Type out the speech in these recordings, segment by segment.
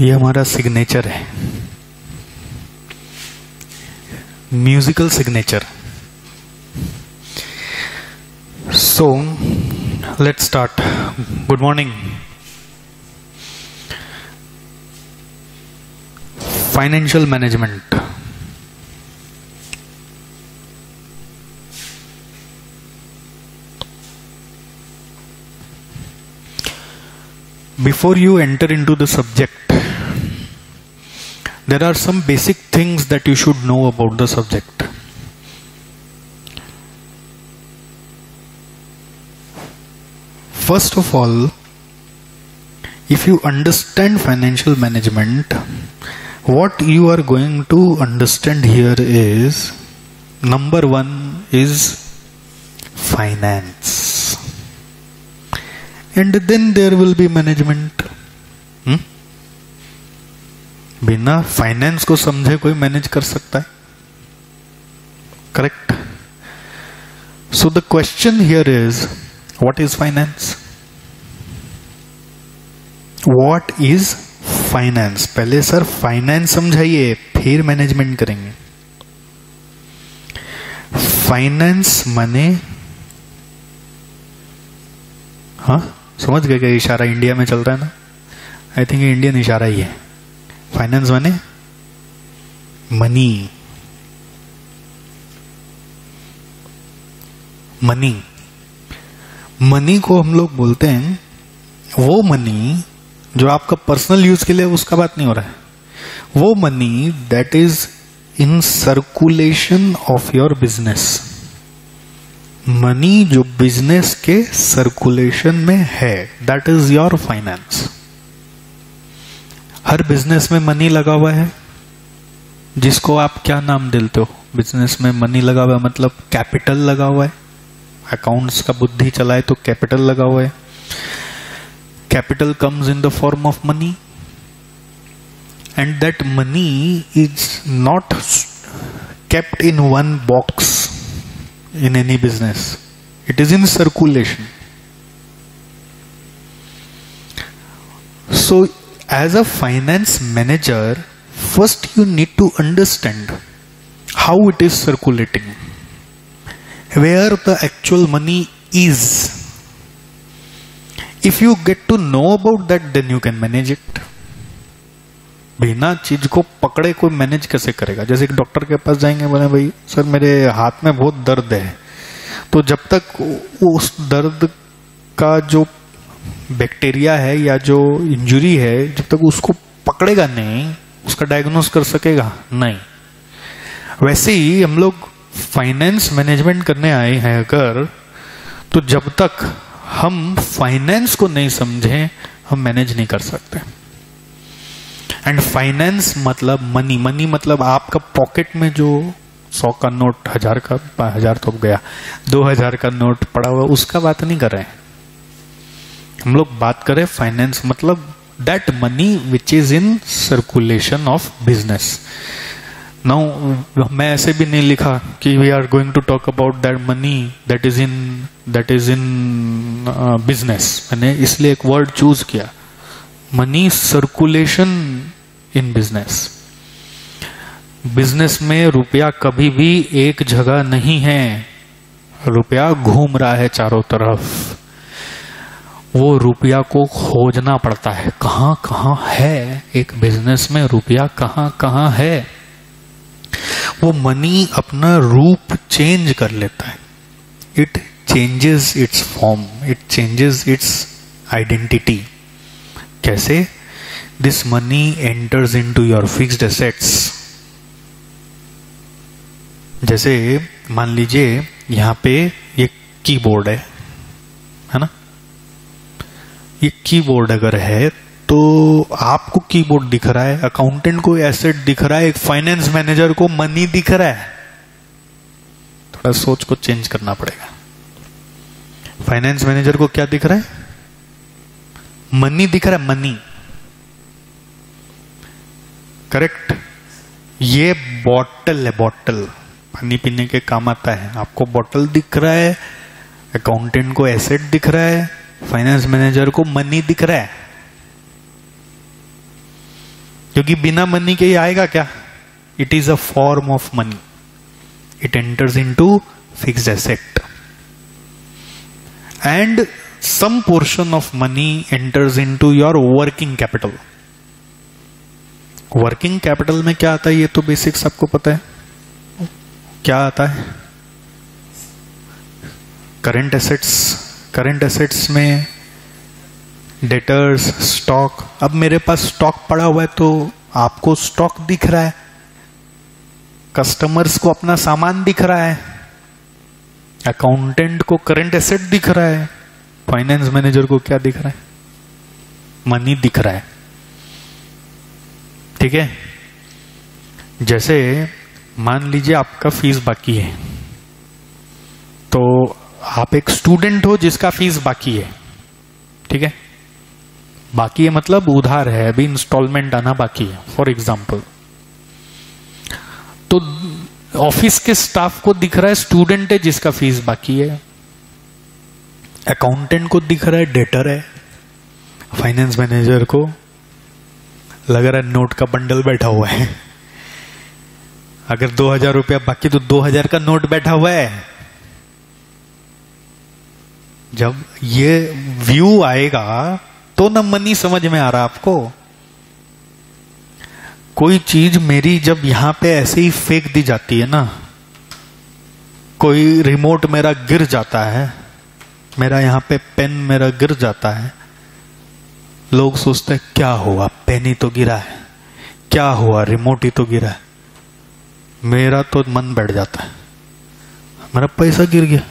ये हमारा सिग्नेचर है, musical signature. So let's start. Good morning. Financial management. Before you enter into the subject, there are some basic things that you should know about the subject. First of all, if you understand financial management, what you are going to understand here is, number one is finance. And then there will be management. बिना finance को समझे कोई manage कर सकता है? Correct. So the question here is, what is finance? What is finance? पहले sir finance समझाइए, फिर मैनेजमेंट करेंगे। फाइनेंस माने, हाँ समझ गए क्या? इशारा इंडिया में चल रहा है ना, आई थिंक इंडियन इशारा ही है। फाइनेंस माने मनी। मनी, मनी को हम लोग बोलते हैं वो मनी जो आपका पर्सनल यूज के लिए, उसका बात नहीं हो रहा है। वो money that is in circulation of your business. Money जो बिजनेस के सर्कुलेशन में है, दैट इज योर फाइनेंस। हर बिजनेस में मनी लगा हुआ है, जिसको आप क्या नाम देते हो? बिजनेस में मनी लगा हुआ है मतलब कैपिटल लगा हुआ है। अकाउंट्स का बुद्धि चलाए तो कैपिटल लगा हुआ है। Capital comes in the form of money, and that money is not kept in one box in any business. It is in circulation. So as a finance manager, first you need to understand how it is circulating, where the actual money is. If you get to know about that, then you can manage it. बिना चीज को पकड़े कोई manage कैसे करेगा? जैसे एक doctor के पास जाएंगे, बोले भाई सर मेरे हाथ में बहुत दर्द है, तो जब तक उस दर्द का जो बैक्टीरिया है या जो इंजरी है, जब तक उसको पकड़ेगा नहीं, उसका डायग्नोस कर सकेगा नहीं। वैसे ही हम लोग फाइनेंस मैनेजमेंट करने आए हैं अगर, तो जब तक हम फाइनेंस को नहीं समझे, हम मैनेज नहीं कर सकते। एंड फाइनेंस मतलब मनी। मनी मतलब आपका पॉकेट में जो 100 का नोट, 1000 का, 1000 तो गया, 2000 का नोट पड़ा हुआ, उसका बात नहीं कर रहे हैं हम लोग। बात करें फाइनेंस मतलब that money which is in circulation of business. Now मैं ऐसे भी नहीं लिखा कि we are going to talk about that money that is in business. मैंने इसलिए एक वर्ड चूज किया, money circulation in business. Business में रुपया कभी भी एक जगह नहीं है, रुपया घूम रहा है चारों तरफ। वो रुपया को खोजना पड़ता है, कहां कहां है एक बिजनेस में रुपया, कहां कहां है। वो मनी अपना रूप चेंज कर लेता है। It changes its form, it changes its identity. कैसे? This money enters into your fixed assets. जैसे मान लीजिए यहां पे ये कीबोर्ड है ना? ये कीबोर्ड अगर है तो आपको कीबोर्ड दिख रहा है, अकाउंटेंट को एसेट दिख रहा है, एक फाइनेंस मैनेजर को मनी दिख रहा है। थोड़ा सोच को चेंज करना पड़ेगा। फाइनेंस मैनेजर को क्या दिख रहा है? मनी दिख रहा है, मनी। करेक्ट। ये बॉटल है, बॉटल पानी पीने के काम आता है। आपको बॉटल दिख रहा है, अकाउंटेंट को एसेट दिख रहा है, फाइनेंस मैनेजर को मनी दिख रहा है। क्योंकि बिना मनी के ही आएगा क्या? It is a form of money, it enters into fixed asset and some portion of money enters into your working capital. Working capital में क्या आता है ये तो बेसिक्स आपको पता है। क्या आता है? Current assets. करंट एसेट्स में डेटर्स, स्टॉक। अब मेरे पास स्टॉक पड़ा हुआ है तो आपको स्टॉक दिख रहा है, कस्टमर्स को अपना सामान दिख रहा है, अकाउंटेंट को करंट एसेट दिख रहा है, फाइनेंस मैनेजर को क्या दिख रहा है? मनी दिख रहा है। ठीक है। जैसे मान लीजिए आपका फीस बाकी है, तो आप एक स्टूडेंट हो जिसका फीस बाकी है। ठीक है, बाकी है मतलब उधार है, अभी इंस्टॉलमेंट आना बाकी है फॉर एग्जाम्पल। तो ऑफिस के स्टाफ को दिख रहा है स्टूडेंट है जिसका फीस बाकी है, अकाउंटेंट को दिख रहा है डेटर है, फाइनेंस मैनेजर को लग रहा है नोट का बंडल बैठा हुआ है। अगर 2000 रुपया बाकी तो 2000 का नोट बैठा हुआ है। जब ये व्यू आएगा तो ना मनी समझ में आ रहा आपको। कोई चीज मेरी जब यहां पे ऐसे ही फेंक दी जाती है ना, कोई रिमोट मेरा गिर जाता है, मेरा यहां पे पेन मेरा गिर जाता है, लोग सोचते हैं क्या हुआ, पेन ही तो गिरा है, क्या हुआ, रिमोट ही तो गिरा है। मेरा तो मन बैठ जाता है, मेरा पैसा गिर गया।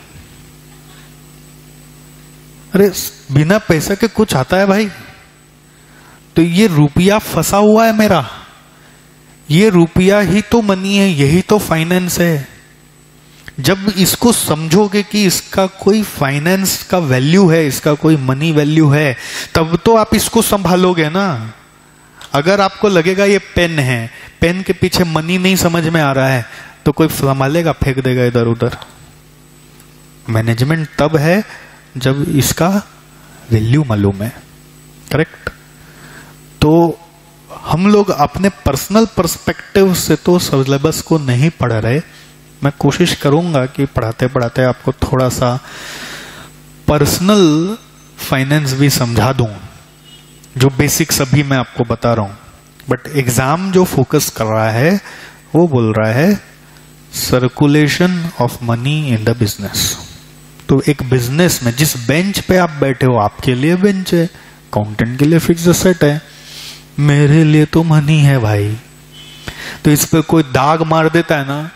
अरे बिना पैसा के कुछ आता है भाई? तो ये रुपया फंसा हुआ है मेरा, ये रुपया ही तो मनी है, यही तो फाइनेंस है। जब इसको समझोगे कि इसका कोई फाइनेंस का वैल्यू है, इसका कोई मनी वैल्यू है, तब तो आप इसको संभालोगे ना। अगर आपको लगेगा ये पेन है, पेन के पीछे मनी नहीं समझ में आ रहा है, तो कोई संभालेगा, फेंक देगा इधर उधर। मैनेजमेंट तब है जब इसका वैल्यू मालूम है। करेक्ट। तो हम लोग अपने पर्सनल पर्सपेक्टिव से तो सिलेबस को नहीं पढ़ रहे। मैं कोशिश करूंगा कि पढ़ाते पढ़ाते आपको थोड़ा सा पर्सनल फाइनेंस भी समझा दूं, जो बेसिक्स अभी मैं आपको बता रहा हूं। बट एग्जाम जो फोकस कर रहा है वो बोल रहा है circulation of money in the business. तो एक बिजनेस में जिस बेंच पे आप बैठे हो, आपके लिए बेंच है, अकाउंटेंट के लिए फिक्स एसेट है, मेरे लिए तो मनी है भाई। तो इस पे कोई दाग मार देता है ना,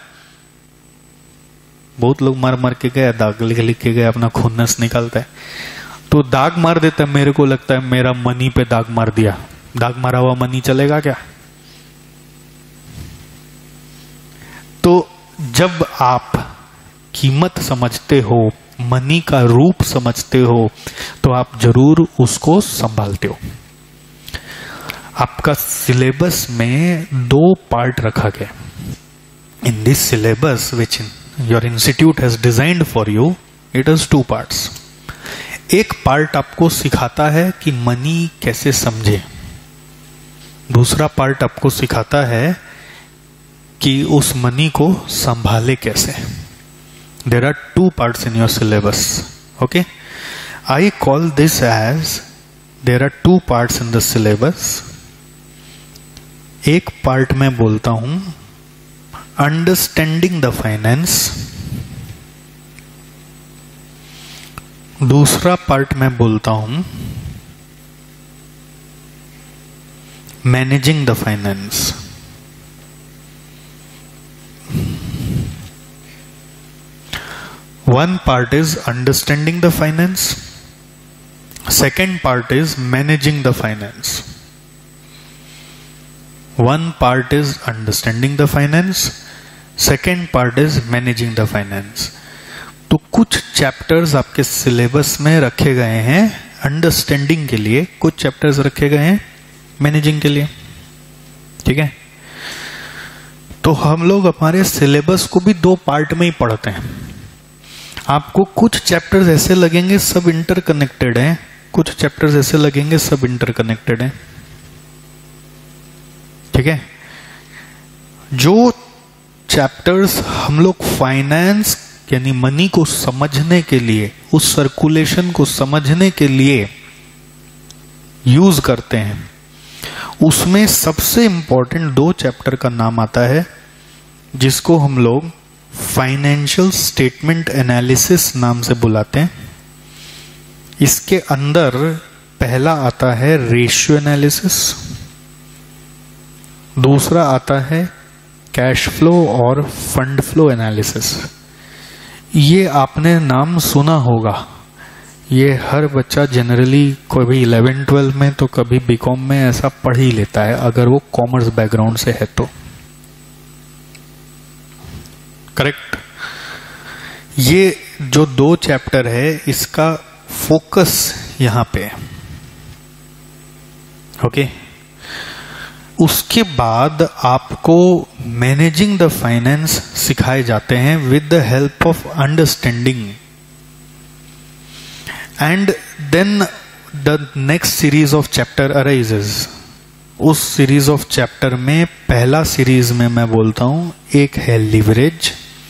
बहुत लोग मार मार के गए, दाग लिख के गए, अपना खुन्नस निकालता है, तो दाग मार देता है। मेरे को लगता है मेरा मनी पे दाग मार दिया, दाग मारा हुआ मनी चलेगा क्या? तो जब आप कीमत समझते हो, मनी का रूप समझते हो, तो आप जरूर उसको संभालते हो। आपका सिलेबस में 2 पार्ट रखा गया। In this syllabus which your institute has designed for you, it is 2 parts. एक पार्ट आपको सिखाता है कि मनी कैसे समझे, दूसरा पार्ट आपको सिखाता है कि उस मनी को संभाले कैसे। There are 2 parts in your syllabus. Okay, I call this as there are 2 parts in the syllabus. एक पार्ट में बोलता हूं अंडरस्टैंडिंग द फाइनेंस, दूसरा पार्ट में बोलता हूं managing the finance. One part is understanding the finance, second part is managing the finance. One part is understanding the finance, second part is managing the finance. तो कुछ chapters आपके syllabus में रखे गए हैं अंडरस्टैंडिंग के लिए, कुछ चैप्टर्स रखे गए हैं मैनेजिंग के लिए। ठीक है। तो हम लोग हमारे सिलेबस को भी 2 पार्ट में ही पढ़ते हैं। आपको कुछ चैप्टर्स ऐसे लगेंगे सब इंटरकनेक्टेड हैं, कुछ चैप्टर्स ऐसे लगेंगे सब इंटरकनेक्टेड हैं। ठीक है। जो चैप्टर्स हम लोग फाइनेंस यानी मनी को समझने के लिए, उस सर्कुलेशन को समझने के लिए यूज करते हैं, उसमें सबसे इंपॉर्टेंट 2 चैप्टर का नाम आता है जिसको हम लोग फाइनेंशियल स्टेटमेंट एनालिसिस नाम से बुलाते हैं। इसके अंदर पहला आता है रेशियो एनालिसिस, दूसरा आता है कैश फ्लो और फंड फ्लो एनालिसिस। ये आपने नाम सुना होगा, ये हर बच्चा जनरली कभी 11-12 में तो कभी बीकॉम में ऐसा पढ़ ही लेता है अगर वो कॉमर्स बैकग्राउंड से है तो। करेक्ट। ये जो 2 चैप्टर है इसका फोकस यहां पे है। ओके। उसके बाद आपको मैनेजिंग द फाइनेंस सिखाए जाते हैं with the help of understanding, and then the next series of chapter arises. उस सीरीज ऑफ चैप्टर में पहला सीरीज में मैं बोलता हूं एक है leverage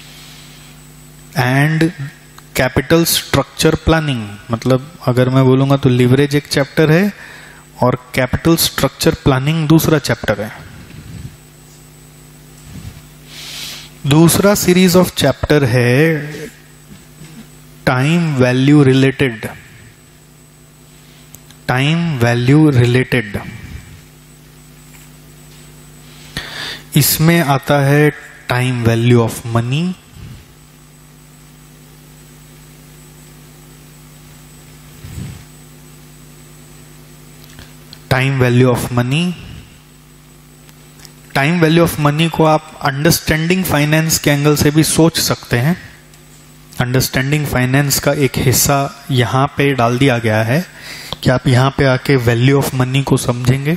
and capital structure planning. मतलब अगर मैं बोलूंगा तो लिवरेज एक चैप्टर है और कैपिटल स्ट्रक्चर प्लानिंग दूसरा चैप्टर है। दूसरा सीरीज ऑफ चैप्टर है time value related. Time value related इसमें आता है time value of money, time value of money. Time value of money को आप अंडरस्टैंडिंग फाइनेंस के एंगल से भी सोच सकते हैं। अंडरस्टैंडिंग फाइनेंस का एक हिस्सा यहां पे डाल दिया गया है कि आप यहां पे आके वैल्यू ऑफ मनी को समझेंगे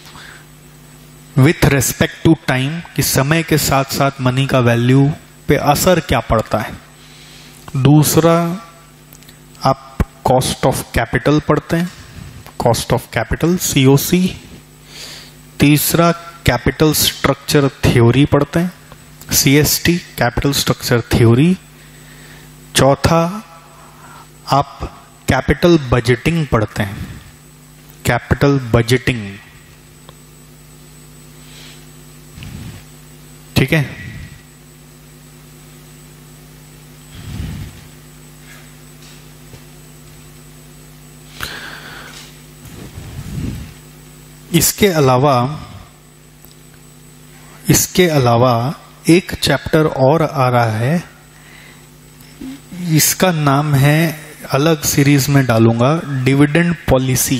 विथ रेस्पेक्ट टू टाइम, कि समय के साथ साथ मनी का वैल्यू पे असर क्या पड़ता है। दूसरा आप कॉस्ट ऑफ कैपिटल पढ़ते हैं, कॉस्ट ऑफ कैपिटल COC। तीसरा कैपिटल स्ट्रक्चर थ्योरी पढ़ते हैं, CST कैपिटल स्ट्रक्चर थ्योरी। चौथा आप कैपिटल बजटिंग पढ़ते हैं, कैपिटल बजटिंग। ठीक है। इसके अलावा एक चैप्टर और आ रहा है, इसका नाम है, अलग सीरीज में डालूंगा, डिविडेंड पॉलिसी।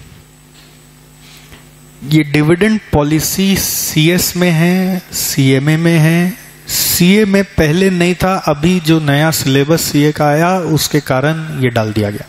ये डिविडेंड पॉलिसी CS में है, CMA में है। CA में पहले नहीं था, अभी जो नया सिलेबस CA का आया उसके कारण ये डाल दिया गया।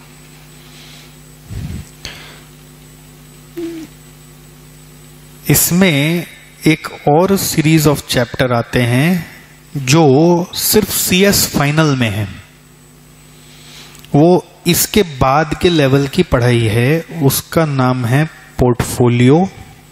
इसमें एक और सीरीज ऑफ चैप्टर आते हैं जो सिर्फ CS फाइनल में है, वो इसके बाद के लेवल की पढ़ाई है। उसका नाम है पोर्टफोलियो,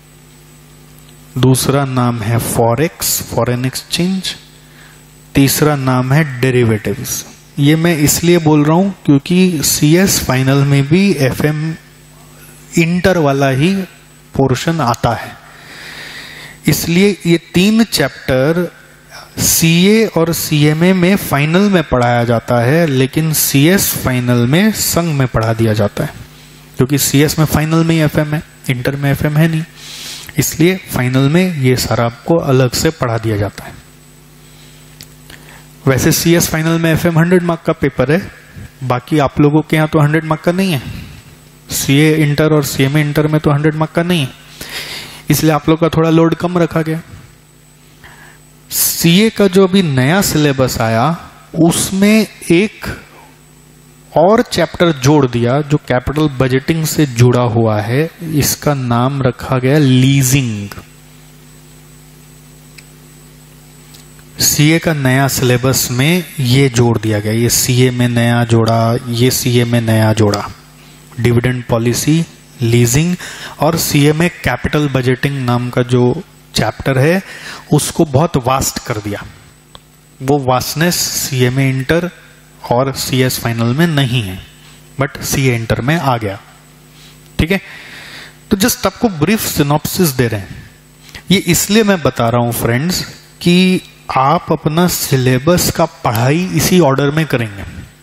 दूसरा नाम है फॉरेक्स, फॉरेन एक्सचेंज, तीसरा नाम है डेरिवेटिव्स। ये मैं इसलिए बोल रहा हूं क्योंकि CS फाइनल में भी FM इंटर वाला ही पोर्शन आता है, इसलिए ये 3 चैप्टर CA और CMA में फाइनल में पढ़ाया जाता है, लेकिन CS फाइनल में संग में पढ़ा दिया जाता है, क्योंकि CS में फाइनल में ही FM है, इंटर में FM है नहीं, इसलिए फाइनल में ये सारा आपको अलग से पढ़ा दिया जाता है। वैसे CS फाइनल में FM 100 मार्क का पेपर है, बाकी आप लोगों के यहाँ तो 100 मार्क का नहीं है। CA इंटर और CMA इंटर में तो 100 मार्क का नहीं है, इसलिए आप लोग का थोड़ा लोड कम रखा गया। CA का जो अभी नया सिलेबस आया उसमें एक और चैप्टर जोड़ दिया जो कैपिटल बजटिंग से जुड़ा हुआ है, इसका नाम रखा गया लीजिंग। CA का नया सिलेबस में ये जोड़ दिया गया, ये CA में नया जोड़ा, ये CA में नया जोड़ा। डिविडेंड पॉलिसी लीजिंग और सीए में कैपिटल बजटिंग नाम का जो चैप्टर है उसको बहुत वास्ट कर दिया। वो वास्टनेस सीए में इंटर और सीएस फाइनल में नहीं है, बट सीए इंटर में आ गया। ठीक है, तो जस्ट आपको ब्रीफ सिनॉप्सिस दे रहे हैं। ये इसलिए मैं बता रहा हूं फ्रेंड्स कि आप अपना सिलेबस का पढ़ाई इसी ऑर्डर में करेंगे।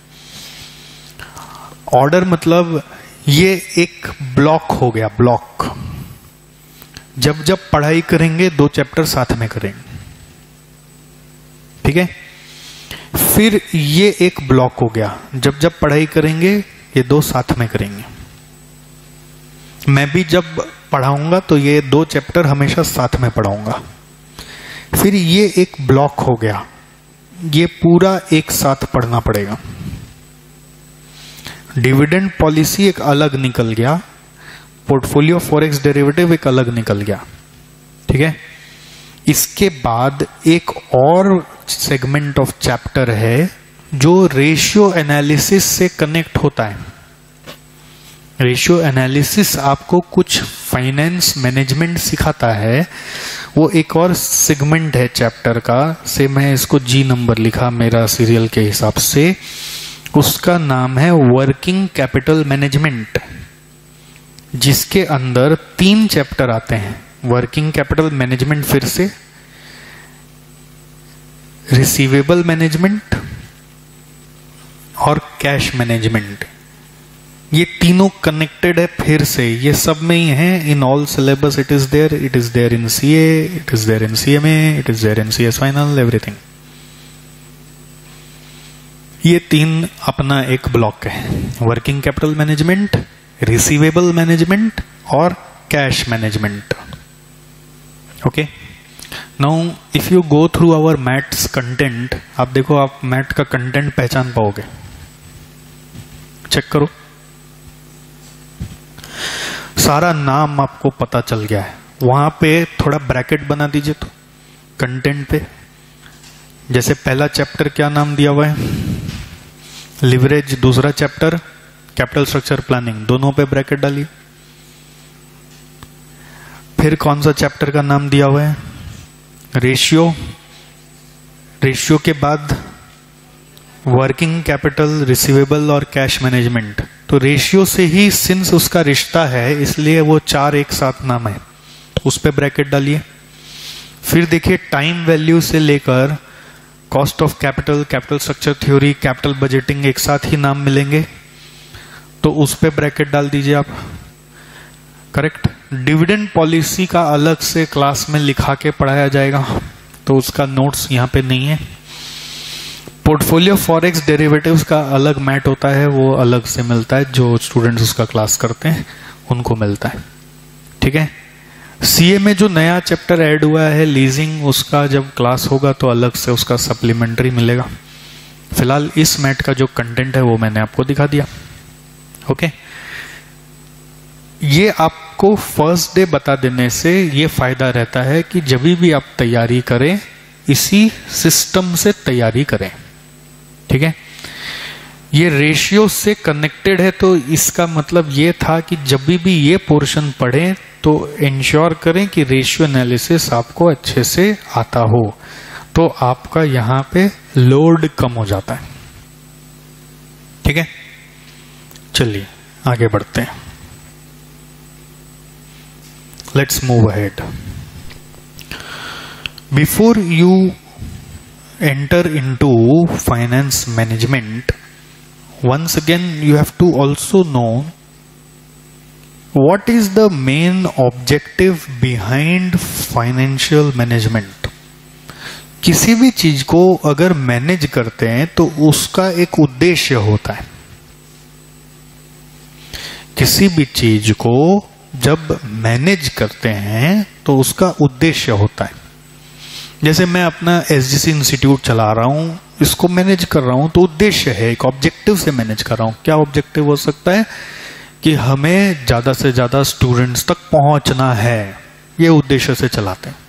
ऑर्डर मतलब ये एक ब्लॉक हो गया, ब्लॉक। जब जब पढ़ाई करेंगे 2 चैप्टर साथ में करेंगे, ठीक है। फिर ये एक ब्लॉक हो गया, जब जब पढ़ाई करेंगे ये 2 साथ में करेंगे। मैं भी जब पढ़ाऊंगा तो ये 2 चैप्टर हमेशा साथ में पढ़ाऊंगा। फिर ये एक ब्लॉक हो गया, ये पूरा एक साथ पढ़ना पड़ेगा। डिविडेंड पॉलिसी एक अलग निकल गया, पोर्टफोलियो फॉरेक्स डेरिवेटिव एक अलग निकल गया, ठीक है। इसके बाद एक और सेगमेंट ऑफ चैप्टर है जो रेशियो एनालिसिस से कनेक्ट होता है। रेशियो एनालिसिस आपको कुछ फाइनेंस मैनेजमेंट सिखाता है, वो एक और सेगमेंट है चैप्टर का। से मैं इसको जी नंबर लिखा मेरा सीरियल के हिसाब से, उसका नाम है वर्किंग कैपिटल मैनेजमेंट, जिसके अंदर 3 चैप्टर आते हैं। वर्किंग कैपिटल मैनेजमेंट, फिर से रिसीवेबल मैनेजमेंट और कैश मैनेजमेंट। ये तीनों कनेक्टेड है। फिर से ये सब में ही है, in all syllabus it is there in CA, it is there in CMA, it is there in CS final, everything. ये 3 अपना एक ब्लॉक है, working capital management, receivable management और cash management. Okay, now if you go through our maths content, आप देखो, आप math का content पहचान पाओगे। चेक करो, सारा नाम आपको पता चल गया है। वहां पे थोड़ा ब्रैकेट बना दीजिए तो कंटेंट पे, जैसे पहला चैप्टर क्या नाम दिया हुआ है, लिवरेज। दूसरा चैप्टर कैपिटल स्ट्रक्चर प्लानिंग, दोनों पे ब्रैकेट डालिए। फिर कौन सा चैप्टर का नाम दिया हुआ है, रेशियो। रेशियो के बाद वर्किंग कैपिटल, रिसीवेबल और कैश मैनेजमेंट। तो रेशियो से ही सिंस उसका रिश्ता है, इसलिए वो 4 एक साथ नाम है, उस पे ब्रैकेट डालिए। फिर देखिए, टाइम वैल्यू से लेकर cost of capital, capital structure theory, capital budgeting एक साथ ही नाम मिलेंगे, तो उस पे ब्रैकेट डाल दीजिए आप। करेक्ट। डिविडेंड पॉलिसी का अलग से क्लास में लिखा के पढ़ाया जाएगा, तो उसका नोट्स यहाँ पे नहीं है। पोर्टफोलियो फॉरेक्स डेरिवेटिव्स का अलग मैट होता है, वो अलग से मिलता है, जो स्टूडेंट्स उसका क्लास करते हैं उनको मिलता है, ठीक है। सीए में जो नया चैप्टर ऐड हुआ है लीजिंग, उसका जब क्लास होगा तो अलग से उसका सप्लीमेंट्री मिलेगा। फिलहाल इस मैट का जो कंटेंट है वो मैंने आपको दिखा दिया। ओके, ये आपको फर्स्ट डे बता देने से ये फायदा रहता है कि जब भी आप तैयारी करें इसी सिस्टम से तैयारी करें, ठीक है। ये रेशियो से कनेक्टेड है, तो इसका मतलब ये था कि जब भी ये पोर्शन पढ़ें तो इंश्योर करें कि रेशियो एनालिसिस आपको अच्छे से आता हो, तो आपका यहां पे लोड कम हो जाता है, ठीक है। चलिए आगे बढ़ते हैं, let's move ahead. Before you enter into finance management, once again you have to also know what is the main objective behind financial management. किसी भी चीज को अगर मैनेज करते हैं तो उसका एक उद्देश्य होता है। किसी भी चीज को जब मैनेज करते हैं तो उसका उद्देश्य होता है। जैसे मैं अपना एसजीसी इंस्टीट्यूट चला रहा हूं, इसको मैनेज कर रहा हूं, तो उद्देश्य है, एक ऑब्जेक्टिव से मैनेज कर रहा हूं। क्या ऑब्जेक्टिव हो सकता है कि हमें ज्यादा से ज्यादा स्टूडेंट्स तक पहुंचना है, ये उद्देश्य से चलाते हैं।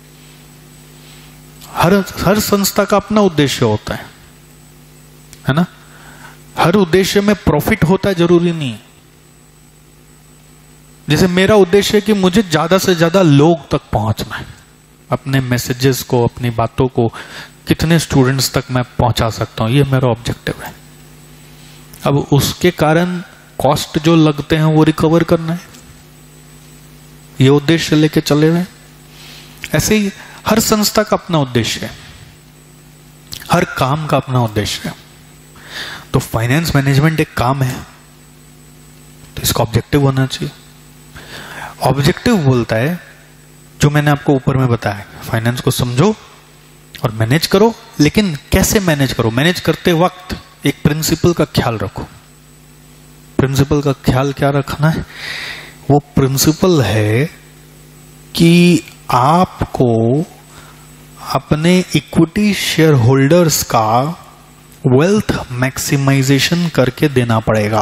हर संस्था का अपना उद्देश्य होता है ना। हर उद्देश्य में प्रॉफिट होता है जरूरी नहीं है। जैसे मेरा उद्देश्य है कि मुझे ज्यादा से ज्यादा लोग तक पहुंचना है, अपने मैसेजेस को, अपनी बातों को कितने स्टूडेंट्स तक मैं पहुंचा सकता हूं, ये मेरा ऑब्जेक्टिव है। अब उसके कारण कॉस्ट जो लगते हैं वो रिकवर करना है, ये उद्देश्य लेके चले हुए। ऐसे ही हर संस्था का अपना उद्देश्य है, हर काम का अपना उद्देश्य है। तो फाइनेंस मैनेजमेंट एक काम है, तो इसका ऑब्जेक्टिव होना चाहिए। ऑब्जेक्टिव बोलता है जो मैंने आपको ऊपर में बताया, फाइनेंस को समझो और मैनेज करो, लेकिन कैसे मैनेज करो? मैनेज करते वक्त एक प्रिंसिपल का ख्याल रखो। प्रिंसिपल का ख्याल क्या रखना है? वो प्रिंसिपल है कि आपको अपने इक्विटी शेयर होल्डर्स का वेल्थ मैक्सिमाइजेशन करके देना पड़ेगा।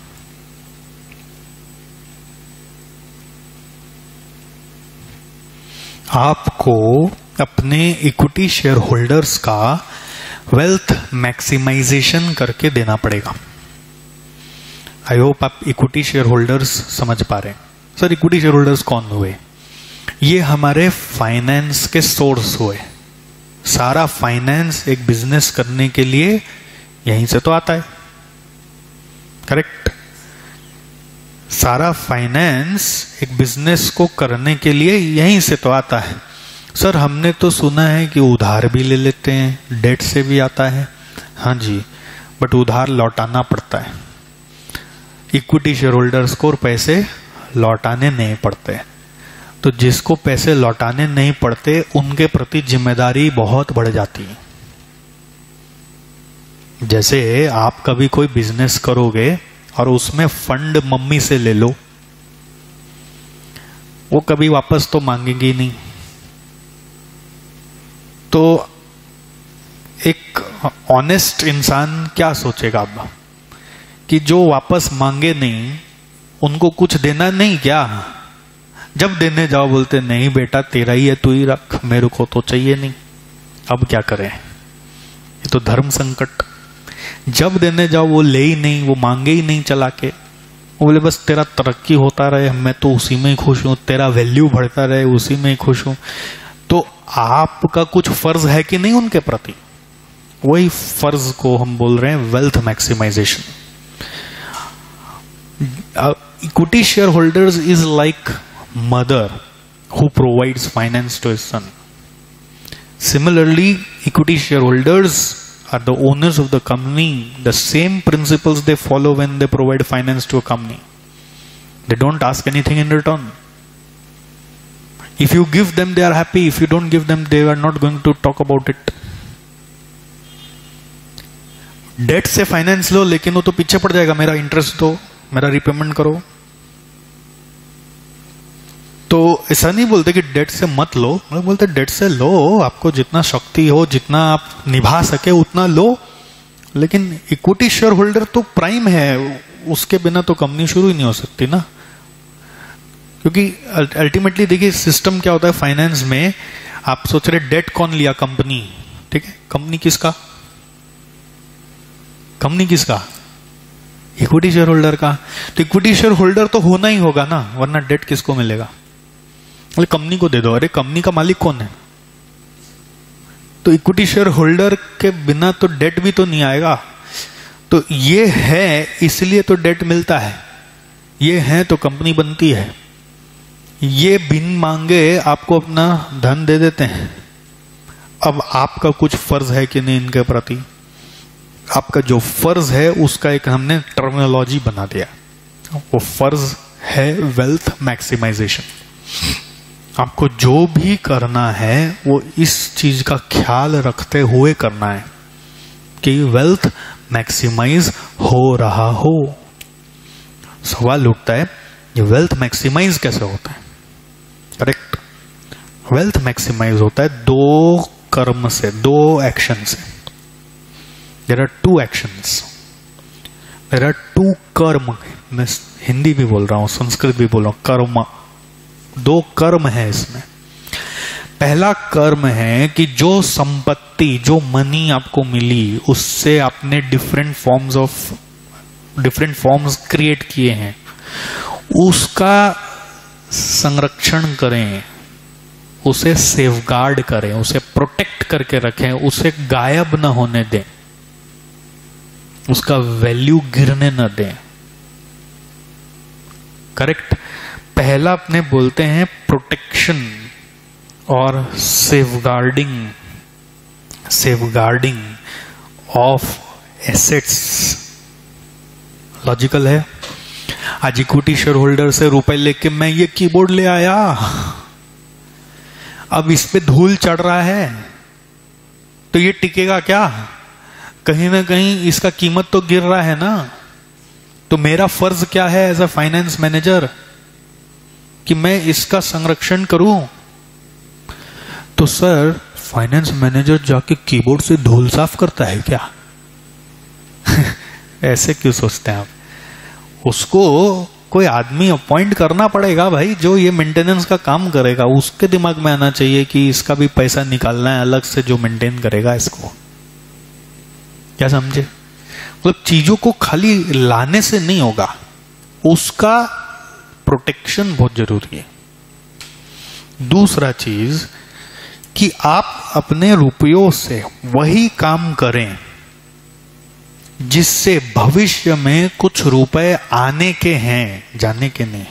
आपको अपने इक्विटी शेयर होल्डर्स का वेल्थ मैक्सिमाइजेशन करके देना पड़ेगा। आई होप आप इक्विटी शेयर होल्डर्स समझ पा रहे हैं। सर इक्विटी शेयर होल्डर्स कौन हुए? ये हमारे फाइनेंस के सोर्स हुए। सारा फाइनेंस एक बिजनेस करने के लिए यहीं से तो आता है, करेक्ट? सारा फाइनेंस एक बिजनेस को करने के लिए यहीं से तो आता है। सर हमने तो सुना है कि उधार भी ले लेते हैं, डेट से भी आता है। हाँ जी, बट उधार लौटाना पड़ता है। इक्विटी शेयर होल्डर्स को पैसे लौटाने नहीं पड़ते। तो जिसको पैसे लौटाने नहीं पड़ते उनके प्रति जिम्मेदारी बहुत बढ़ जाती है। जैसे आप कभी कोई बिजनेस करोगे और उसमें फंड मम्मी से ले लो, वो कभी वापस तो मांगेंगी नहीं। तो एक ऑनेस्ट इंसान क्या सोचेगा अब कि जो वापस मांगे नहीं उनको कुछ देना नहीं क्या? जब देने जाओ बोलते नहीं बेटा तेरा ही है, तू ही रख, मेरे को तो चाहिए नहीं। अब क्या करें? ये तो धर्म संकट। जब देने जाओ वो ले ही नहीं, वो मांगे ही नहीं चला के, वो बोले बस तेरा तरक्की होता रहे, मैं तो उसी में ही खुश हूं, तेरा वैल्यू बढ़ता रहे, उसी में ही खुश हूं। तो आपका कुछ फर्ज है कि नहीं उनके प्रति? वही फर्ज को हम बोल रहे हैं wealth maximisation. Equity share holders is like mother who provides finance to his son. Similarly, equity shareholders are the owners of the company. The same principles they follow when they provide finance to a company. They don't ask anything in return. If you give them, they are happy. If you don't give them, they are not going to talk about it. Debt से finance लो, लेकिन वो तो पीछे पड़ जाएगा, मेरा interest दो, मेरा रिपेमेंट करो। तो ऐसा नहीं बोलते कि डेट से मत लो, मतलब बोलते डेट से लो, आपको जितना शक्ति हो, जितना आप निभा सके उतना लो। लेकिन इक्विटी शेयर होल्डर तो प्राइम है, उसके बिना तो कंपनी शुरू ही नहीं हो सकती ना। क्योंकि अल्टीमेटली देखिए सिस्टम क्या होता है फाइनेंस में। आप सोच रहे डेट कौन लिया? कंपनी, ठीक है। कंपनी किसका? कंपनी किसका? इक्विटी शेयर होल्डर का। तो इक्विटी शेयर होल्डर तो होना ही होगा ना, वरना डेट किसको मिलेगा? अरे कंपनी को दे दो। अरे कंपनी का मालिक कौन है? तो इक्विटी शेयर होल्डर के बिना तो डेट भी तो नहीं आएगा। तो ये है इसलिए तो डेट मिलता है, ये है तो कंपनी बनती है। ये बिन मांगे आपको अपना धन दे देते हैं। अब आपका कुछ फर्ज है कि नहीं इनके प्रति? आपका जो फर्ज है उसका एक हमने टर्मिनोलॉजी बना दिया। वो फर्ज है वेल्थ मैक्सिमाइजेशन। आपको जो भी करना है वो इस चीज का ख्याल रखते हुए करना है कि वेल्थ मैक्सिमाइज हो रहा हो। सवाल उठता है ये वेल्थ मैक्सिमाइज कैसे होता है? करेक्ट, वेल्थ मैक्सिमाइज होता है दो कर्म से, दो एक्शन से। There are two actions, there are two कर्म। मैं हिंदी भी बोल रहा हूं, संस्कृत भी बोल रहा हूं। कर्म, दो कर्म है इसमें। पहला कर्म है कि जो संपत्ति, जो मनी आपको मिली, उससे आपने डिफरेंट फॉर्म्स क्रिएट किए हैं, उसका संरक्षण करें, उसे सेफगार्ड करें, उसे प्रोटेक्ट करके रखें, उसे गायब न होने दें, उसका वैल्यू गिरने न दें। करेक्ट। पहला अपने बोलते हैं प्रोटेक्शन और सेफगार्डिंग ऑफ एसेट्स। लॉजिकल है। आज इक्विटी शेयर होल्डर से रुपए लेके मैं ये कीबोर्ड ले आया, अब इस पे धूल चढ़ रहा है तो ये टिकेगा क्या? कहीं ना कहीं इसका कीमत तो गिर रहा है ना। तो मेरा फर्ज क्या है एज अ फाइनेंस मैनेजर कि मैं इसका संरक्षण करूं। तो सर, फाइनेंस मैनेजर जाके कीबोर्ड से धूल साफ करता है क्या? ऐसे क्यों सोचते हैं आप? उसको कोई आदमी अपॉइंट करना पड़ेगा भाई, जो ये मेंटेनेंस का काम करेगा। उसके दिमाग में आना चाहिए कि इसका भी पैसा निकालना है अलग से, जो मेंटेन करेगा इसको। क्या समझे? मतलब चीजों को खाली लाने से नहीं होगा, उसका प्रोटेक्शन बहुत जरूरी है। दूसरा चीज कि आप अपने रुपयों से वही काम करें जिससे भविष्य में कुछ रुपए आने के हैं, जाने के नहीं।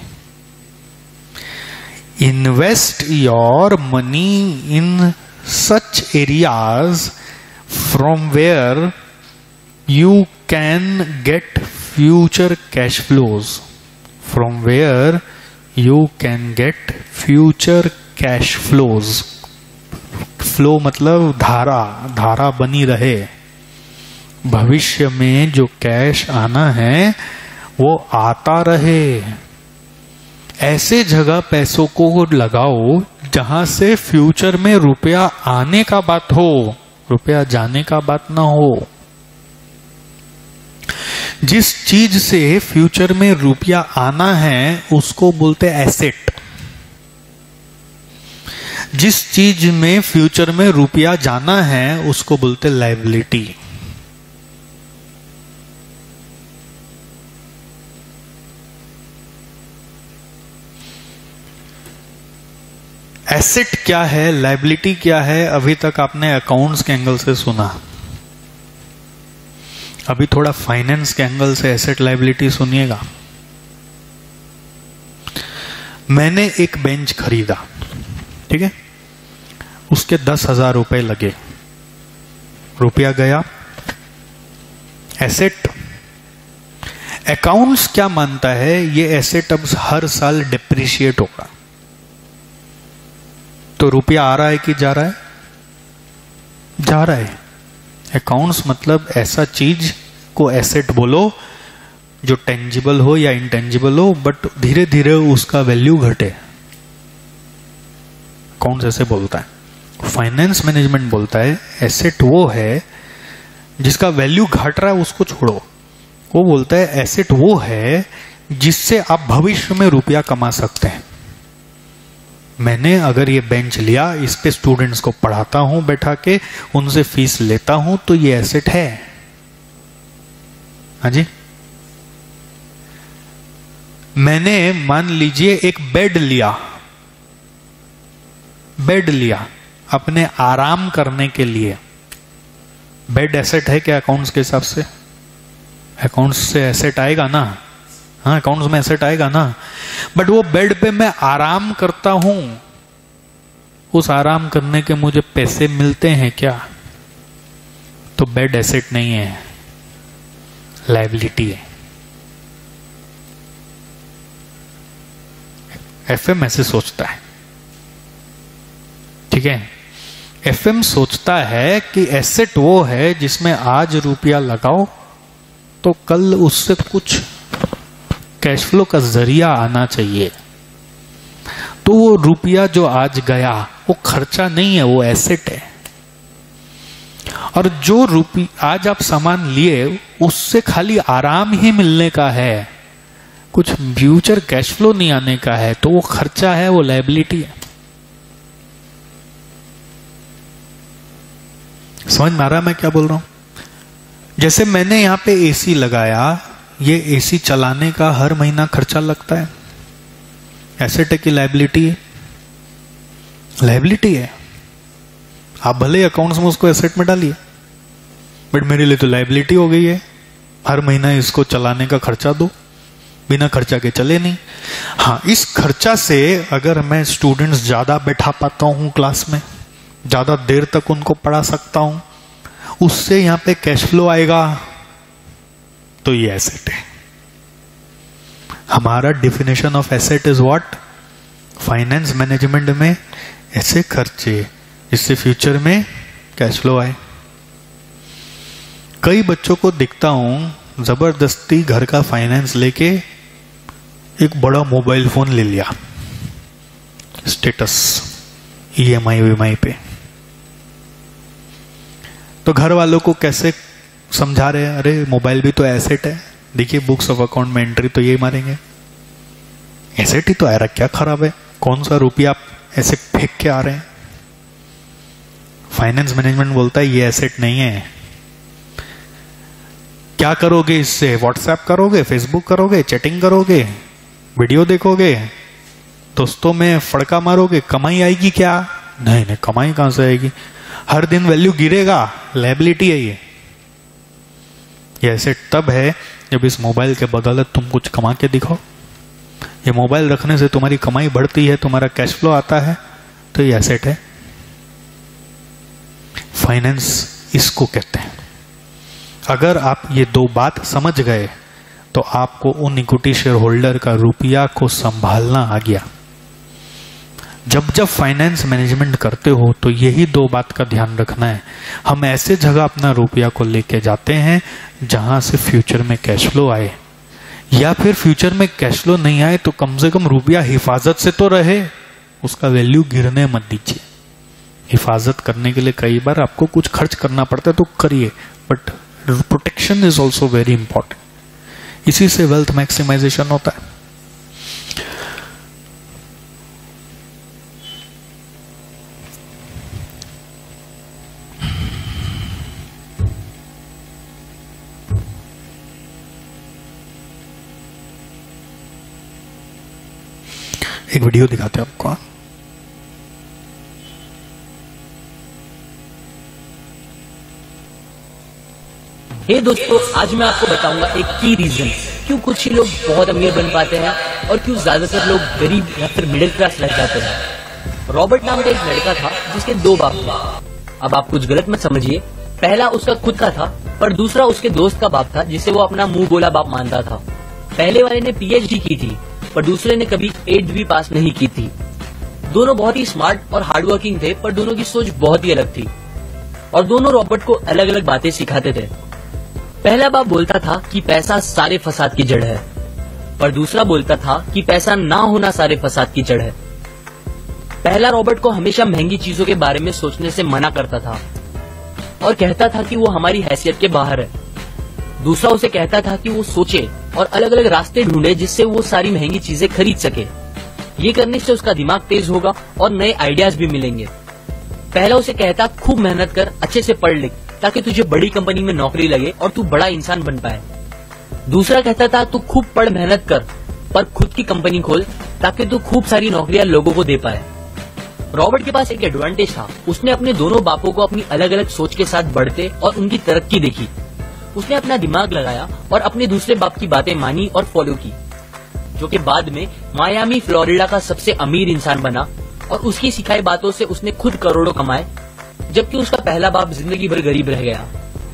Invest your money in such areas from where you can get future cash flows. From where you can get future cash flows. Flow मतलब धारा, धारा बनी रहे। भविष्य में जो कैश आना है वो आता रहे। ऐसे जगह पैसों को लगाओ जहां से फ्यूचर में रुपया आने का बात हो, रुपया जाने का बात ना हो। जिस चीज से फ्यूचर में रुपया आना है उसको बोलते हैं एसेट। जिस चीज में फ्यूचर में रुपया जाना है उसको बोलते हैं लायबिलिटी। एसेट क्या है, लायबिलिटी क्या है, अभी तक आपने अकाउंट्स के एंगल से सुना। अभी थोड़ा फाइनेंस के एंगल से एसेट लायबिलिटी सुनिएगा। मैंने एक बेंच खरीदा, ठीक है, उसके 10,000 रुपए लगे, रुपया गया, एसेट। अकाउंट्स क्या मानता है, ये एसेट अब हर साल डिप्रिशिएट होगा। तो रुपया आ रहा है कि जा रहा है? जा रहा है। अकाउंट्स मतलब ऐसा चीज को एसेट बोलो जो टेंजिबल हो या इंटेंजिबल हो, बट धीरे धीरे उसका वैल्यू घटे। अकाउंट्स ऐसे बोलता है। फाइनेंस मैनेजमेंट बोलता है एसेट वो है जिसका वैल्यू घट रहा है, उसको छोड़ो। वो बोलता है एसेट वो है जिससे आप भविष्य में रुपया कमा सकते हैं। मैंने अगर ये बेंच लिया, इस पे स्टूडेंट्स को पढ़ाता हूं बैठा के, उनसे फीस लेता हूं, तो ये एसेट है। हाँ जी। मैंने मान लीजिए एक बेड लिया अपने आराम करने के लिए। बेड एसेट है क्या अकाउंट्स के हिसाब से? अकाउंट्स से एसेट आएगा ना। हाँ, अकाउंट्स में एसेट आएगा ना। बट वो बेड पे मैं आराम करता हूं, उस आराम करने के मुझे पैसे मिलते हैं क्या? तो बेड एसेट नहीं है, लायबिलिटी है। एफएम ऐसे सोचता है, ठीक है। एफएम सोचता है कि एसेट वो है जिसमें आज रुपया लगाओ तो कल उससे कुछ कैश फ्लो का जरिया आना चाहिए। तो वो रुपया जो आज गया वो खर्चा नहीं है, वो एसेट है। और जो रुपया आज आप सामान लिए उससे खाली आराम ही मिलने का है, कुछ फ्यूचर कैश फ्लो नहीं आने का है, तो वो खर्चा है, वो लायबिलिटी है। समझ में आ रहा है मैं क्या बोल रहा हूं? जैसे मैंने यहां पे एसी लगाया, ये एसी चलाने का हर महीना खर्चा लगता है। एसेट है कि लायबिलिटी है? लायबिलिटी है। आप भले अकाउंट्स में उसको एसेट में डालिए, बट मेरे लिए तो लायबिलिटी हो गई है। हर महीना इसको चलाने का खर्चा दो, बिना खर्चा के चले नहीं। हाँ, इस खर्चा से अगर मैं स्टूडेंट्स ज्यादा बैठा पाता हूं क्लास में, ज्यादा देर तक उनको पढ़ा सकता हूं, उससे यहां पे कैश फ्लो आएगा, तो ये एसेट है। हमारा definition of asset is what? Finance management में ऐसे खर्चे जिससे फ्यूचर में कैश फ्लो आए। कई बच्चों को दिखता हूं जबरदस्ती घर का फाइनेंस लेके एक बड़ा मोबाइल फोन ले लिया, स्टेटस ईएमआई वीएमआई पे। तो घर वालों को कैसे समझा रहे हैं, अरे मोबाइल भी तो एसेट है, देखिए बुक्स ऑफ अकाउंट में एंट्री तो ये मारेंगे, एसेट ही तो आ रहा, क्या खराब है, कौन सा रुपया आप ऐसे फेंक के आ रहे हैं। फाइनेंस मैनेजमेंट बोलता है ये एसेट नहीं है। क्या करोगे इससे? व्हाट्सएप करोगे, फेसबुक करोगे, चैटिंग करोगे, वीडियो देखोगे, दोस्तों में फड़का मारोगे, कमाई आएगी क्या? नहीं नहीं, कमाई कहां से आएगी? हर दिन वैल्यू गिरेगा, लायबिलिटी है ये। एसेट तब है जब इस मोबाइल के बदौलत तुम कुछ कमा के दिखाओ। ये मोबाइल रखने से तुम्हारी कमाई बढ़ती है, तुम्हारा कैश फ्लो आता है, तो ये एसेट है। फाइनेंस इसको कहते हैं। अगर आप ये दो बात समझ गए तो आपको उन इक्विटी शेयर होल्डर का रुपया को संभालना आ गया। जब जब फाइनेंस मैनेजमेंट करते हो तो यही दो बात का ध्यान रखना है। हम ऐसे जगह अपना रुपया को लेके जाते हैं जहां से फ्यूचर में कैश फ्लो आए, या फिर फ्यूचर में कैश फ्लो नहीं आए तो कम से कम रुपया हिफाजत से तो रहे, उसका वैल्यू गिरने मत दीजिए। हिफाजत करने के लिए कई बार आपको कुछ खर्च करना पड़ता है तो करिए, but protection is also very important. इसी से वेल्थ मैक्सिमाइजेशन होता है। एक वीडियो दिखाते हैं आपको। हे दोस्तों, आज मैं आपको बताऊंगा एक की रीजन क्यों कुछ ही लोग बहुत अमीर बन पाते हैं और क्यों ज्यादातर लोग गरीब या फिर मिडिल क्लास रह जाते हैं। रॉबर्ट नाम का एक लड़का था जिसके दो बाप थे। अब आप कुछ गलत मत समझिए, पहला उसका खुद का था पर दूसरा उसके दोस्त का बाप था जिसे वो अपना मुंह बोला बाप मानता था। पहले वाले ने पीएचडी की थी पर दूसरे ने कभी 8th भी पास नहीं की थी। दोनों बहुत ही स्मार्ट और हार्डवर्किंग थे पर दोनों की सोच बहुत ही अलग थी और दोनों रॉबर्ट को अलग अलग बातें सिखाते थे। पहला बाप बोलता था कि पैसा सारे फसाद की जड़ है, पर दूसरा बोलता था कि पैसा ना होना सारे फसाद की जड़ है। पहला रॉबर्ट को हमेशा महंगी चीजों के बारे में सोचने से मना करता था और कहता था कि वो हमारी हैसियत के बाहर है। दूसरा उसे कहता था कि वो सोचे और अलग अलग रास्ते ढूंढे जिससे वो सारी महंगी चीजें खरीद सके। ये करने से उसका दिमाग तेज होगा और नए आइडियाज भी मिलेंगे। पहला उसे कहता खूब मेहनत कर, अच्छे से पढ़ लिख ताकि तुझे बड़ी कंपनी में नौकरी लगे और तू बड़ा इंसान बन पाए। दूसरा कहता था तू खूब पढ़ मेहनत कर पर खुद की कंपनी खोल ताकि तू खूब सारी नौकरियां लोगों को दे पाए। रॉबर्ट के पास एक एडवांटेज था, उसने अपने दोनों बापों को अपनी अलग अलग सोच के साथ बढ़ते और उनकी तरक्की देखी। उसने अपना दिमाग लगाया और अपने दूसरे बाप की बातें मानी और फॉलो की, जो कि बाद में मायामी फ्लोरिडा का सबसे अमीर इंसान बना और उसकी सिखाई बातों से उसने खुद करोड़ों कमाए, जबकि उसका पहला बाप जिंदगी भर गरीब रह गया।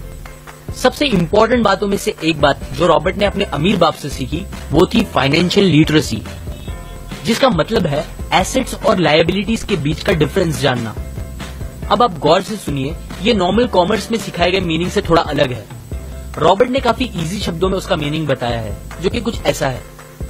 सबसे इम्पोर्टेंट बातों में से एक बात जो रॉबर्ट ने अपने अमीर बाप से सीखी वो थी फाइनेंशियल लिटरेसी, जिसका मतलब है एसेट्स और लायबिलिटीज के बीच का डिफरेंस जानना। अब आप गौर से सुनिए, ये नॉर्मल कॉमर्स में सिखाए गए मीनिंग से थोड़ा अलग है। रॉबर्ट ने काफी इजी शब्दों में उसका मीनिंग बताया है, जो कि कुछ ऐसा है।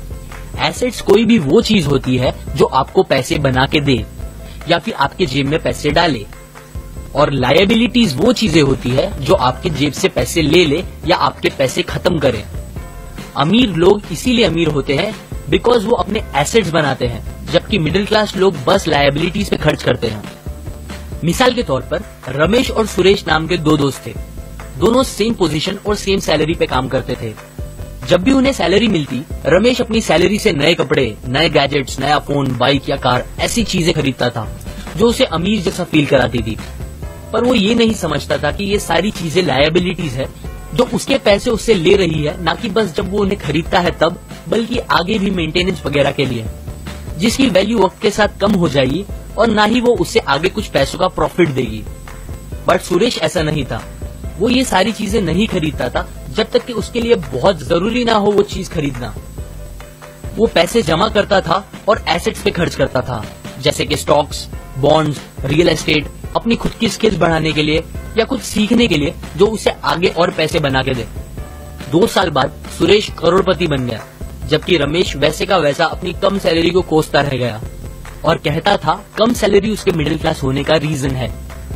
एसेट्स कोई भी वो चीज होती है जो आपको पैसे बना के दे या फिर आपके जेब में पैसे डाले, और लायबिलिटीज वो चीजें होती है जो आपके जेब से पैसे ले ले या आपके पैसे खत्म करे। अमीर लोग इसीलिए अमीर होते हैं बिकॉज वो अपने एसेट्स बनाते हैं, जबकि मिडिल क्लास लोग बस लायबिलिटीज पे खर्च करते हैं। मिसाल के तौर पर रमेश और सुरेश नाम के दो दोस्त थे। दोनों सेम पोजीशन और सेम सैलरी पे काम करते थे। जब भी उन्हें सैलरी मिलती, रमेश अपनी सैलरी से नए कपड़े, नए गैजेट्स, नया फोन, बाइक या कार, ऐसी चीजें खरीदता था जो उसे अमीर जैसा फील कराती थी। पर वो ये नहीं समझता था कि ये सारी चीजें लायबिलिटीज है जो उसके पैसे उससे ले रही है, ना कि बस जब वो उन्हें खरीदता है तब, बल्कि आगे भी मेंटेनेंस वगैरह के लिए, जिसकी वैल्यू वक्त के साथ कम हो जाएगी और ना ही वो उससे आगे कुछ पैसों का प्रॉफिट देगी। बट सुरेश ऐसा नहीं था। वो ये सारी चीजें नहीं खरीदता था जब तक कि उसके लिए बहुत जरूरी ना हो वो चीज खरीदना। वो पैसे जमा करता था और एसेट्स पे खर्च करता था, जैसे कि स्टॉक्स, बॉन्ड्स, रियल एस्टेट, अपनी खुद की स्किल्स बढ़ाने के लिए या कुछ सीखने के लिए जो उसे आगे और पैसे बना के दे। 2 साल बाद सुरेश करोड़पति बन गया, जबकि रमेश वैसे का वैसा अपनी कम सैलरी को कोसता रह गया और कहता था कम सैलरी उसके मिडिल क्लास होने का रीजन है।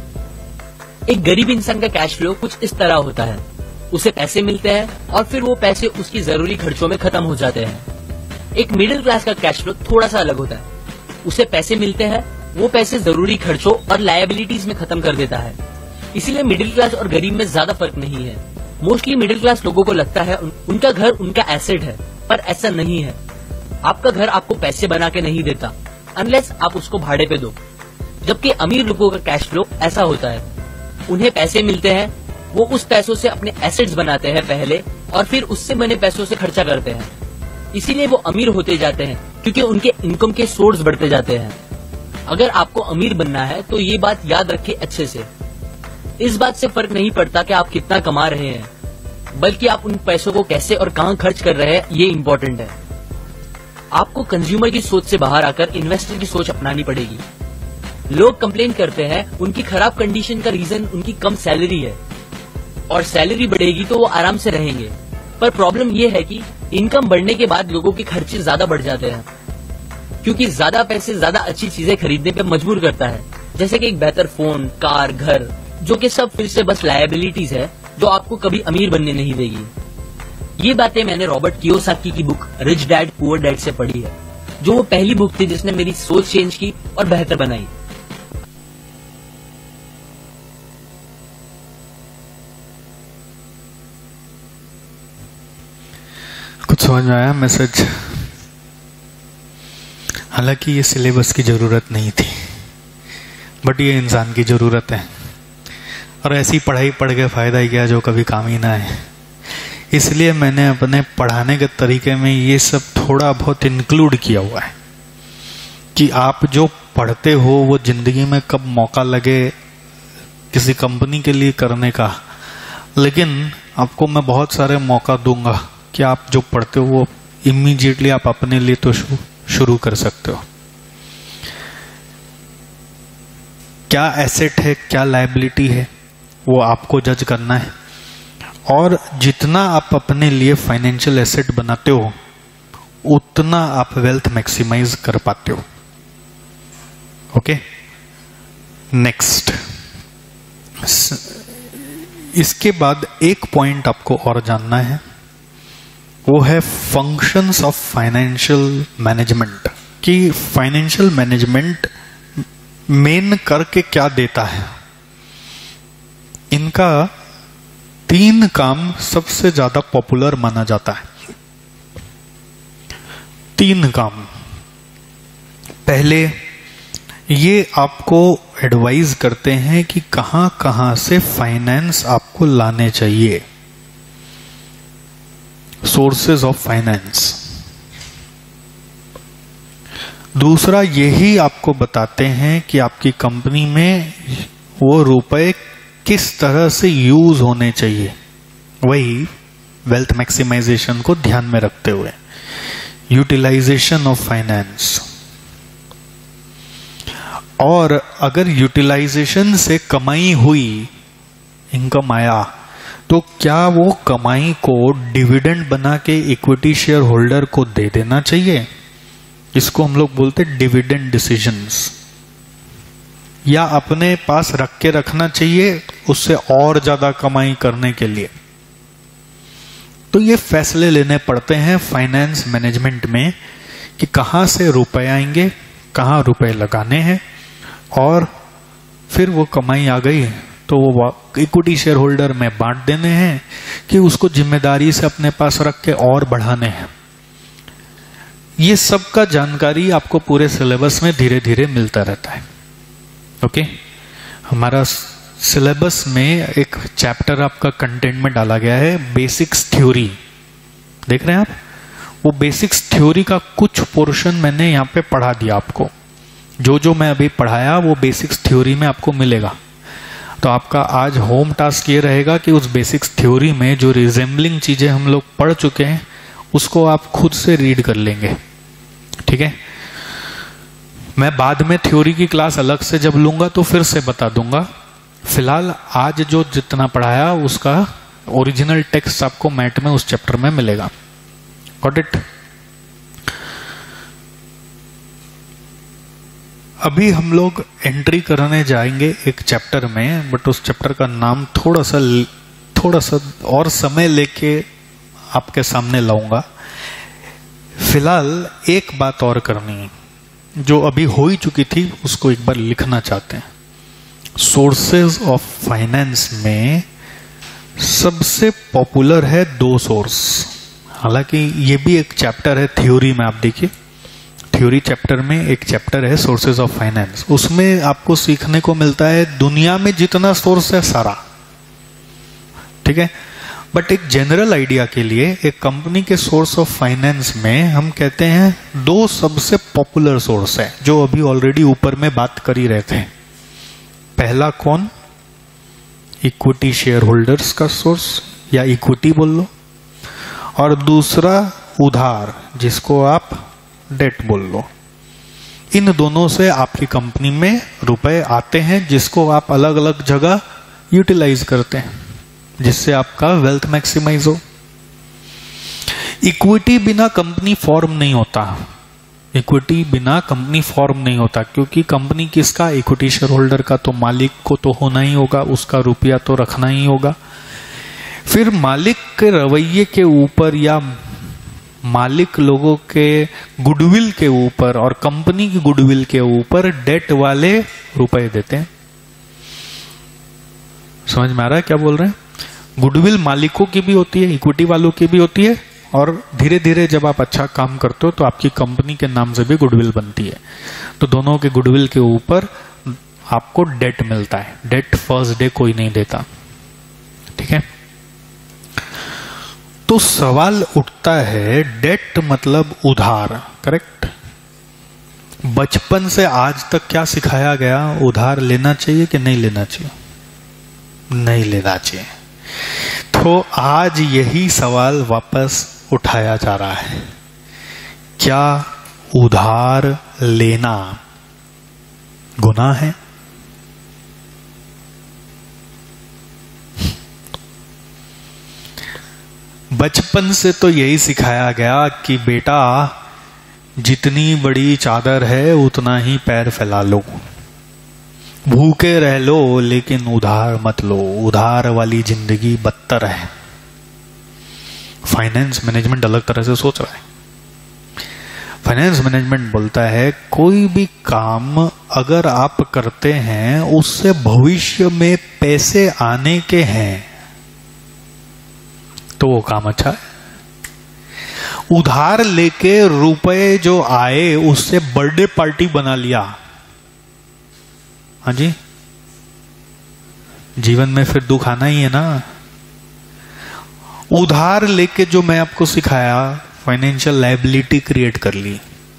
एक गरीब इंसान का कैश फ्लो कुछ इस तरह होता है। उसे पैसे मिलते हैं और फिर वो पैसे उसकी जरूरी खर्चों में खत्म हो जाते हैं। एक मिडिल क्लास का कैश फ्लो थोड़ा सा अलग होता है। उसे पैसे मिलते हैं, वो पैसे जरूरी खर्चों और लायबिलिटीज में खत्म कर देता है। इसीलिए मिडिल क्लास और गरीब में ज्यादा फर्क नहीं है। मोस्टली मिडिल क्लास लोगों को लगता है उनका घर उनका एसेट है, पर ऐसा नहीं है। आपका घर आपको पैसे बना के नहीं देता अनलेस आप उसको भाड़े पे दो। जबकि अमीर लोगों का कैश फ्लो ऐसा होता है, उन्हें पैसे मिलते हैं, वो उस पैसों से अपने एसेट्स बनाते हैं पहले और फिर उससे बने पैसों से खर्चा करते हैं। इसीलिए वो अमीर होते जाते हैं क्योंकि उनके इनकम के सोर्स बढ़ते जाते हैं। अगर आपको अमीर बनना है तो ये बात याद रखें अच्छे से। इस बात से फर्क नहीं पड़ता कि आप कितना कमा रहे हैं, बल्कि आप उन पैसों को कैसे और कहां खर्च कर रहे हैं, ये इम्पोर्टेंट है। आपको कंज्यूमर की सोच से बाहर आकर इन्वेस्टर की सोच अपनानी पड़ेगी। लोग कंप्लेन करते हैं उनकी खराब कंडीशन का रीजन उनकी कम सैलरी है और सैलरी बढ़ेगी तो वो आराम से रहेंगे। पर प्रॉब्लम ये है कि इनकम बढ़ने के बाद लोगों के खर्चे ज्यादा बढ़ जाते हैं, क्योंकि ज्यादा पैसे ज्यादा अच्छी चीजें खरीदने पे मजबूर करता है, जैसे कि एक बेहतर फोन, कार, घर, जो कि सब फिर से बस लायबिलिटीज है जो आपको कभी अमीर बनने नहीं देगी। ये बातें मैंने रॉबर्ट कियोसाकी की book Rich Dad Poor Dad से पढ़ी है, जो वो पहली बुक थी जिसने मेरी सोच चेंज की और बेहतर बनाई। कुछ समझ में आया मैसेज? हालांकि ये सिलेबस की जरूरत नहीं थी, बट ये इंसान की जरूरत है। और ऐसी पढ़ाई पढ़ के फायदा ही क्या जो कभी काम ही ना आए। इसलिए मैंने अपने पढ़ाने के तरीके में ये सब थोड़ा बहुत इंक्लूड किया हुआ है कि आप जो पढ़ते हो वो जिंदगी में कब मौका लगे किसी कंपनी के लिए करने का, लेकिन आपको मैं बहुत सारे मौका दूंगा कि आप जो पढ़ते हो वो इमीडिएटली आप अपने लिए तो शुरू कर सकते हो। क्या एसेट है, क्या लायबिलिटी है, वो आपको जज करना है। और जितना आप अपने लिए फाइनेंशियल एसेट बनाते हो उतना आप वेल्थ मैक्सिमाइज कर पाते हो। Okay, next. इसके बाद एक पॉइंट आपको और जानना है, वो है फंक्शंस ऑफ फाइनेंशियल मैनेजमेंट। कि फाइनेंशियल मैनेजमेंट मेन करके क्या देता है। इनका 3 काम सबसे ज्यादा पॉपुलर माना जाता है। 3 काम। पहले ये आपको एडवाइज करते हैं कि कहां कहां से फाइनेंस आपको लाने चाहिए, सोर्सेज ऑफ फाइनेंस। दूसरा, यही आपको बताते हैं कि आपकी कंपनी में वो रुपए किस तरह से यूज होने चाहिए, वही वेल्थ मैक्सिमाइजेशन को ध्यान में रखते हुए, यूटिलाइजेशन ऑफ फाइनेंस। और अगर यूटिलाइजेशन से कमाई हुई, इनकम आया, तो क्या वो कमाई को डिविडेंड बना के इक्विटी शेयर होल्डर को दे देना चाहिए? इसको हम लोग बोलते डिविडेंड डिसीजंस। या अपने पास रख के रखना चाहिए उससे और ज्यादा कमाई करने के लिए। तो ये फैसले लेने पड़ते हैं फाइनेंस मैनेजमेंट में कि कहां से रुपए आएंगे, कहां रुपए लगाने हैं, और फिर वो कमाई आ गई तो वो इक्विटी शेयर होल्डर में बांट देने हैं कि उसको जिम्मेदारी से अपने पास रख के और बढ़ाने हैं। ये सब का जानकारी आपको पूरे सिलेबस में धीरे धीरे मिलता रहता है। ओके, हमारा सिलेबस में एक चैप्टर आपका कंटेंट में डाला गया है बेसिक्स थ्योरी। देख रहे हैं आप, वो बेसिक्स थ्योरी का कुछ पोर्शन मैंने यहाँ पे पढ़ा दिया आपको। जो जो मैं अभी पढ़ाया वो बेसिक्स थ्योरी में आपको मिलेगा। तो आपका आज होम टास्क ये रहेगा कि उस बेसिक्स थ्योरी में जो रिजेंबलिंग चीजें हम लोग पढ़ चुके हैं उसको आप खुद से रीड कर लेंगे। ठीक है, मैं बाद में थ्योरी की क्लास अलग से जब लूंगा तो फिर से बता दूंगा। फिलहाल आज जो जितना पढ़ाया उसका ओरिजिनल टेक्स्ट आपको मैट में उस चैप्टर में मिलेगा। Got it? अभी हम लोग एंट्री करने जाएंगे एक चैप्टर में, बट उस चैप्टर का नाम थोड़ा सा और समय लेके आपके सामने लाऊंगा। फिलहाल एक बात और करनी है, जो अभी हो ही चुकी थी उसको एक बार लिखना चाहते हैं। सोर्सेज ऑफ फाइनेंस में सबसे पॉपुलर है दो सोर्स। हालांकि ये भी एक चैप्टर है थ्योरी में, आप देखिए थ्योरी चैप्टर में एक चैप्टर है सोर्सेज ऑफ फाइनेंस। उसमें आपको सीखने को मिलता है दुनिया में जितना सोर्स है सारा। ठीक है, बट एक जनरल आइडिया के लिए एक कंपनी के सोर्स ऑफ फाइनेंस में हम कहते हैं दो सबसे पॉपुलर सोर्स है, जो अभी ऑलरेडी ऊपर में बात कर ही रहे थे। पहला कौन? इक्विटी शेयर होल्डर्स का सोर्स या इक्विटी बोल लो, और दूसरा उधार, जिसको आप डेट बोल लो। इन दोनों से आपकी कंपनी में रुपए आते हैं, जिसको आप अलग अलग जगह यूटिलाइज करते हैं, जिससे आपका वेल्थ मैक्सिमाइज हो। इक्विटी बिना कंपनी फॉर्म नहीं होता। इक्विटी बिना कंपनी फॉर्म नहीं होता, क्योंकि कंपनी किसका? इक्विटी शेयर होल्डर का। तो मालिक को तो होना ही होगा, उसका रुपया तो रखना ही होगा। फिर मालिक के रवैये के ऊपर या मालिक लोगों के गुडविल के ऊपर और कंपनी की गुडविल के ऊपर डेट वाले रुपए देते हैं। समझ में आ रहा है क्या बोल रहे हैं? गुडविल मालिकों की भी होती है, इक्विटी वालों की भी होती है, और धीरे धीरे जब आप अच्छा काम करते हो तो आपकी कंपनी के नाम से भी गुडविल बनती है। तो दोनों के गुडविल के ऊपर आपको डेट मिलता है। डेट फर्स्ट डे कोई नहीं देता। ठीक है, तो सवाल उठता है डेट मतलब उधार, करेक्ट? बचपन से आज तक क्या सिखाया गया? उधार लेना चाहिए कि नहीं लेना चाहिए? नहीं लेना चाहिए। तो आज यही सवाल वापस उठाया जा रहा है, क्या उधार लेना गुनाह है? बचपन से तो यही सिखाया गया कि बेटा जितनी बड़ी चादर है उतना ही पैर फैला लो, भूखे रह लो लेकिन उधार मत लो, उधार वाली जिंदगी बदतर है। फाइनेंस मैनेजमेंट अलग तरह से सोच रहा है। फाइनेंस मैनेजमेंट बोलता है कोई भी काम अगर आप करते हैं उससे भविष्य में पैसे आने के हैं तो वो काम अच्छा है। उधार लेके रुपए जो आए उससे बर्थडे पार्टी बना लिया, हाँ जी, जीवन में फिर दुख आना ही है ना। उधार लेके जो मैं आपको सिखाया, फाइनेंशियल लायबिलिटी क्रिएट कर ली।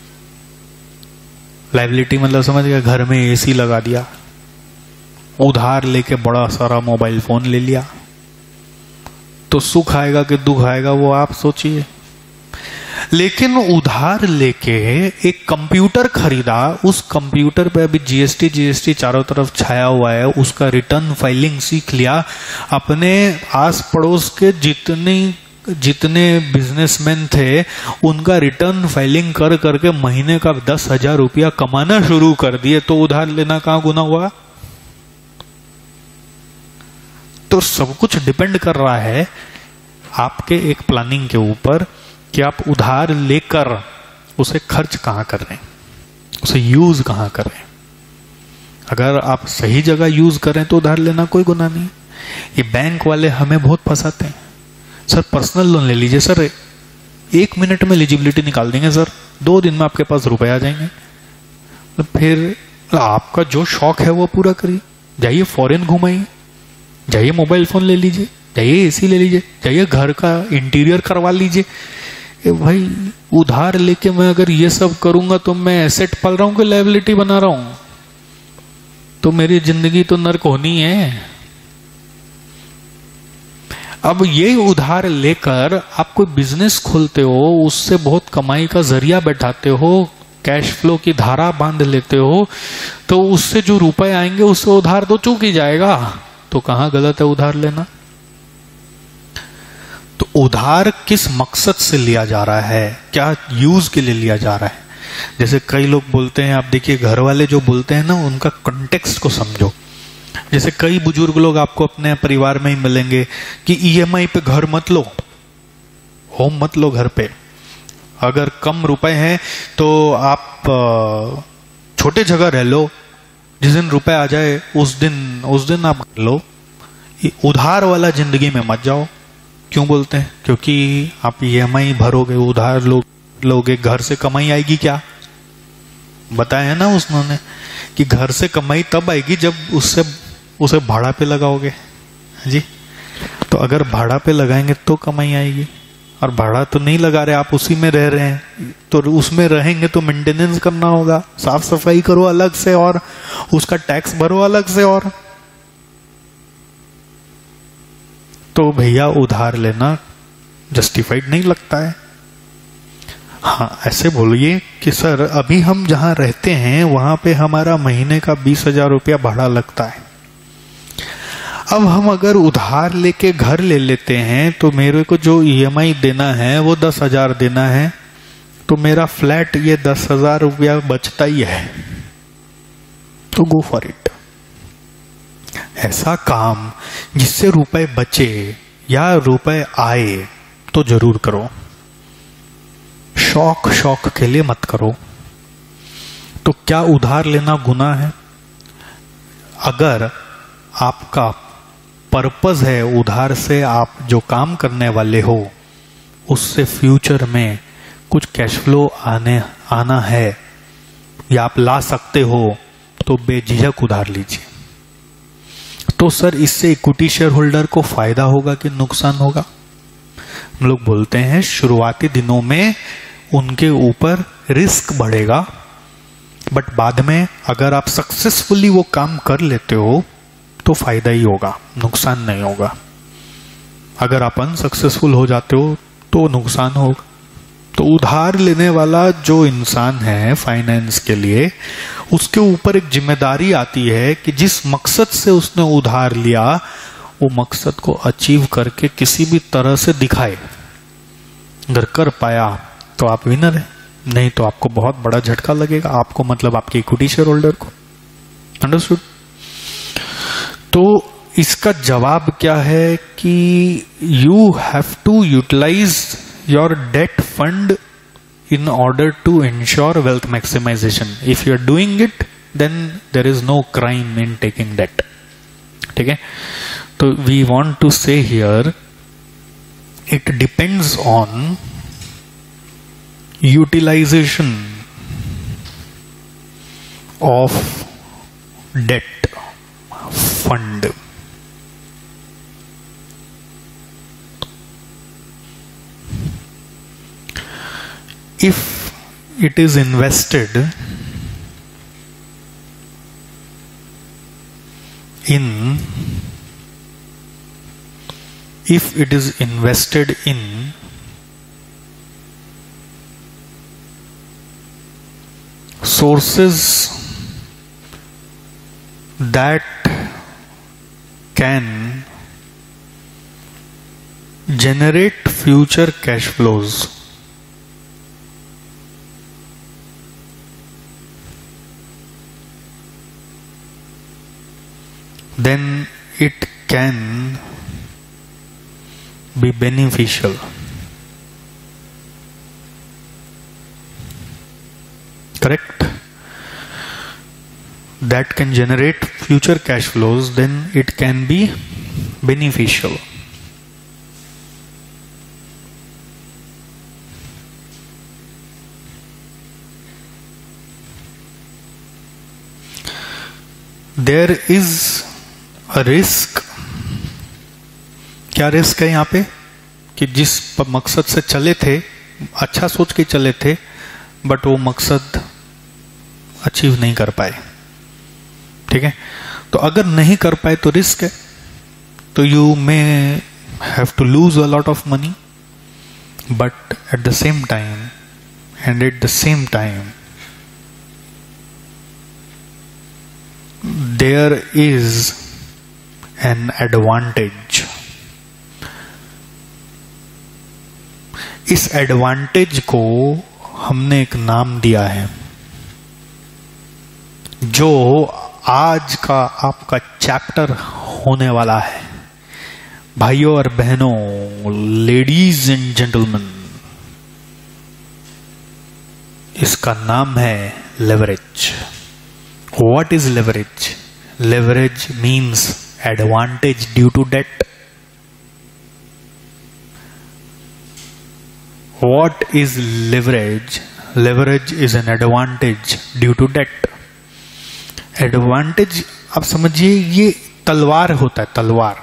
लायबिलिटी मतलब समझ गया, घर में एसी लगा दिया, उधार लेके बड़ा सारा मोबाइल फोन ले लिया, तो सुख आएगा कि दुख आएगा वो आप सोचिए। लेकिन उधार लेके एक कंप्यूटर खरीदा, उस कंप्यूटर पे अभी जीएसटी चारों तरफ छाया हुआ है, उसका रिटर्न फाइलिंग सीख लिया, अपने आस पड़ोस के जितने बिजनेसमैन थे उनका रिटर्न फाइलिंग कर करके महीने का 10,000 रुपया कमाना शुरू कर दिए, तो उधार लेना कहां गुनाह हुआ? तो सब कुछ डिपेंड कर रहा है आपके एक प्लानिंग के ऊपर कि आप उधार लेकर उसे खर्च कहां कर रहे हैं, उसे यूज कहां कर रहे हैं। अगर आप सही जगह यूज करें तो उधार लेना कोई गुनाह नहीं। ये बैंक वाले हमें बहुत फंसाते हैं। सर पर्सनल लोन ले लीजिए सर, 1 मिनट में एलिजिबिलिटी निकाल देंगे सर, 2 दिन में आपके पास रुपए आ जाएंगे। तो फिर आपका जो शौक है वो पूरा करिए, जाइए फॉरेन घुमाइए, जाइए मोबाइल फोन ले लीजिए, जाइए एसी ले लीजिए, जाइए घर का इंटीरियर करवा लीजिए। भाई उधार लेके मैं अगर ये सब करूंगा तो मैं एसेट पाल रहा हूं कि लायबिलिटी बना रहा हूं? तो मेरी जिंदगी तो नर्क होनी है। अब ये उधार लेकर आप कोई बिजनेस खोलते हो, उससे बहुत कमाई का जरिया बैठाते हो, कैश फ्लो की धारा बांध लेते हो, तो उससे जो रुपए आएंगे उससे उधार तो चूक ही जाएगा। तो कहां गलत है उधार लेना? तो उधार किस मकसद से लिया जा रहा है, क्या यूज के लिए लिया जा रहा है? जैसे कई लोग बोलते हैं, आप देखिए घर वाले जो बोलते हैं ना, उनका कॉन्टेक्स्ट को समझो। जैसे कई बुजुर्ग लोग आपको अपने परिवार में ही मिलेंगे कि ईएमआई पे घर मत लो, होम मत लो घर पे, अगर कम रुपए हैं तो आप छोटे जगह रह लो, जिस दिन रुपए आ जाए उस दिन आप लो, उधार वाला जिंदगी में मत जाओ। क्यों बोलते हैं? क्योंकि आप ईएमआई भरोगे, उधार लोगे, घर से कमाई आएगी क्या? बताया ना उसने कि घर से कमाई तब आएगी जब उसे भाड़ा पे लगाओगे जी। तो अगर भाड़ा पे लगाएंगे तो कमाई आएगी, और भाड़ा तो नहीं लगा रहे, आप उसी में रह रहे हैं, तो उसमें रहेंगे तो मेंटेनेंस करना होगा, साफ सफाई करो अलग से और उसका टैक्स भरो अलग से। और तो भैया उधार लेना जस्टिफाइड नहीं लगता है। हाँ, ऐसे बोलिए कि सर अभी हम जहां रहते हैं वहां पे हमारा महीने का 20,000 रुपया भाड़ा लगता है, अब हम अगर उधार लेके घर ले लेते हैं तो मेरे को जो ईएमआई देना है वो 10,000 देना है, तो मेरा फ्लैट ये 10,000 रुपया बचता ही है, तो गो फॉर इट। ऐसा काम जिससे रुपए बचे या रुपए आए तो जरूर करो, शौक के लिए मत करो। तो क्या उधार लेना गुनाह है? अगर आपका पर्पस है उधार से आप जो काम करने वाले हो उससे फ्यूचर में कुछ कैश फ्लो आना है या आप ला सकते हो, तो बेझिझक उधार लीजिए। तो सर इससे इक्विटी शेयर होल्डर को फायदा होगा कि नुकसान होगा? हम लोग बोलते हैं शुरुआती दिनों में उनके ऊपर रिस्क बढ़ेगा, बट बाद में अगर आप सक्सेसफुली वो काम कर लेते हो तो फायदा ही होगा, नुकसान नहीं होगा। अगर आप अनसक्सेसफुल हो जाते हो तो नुकसान होगा। तो उधार लेने वाला जो इंसान है फाइनेंस के लिए, उसके ऊपर एक जिम्मेदारी आती है कि जिस मकसद से उसने उधार लिया वो मकसद को अचीव करके किसी भी तरह से दिखाए। अगर कर पाया तो आप विनर है, नहीं तो आपको बहुत बड़ा झटका लगेगा, आपको मतलब आपके इक्विटी शेयर होल्डर को। अंडरस्टूड? तो इसका जवाब क्या है कि you have to utilise your debt fund in order to ensure wealth maximization. If you are doing it, then there is no crime in taking debt. ठीक है? तो we want to say here, it depends on utilization of debt fund. If it is invested in sources that can generate future cash flows, then it can be beneficial. Correct? that can generate future cash flows, then it can be beneficial. There is a risk. क्या risk है यहां पे कि जिस मकसद से चले थे, अच्छा सोच के चले थे, बट वो मकसद अचीव नहीं कर पाए। ठीक है, तो अगर नहीं कर पाए तो रिस्क है, तो you may have to lose a lot of money, but at the same time there is an advantage. इस एडवांटेज को हमने एक नाम दिया है, जो आज का आपका चैप्टर होने वाला है। भाइयों और बहनों, लेडीज एंड जेंटलमैन, इसका नाम है leverage. What is leverage? Leverage means advantage due to debt. What is leverage? Leverage is an advantage due to debt. Advantage आप समझिए, ये तलवार होता है, तलवार।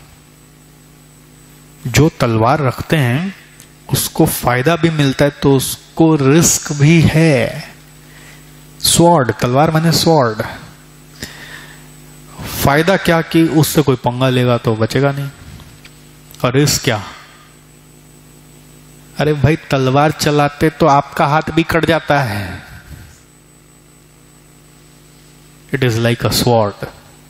जो तलवार रखते हैं उसको फायदा भी मिलता है, तो उसको रिस्क भी है। स्वॉर्ड, तलवार माने स्वॉर्ड। फायदा क्या कि उससे कोई पंगा लेगा तो बचेगा नहीं, और रिस्क क्या? अरे भाई, तलवार चलाते तो आपका हाथ भी कट जाता है। It is like a sword.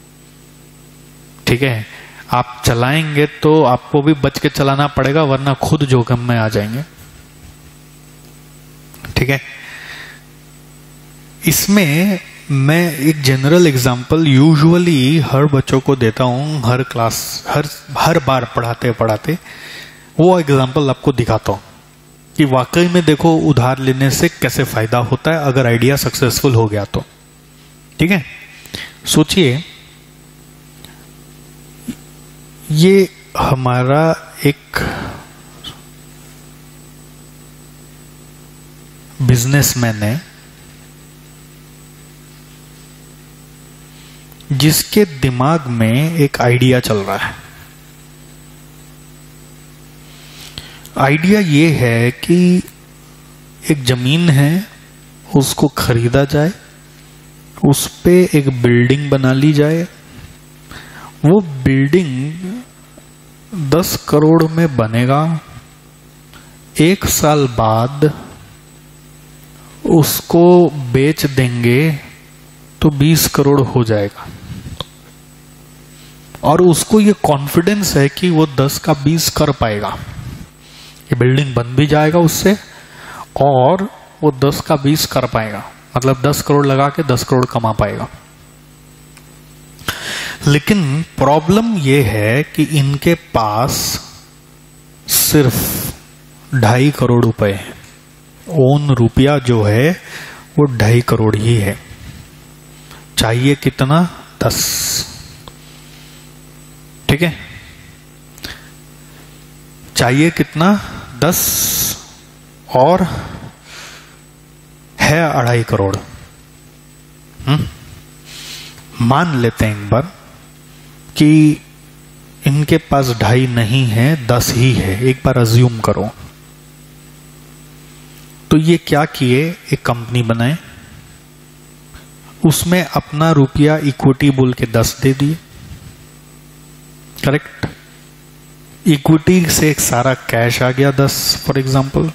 ठीक है, आप चलाएंगे तो आपको भी बच के चलाना पड़ेगा, वरना खुद जोखिम में आ जाएंगे। ठीक है, इसमें मैं एक जनरल एग्जांपल यूजुअली हर बच्चों को देता हूं, हर क्लास, हर बार पढ़ाते पढ़ाते वो एग्जांपल आपको दिखाता हूं कि वाकई में देखो उधार लेने से कैसे फायदा होता है अगर आइडिया सक्सेसफुल हो गया तो। ठीक है, सोचिए, ये हमारा एक बिजनेसमैन है जिसके दिमाग में एक आइडिया चल रहा है। आइडिया ये है कि एक जमीन है, उसको खरीदा जाए, उस पे एक बिल्डिंग बना ली जाए। वो बिल्डिंग 10 करोड़ में बनेगा, 1 साल बाद उसको बेच देंगे तो 20 करोड़ हो जाएगा, और उसको ये कॉन्फिडेंस है कि वो 10 का 20 कर पाएगा। ये बिल्डिंग बन भी जाएगा उससे, और वो 10 का 20 कर पाएगा, मतलब 10 करोड़ लगा के 10 करोड़ कमा पाएगा। लेकिन प्रॉब्लम ये है कि इनके पास सिर्फ 2.5 करोड़ रुपए है। ओन रुपया जो है वो 2.5 करोड़ ही है। चाहिए कितना? 10। ठीक है, चाहिए कितना? 10, और है 2.5 करोड़। मान लेते हैं एक बार कि इनके पास 2.5 नहीं है, 10 ही है, एक बार अज्यूम करो। तो ये क्या किए, एक कंपनी बनाए, उसमें अपना रुपया इक्विटी बोल के 10 दे दिए। करेक्ट, इक्विटी से एक सारा कैश आ गया 10 फॉर एग्जांपल।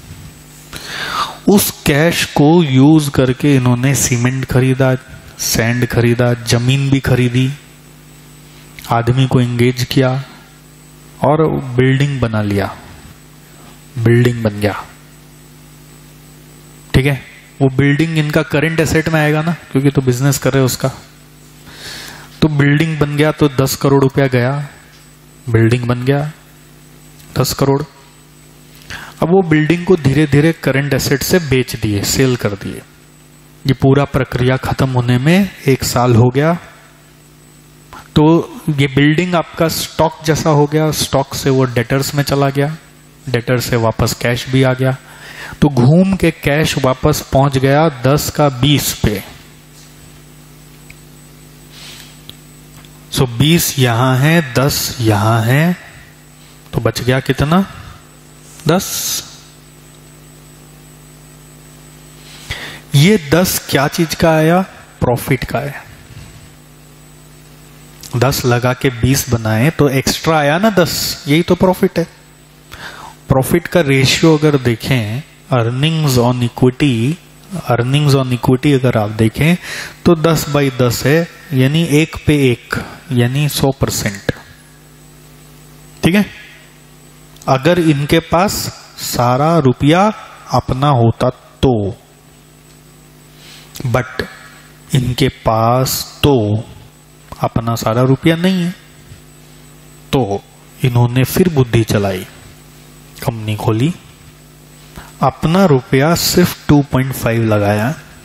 उस कैश को यूज करके इन्होंने सीमेंट खरीदा, सैंड खरीदा, जमीन भी खरीदी, आदमी को एंगेज किया और बिल्डिंग बना लिया। बिल्डिंग बन गया। ठीक है, वो बिल्डिंग इनका करंट एसेट में आएगा ना, क्योंकि तो बिजनेस कर रहे हो उसका। तो बिल्डिंग बन गया तो 10 करोड़ रुपया गया, बिल्डिंग बन गया 10 करोड़। अब वो बिल्डिंग को धीरे धीरे करंट एसेट से बेच दिए, सेल कर दिए। ये पूरा प्रक्रिया खत्म होने में 1 साल हो गया। तो ये बिल्डिंग आपका स्टॉक जैसा हो गया, स्टॉक से वो डेटर्स में चला गया, डेटर से वापस कैश भी आ गया, तो घूम के कैश वापस पहुंच गया 10 का 20 पे। सो 20 यहां है, 10 यहां है, तो बच गया कितना? 10। ये 10 क्या चीज का आया? प्रॉफिट का है। 10 लगा के 20 बनाए तो एक्स्ट्रा आया ना 10, यही तो प्रॉफिट है। प्रॉफिट का रेशियो अगर देखें, अर्निंग्स ऑन इक्विटी अगर आप देखें तो 10/10 है, यानी 1 पे 1, यानी 100%। ठीक है। अगर इनके पास सारा रुपया अपना होता तो, बट इनके पास तो अपना सारा रुपया नहीं है, तो इन्होंने फिर बुद्धि चलाई, कंपनी खोली, अपना रुपया सिर्फ 2.5 लगाया,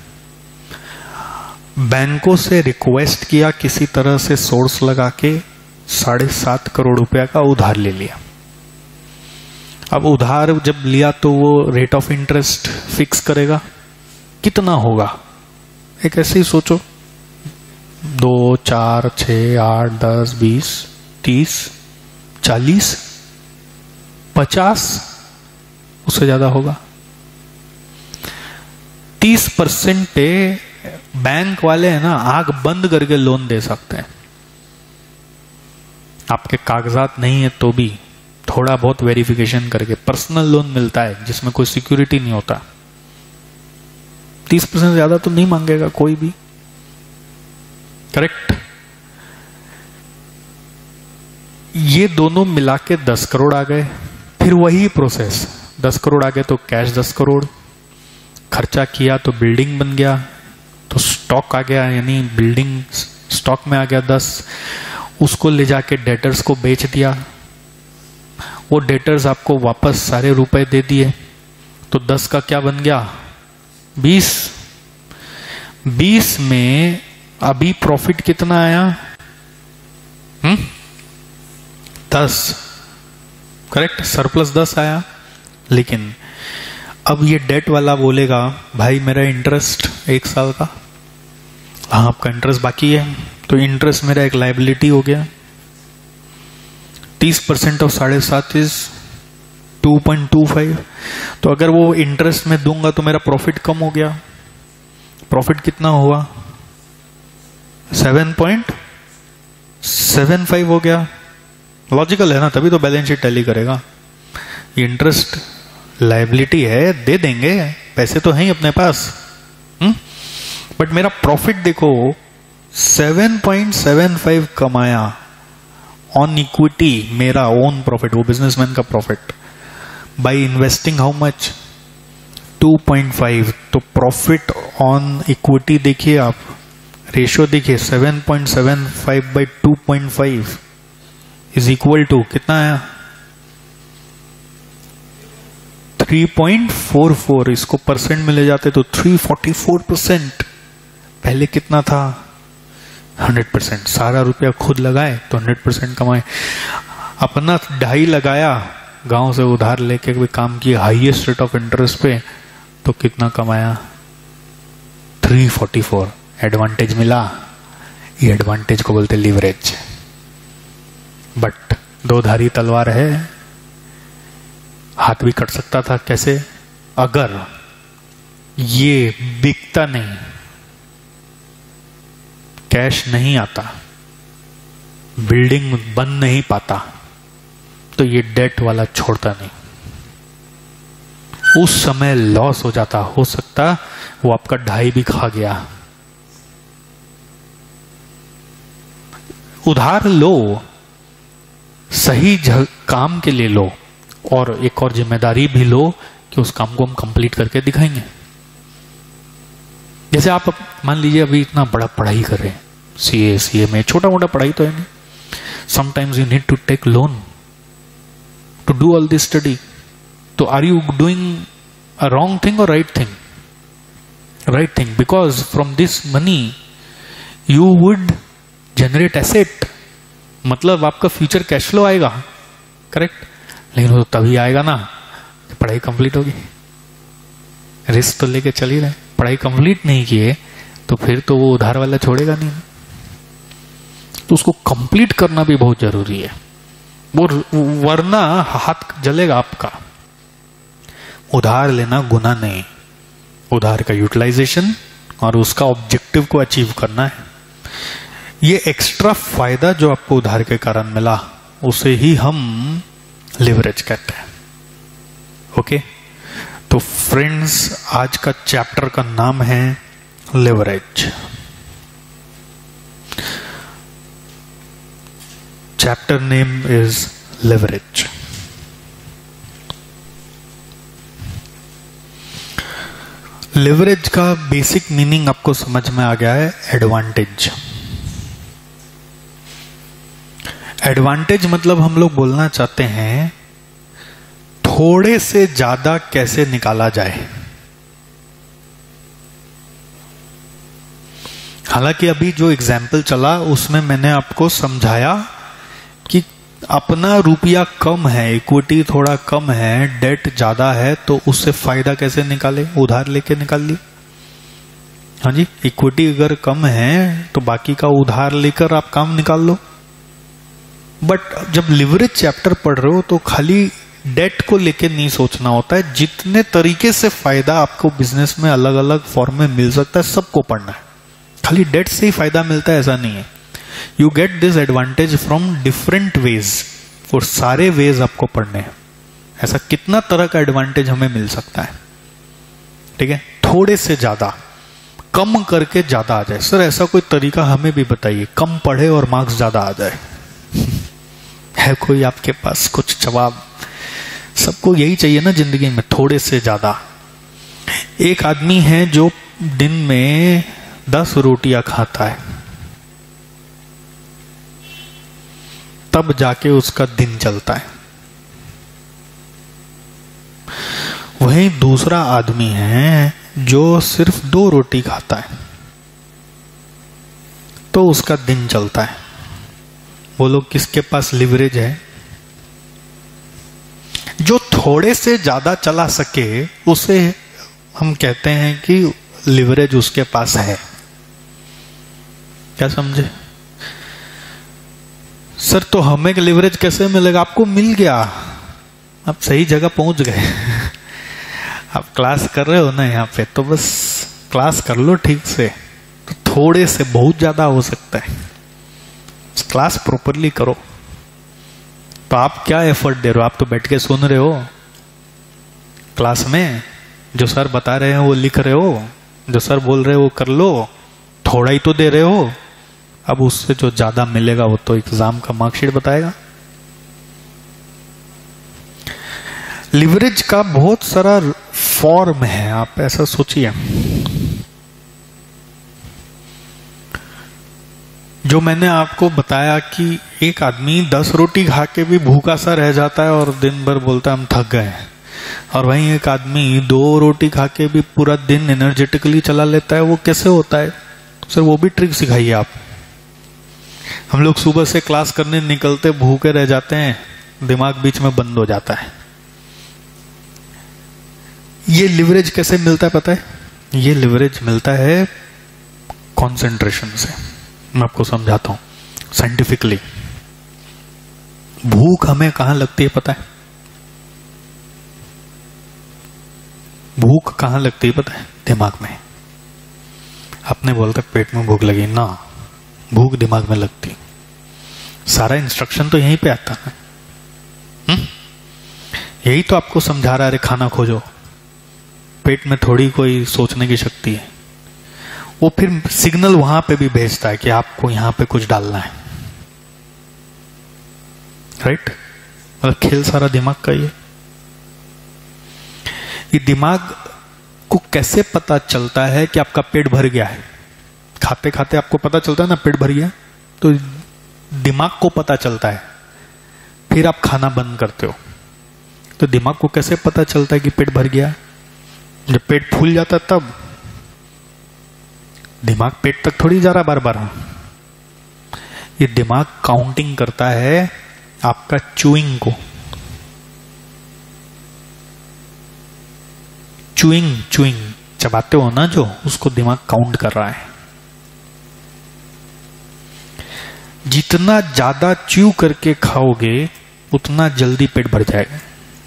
बैंकों से रिक्वेस्ट किया, किसी तरह से सोर्स लगा के 7.5 करोड़ रुपया का उधार ले लिया। अब उधार जब लिया तो वो रेट ऑफ इंटरेस्ट फिक्स करेगा, कितना होगा? एक ऐसे ही सोचो, 2, 4, 6, 8, 10, 20, 30, 40, 50, उससे ज्यादा होगा। 30% पे बैंक वाले है ना, आंख बंद करके लोन दे सकते हैं। आपके कागजात नहीं है तो भी थोड़ा बहुत वेरिफिकेशन करके पर्सनल लोन मिलता है, जिसमें कोई सिक्योरिटी नहीं होता। 30% ज्यादा तो नहीं मांगेगा कोई भी, करेक्ट। ये दोनों मिला के 10 करोड़ आ गए। फिर वही प्रोसेस, 10 करोड़ आ गए तो कैश 10 करोड़, खर्चा किया तो बिल्डिंग बन गया, तो स्टॉक आ गया, यानी बिल्डिंग स्टॉक में आ गया 10, उसको ले जाके डेटर्स को बेच दिया, वो डेटर्स आपको वापस सारे रुपए दे दिए, तो 10 का क्या बन गया? 20। 20 में अभी प्रॉफिट कितना आया? 10, करेक्ट, सरप्लस 10 आया। लेकिन अब ये डेट वाला बोलेगा, भाई मेरा इंटरेस्ट 1 साल का, हाँ आपका इंटरेस्ट बाकी है, तो इंटरेस्ट मेरा एक लायबिलिटी हो गया। 30% ऑफ 7.5 इज 2.25, तो अगर वो इंटरेस्ट में दूंगा तो मेरा प्रॉफिट कम हो गया। प्रॉफिट कितना हुआ? 7.75 हो गया। लॉजिकल है ना, तभी तो बैलेंस शीट टैली करेगा। इंटरेस्ट लायबिलिटी है, दे देंगे, पैसे तो हैं ही अपने पास, बट मेरा प्रॉफिट देखो 7.75 कमाया ऑन इक्विटी, मेरा ओन प्रॉफिट, वो बिजनेसमैन का profit, by investing how much? 2.5। तो प्रॉफिट ऑन इक्विटी देखिए आप, रेशियो देखिए, 7.75/2.5 इज इक्वल टू कितना आया? 3.44। इसको परसेंट में ले जाते तो 344%। पहले कितना था? 100%। सारा रुपया खुद लगाए तो 100% कमाए। अपना 2.5 लगाया, गांव से उधार लेके भी काम किया हाईएस्ट रेट ऑफ इंटरेस्ट पे, तो कितना कमाया? 344। एडवांटेज मिला, ये एडवांटेज को बोलते लीवरेज। बट 2 धारी तलवार है, हाथ भी कट सकता था। कैसे? अगर ये बिकता नहीं, कैश नहीं आता, बिल्डिंग बन नहीं पाता, तो ये डेट वाला छोड़ता नहीं, उस समय लॉस हो जाता। हो सकता वो आपका 2.5 भी खा गया। उधार लो, सही काम के लिए लो, और एक और जिम्मेदारी भी लो कि उस काम को हम कंप्लीट करके दिखाएंगे। जैसे आप मान लीजिए अभी इतना बड़ा पढ़ाई कर रहे हैं, सीए में, छोटा मोटा पढ़ाई तो है नहीं, sometimes you need to take loan to do all this study. तो are you doing a wrong thing और right thing? Right thing, because from this money you would generate asset, मतलब आपका फ्यूचर कैश फ्लो आएगा, correct. लेकिन वो तभी आएगा ना पढ़ाई कंप्लीट होगी। रिस्क तो लेके चल ही रहे, पढ़ाई कंप्लीट नहीं किए तो फिर तो वो उधार वाला छोड़ेगा नहीं, तो उसको कंप्लीट करना भी बहुत जरूरी है, वो वरना हाथ जलेगा आपका। उधार लेना गुनाह नहीं, उधार का यूटिलाइजेशन और उसका ऑब्जेक्टिव को अचीव करना है। ये एक्स्ट्रा फायदा जो आपको उधार के कारण मिला उसे ही हम लिवरेज कहते हैं। ओके, तो फ्रेंड्स आज का चैप्टर का नाम है leverage. Chapter name is leverage. Leverage का बेसिक मीनिंग आपको समझ में आ गया है, एडवांटेज। एडवांटेज मतलब हम लोग बोलना चाहते हैं थोड़े से ज्यादा कैसे निकाला जाए। हालांकि अभी जो एग्जाम्पल चला उसमें मैंने आपको समझाया कि अपना रुपया कम है, इक्विटी थोड़ा कम है, डेट ज्यादा है, तो उससे फायदा कैसे निकाले, उधार लेके निकाल ली। हाँ जी, इक्विटी अगर कम है तो बाकी का उधार लेकर आप काम निकाल लो। बट जब लिवरेज चैप्टर पढ़ रहे हो तो खाली डेट को लेके नहीं सोचना होता है, जितने तरीके से फायदा आपको बिजनेस में अलग अलग फॉर्म में मिल सकता है सबको पढ़ना है। खाली डेट से ही फायदा मिलता है ऐसा नहीं है। You get this advantage from different ways, और सारे वेज आपको पढ़ने हैं। ऐसा कितना तरह का एडवांटेज हमें मिल सकता है, ठीक है। थोड़े से ज्यादा, कम करके ज्यादा आ जाए। सर ऐसा कोई तरीका हमें भी बताइए, कम पढ़े और मार्क्स ज्यादा आ जाए। है कोई आपके पास कुछ जवाब? सबको यही चाहिए ना जिंदगी में, थोड़े से ज्यादा। एक आदमी है जो दिन में 10 रोटियां खाता है, तब जाके उसका दिन चलता है। वहीं दूसरा आदमी है जो सिर्फ 2 रोटी खाता है, तो उसका दिन चलता है। बोलो किसके पास लिवरेज है? जो थोड़े से ज्यादा चला सके उसे हम कहते हैं कि लिवरेज उसके पास है। क्या समझे? सर तो हमें लिवरेज कैसे मिलेगा? आपको मिल गया, आप सही जगह पहुंच गए। आप क्लास कर रहे हो ना यहाँ पे, तो बस क्लास कर लो ठीक से, तो थोड़े से बहुत ज्यादा हो सकता है। क्लास प्रॉपरली करो। तो आप क्या एफर्ट दे रहे हो? आप तो बैठ के सुन रहे हो क्लास में, जो सर बता रहे हैं वो लिख रहे हो, जो सर बोल रहे हो वो कर लो, थोड़ा ही तो दे रहे हो। अब उससे जो ज्यादा मिलेगा वो तो एग्जाम का मार्कशीट बताएगा। लिवरेज का बहुत सारा फॉर्म है, आप ऐसा सोचिए। जो मैंने आपको बताया कि एक आदमी 10 रोटी खा के भी भूखा सा रह जाता है और दिन भर बोलता है हम थक गए, और वहीं एक आदमी 2 रोटी खा के भी पूरा दिन एनर्जेटिकली चला लेता है। वो कैसे होता है? सर वो भी ट्रिक सिखाइए आप। हम लोग सुबह से क्लास करने निकलते भूखे रह जाते हैं, दिमाग बीच में बंद हो जाता है। ये लिवरेज कैसे मिलता है पता है? ये लिवरेज मिलता है कंसंट्रेशन से। मैं आपको समझाता हूं साइंटिफिकली। भूख हमें कहां लगती है पता है? भूख कहां लगती है पता है? दिमाग में। आपने बोलता पेट में भूख लगी ना, भूख दिमाग में लगती। सारा इंस्ट्रक्शन तो यहीं पे आता है। यही तो आपको समझा रहा है, खाना खोजो। पेट में थोड़ी कोई सोचने की शक्ति है। वो फिर सिग्नल वहां पे भी भेजता है कि आपको यहां पे कुछ डालना है। राइट? मतलब खेल सारा दिमाग का ही है। ये दिमाग को कैसे पता चलता है कि आपका पेट भर गया है? खाते खाते आपको पता चलता है ना पेट भर गया, तो दिमाग को पता चलता है। फिर आप खाना बंद करते हो, तो दिमाग को कैसे पता चलता है कि पेट भर गया? जब पेट फूल जाता है तब, दिमाग पेट तक थोड़ी जा रहा बार बार। ये दिमाग काउंटिंग करता है आपका च्यूइंग को। च्यूइंग चबाते हो ना, जो उसको दिमाग काउंट कर रहा है। जितना ज्यादा च्यू करके खाओगे उतना जल्दी पेट भर जाएगा।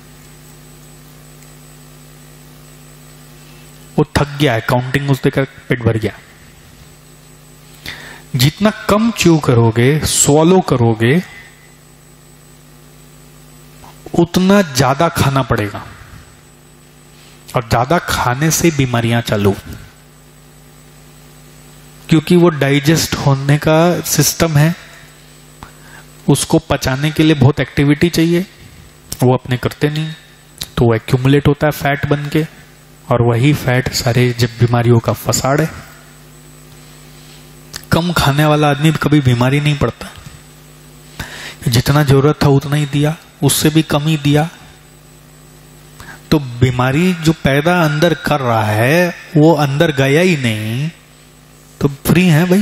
वो थक गया है, काउंटिंग उससे कर पेट भर गया। जितना कम च्यू करोगे, स्वॉलो करोगे, उतना ज्यादा खाना पड़ेगा। और ज्यादा खाने से बीमारियां चालू, क्योंकि वो डाइजेस्ट होने का सिस्टम है, उसको पचाने के लिए बहुत एक्टिविटी चाहिए, वो अपने करते नहीं, तो वो एक्यूमुलेट होता है फैट बन के, और वही फैट सारे जब बीमारियों का फसाड़ है। कम खाने वाला आदमी कभी बीमारी नहीं पड़ता। जितना जरूरत था उतना ही दिया, उससे भी कम ही दिया, तो बीमारी जो पैदा अंदर कर रहा है वो अंदर गया ही नहीं, तो फ्री है भाई।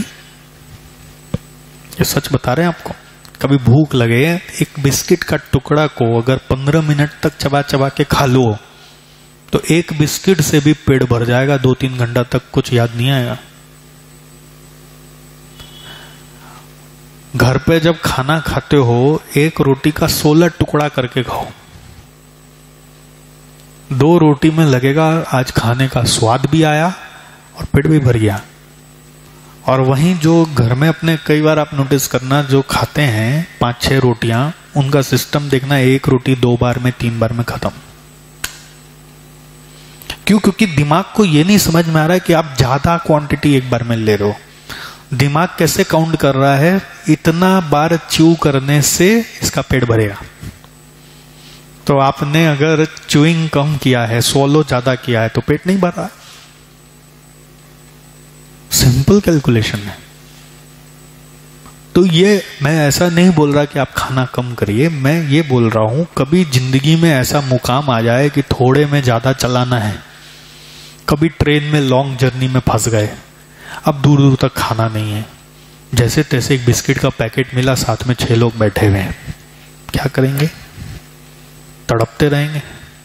ये सच बता रहे हैं आपको। कभी भूख लगे, एक बिस्किट का टुकड़ा को अगर 15 मिनट तक चबा चबा के खा लो तो एक बिस्किट से भी पेट भर जाएगा, 2-3 घंटा तक कुछ याद नहीं आएगा। घर पे जब खाना खाते हो, एक रोटी का 16 टुकड़ा करके खाओ। 2 रोटी में लगेगा आज खाने का स्वाद भी आया और पेट भी भर गया। और वहीं जो घर में अपने कई बार आप नोटिस करना, जो खाते हैं 5-6 रोटियां, उनका सिस्टम देखना 1 रोटी 2 बार में 3 बार में खत्म। क्यों? क्योंकि दिमाग को ये नहीं समझ में आ रहा है कि आप ज्यादा क्वांटिटी एक बार में ले रहे हो। दिमाग कैसे काउंट कर रहा है, इतना बार च्यू करने से इसका पेट भरेगा। तो आपने अगर च्यूइंग कम किया है, स्वॉलो ज्यादा किया है, तो पेट नहीं भर रहा। सिंपल कैलकुलेशन है। तो ये मैं ऐसा नहीं बोल रहा कि आप खाना कम करिए, मैं ये बोल रहा हूं कभी जिंदगी में ऐसा मुकाम आ जाए कि थोड़े में ज्यादा चलाना है। कभी ट्रेन में लॉन्ग जर्नी में फंस गए, अब दूर दूर तक खाना नहीं है, जैसे तैसे एक बिस्किट का पैकेट मिला, साथ में 6 लोग बैठे हुए हैं, क्या करेंगे? तड़पते रहेंगे।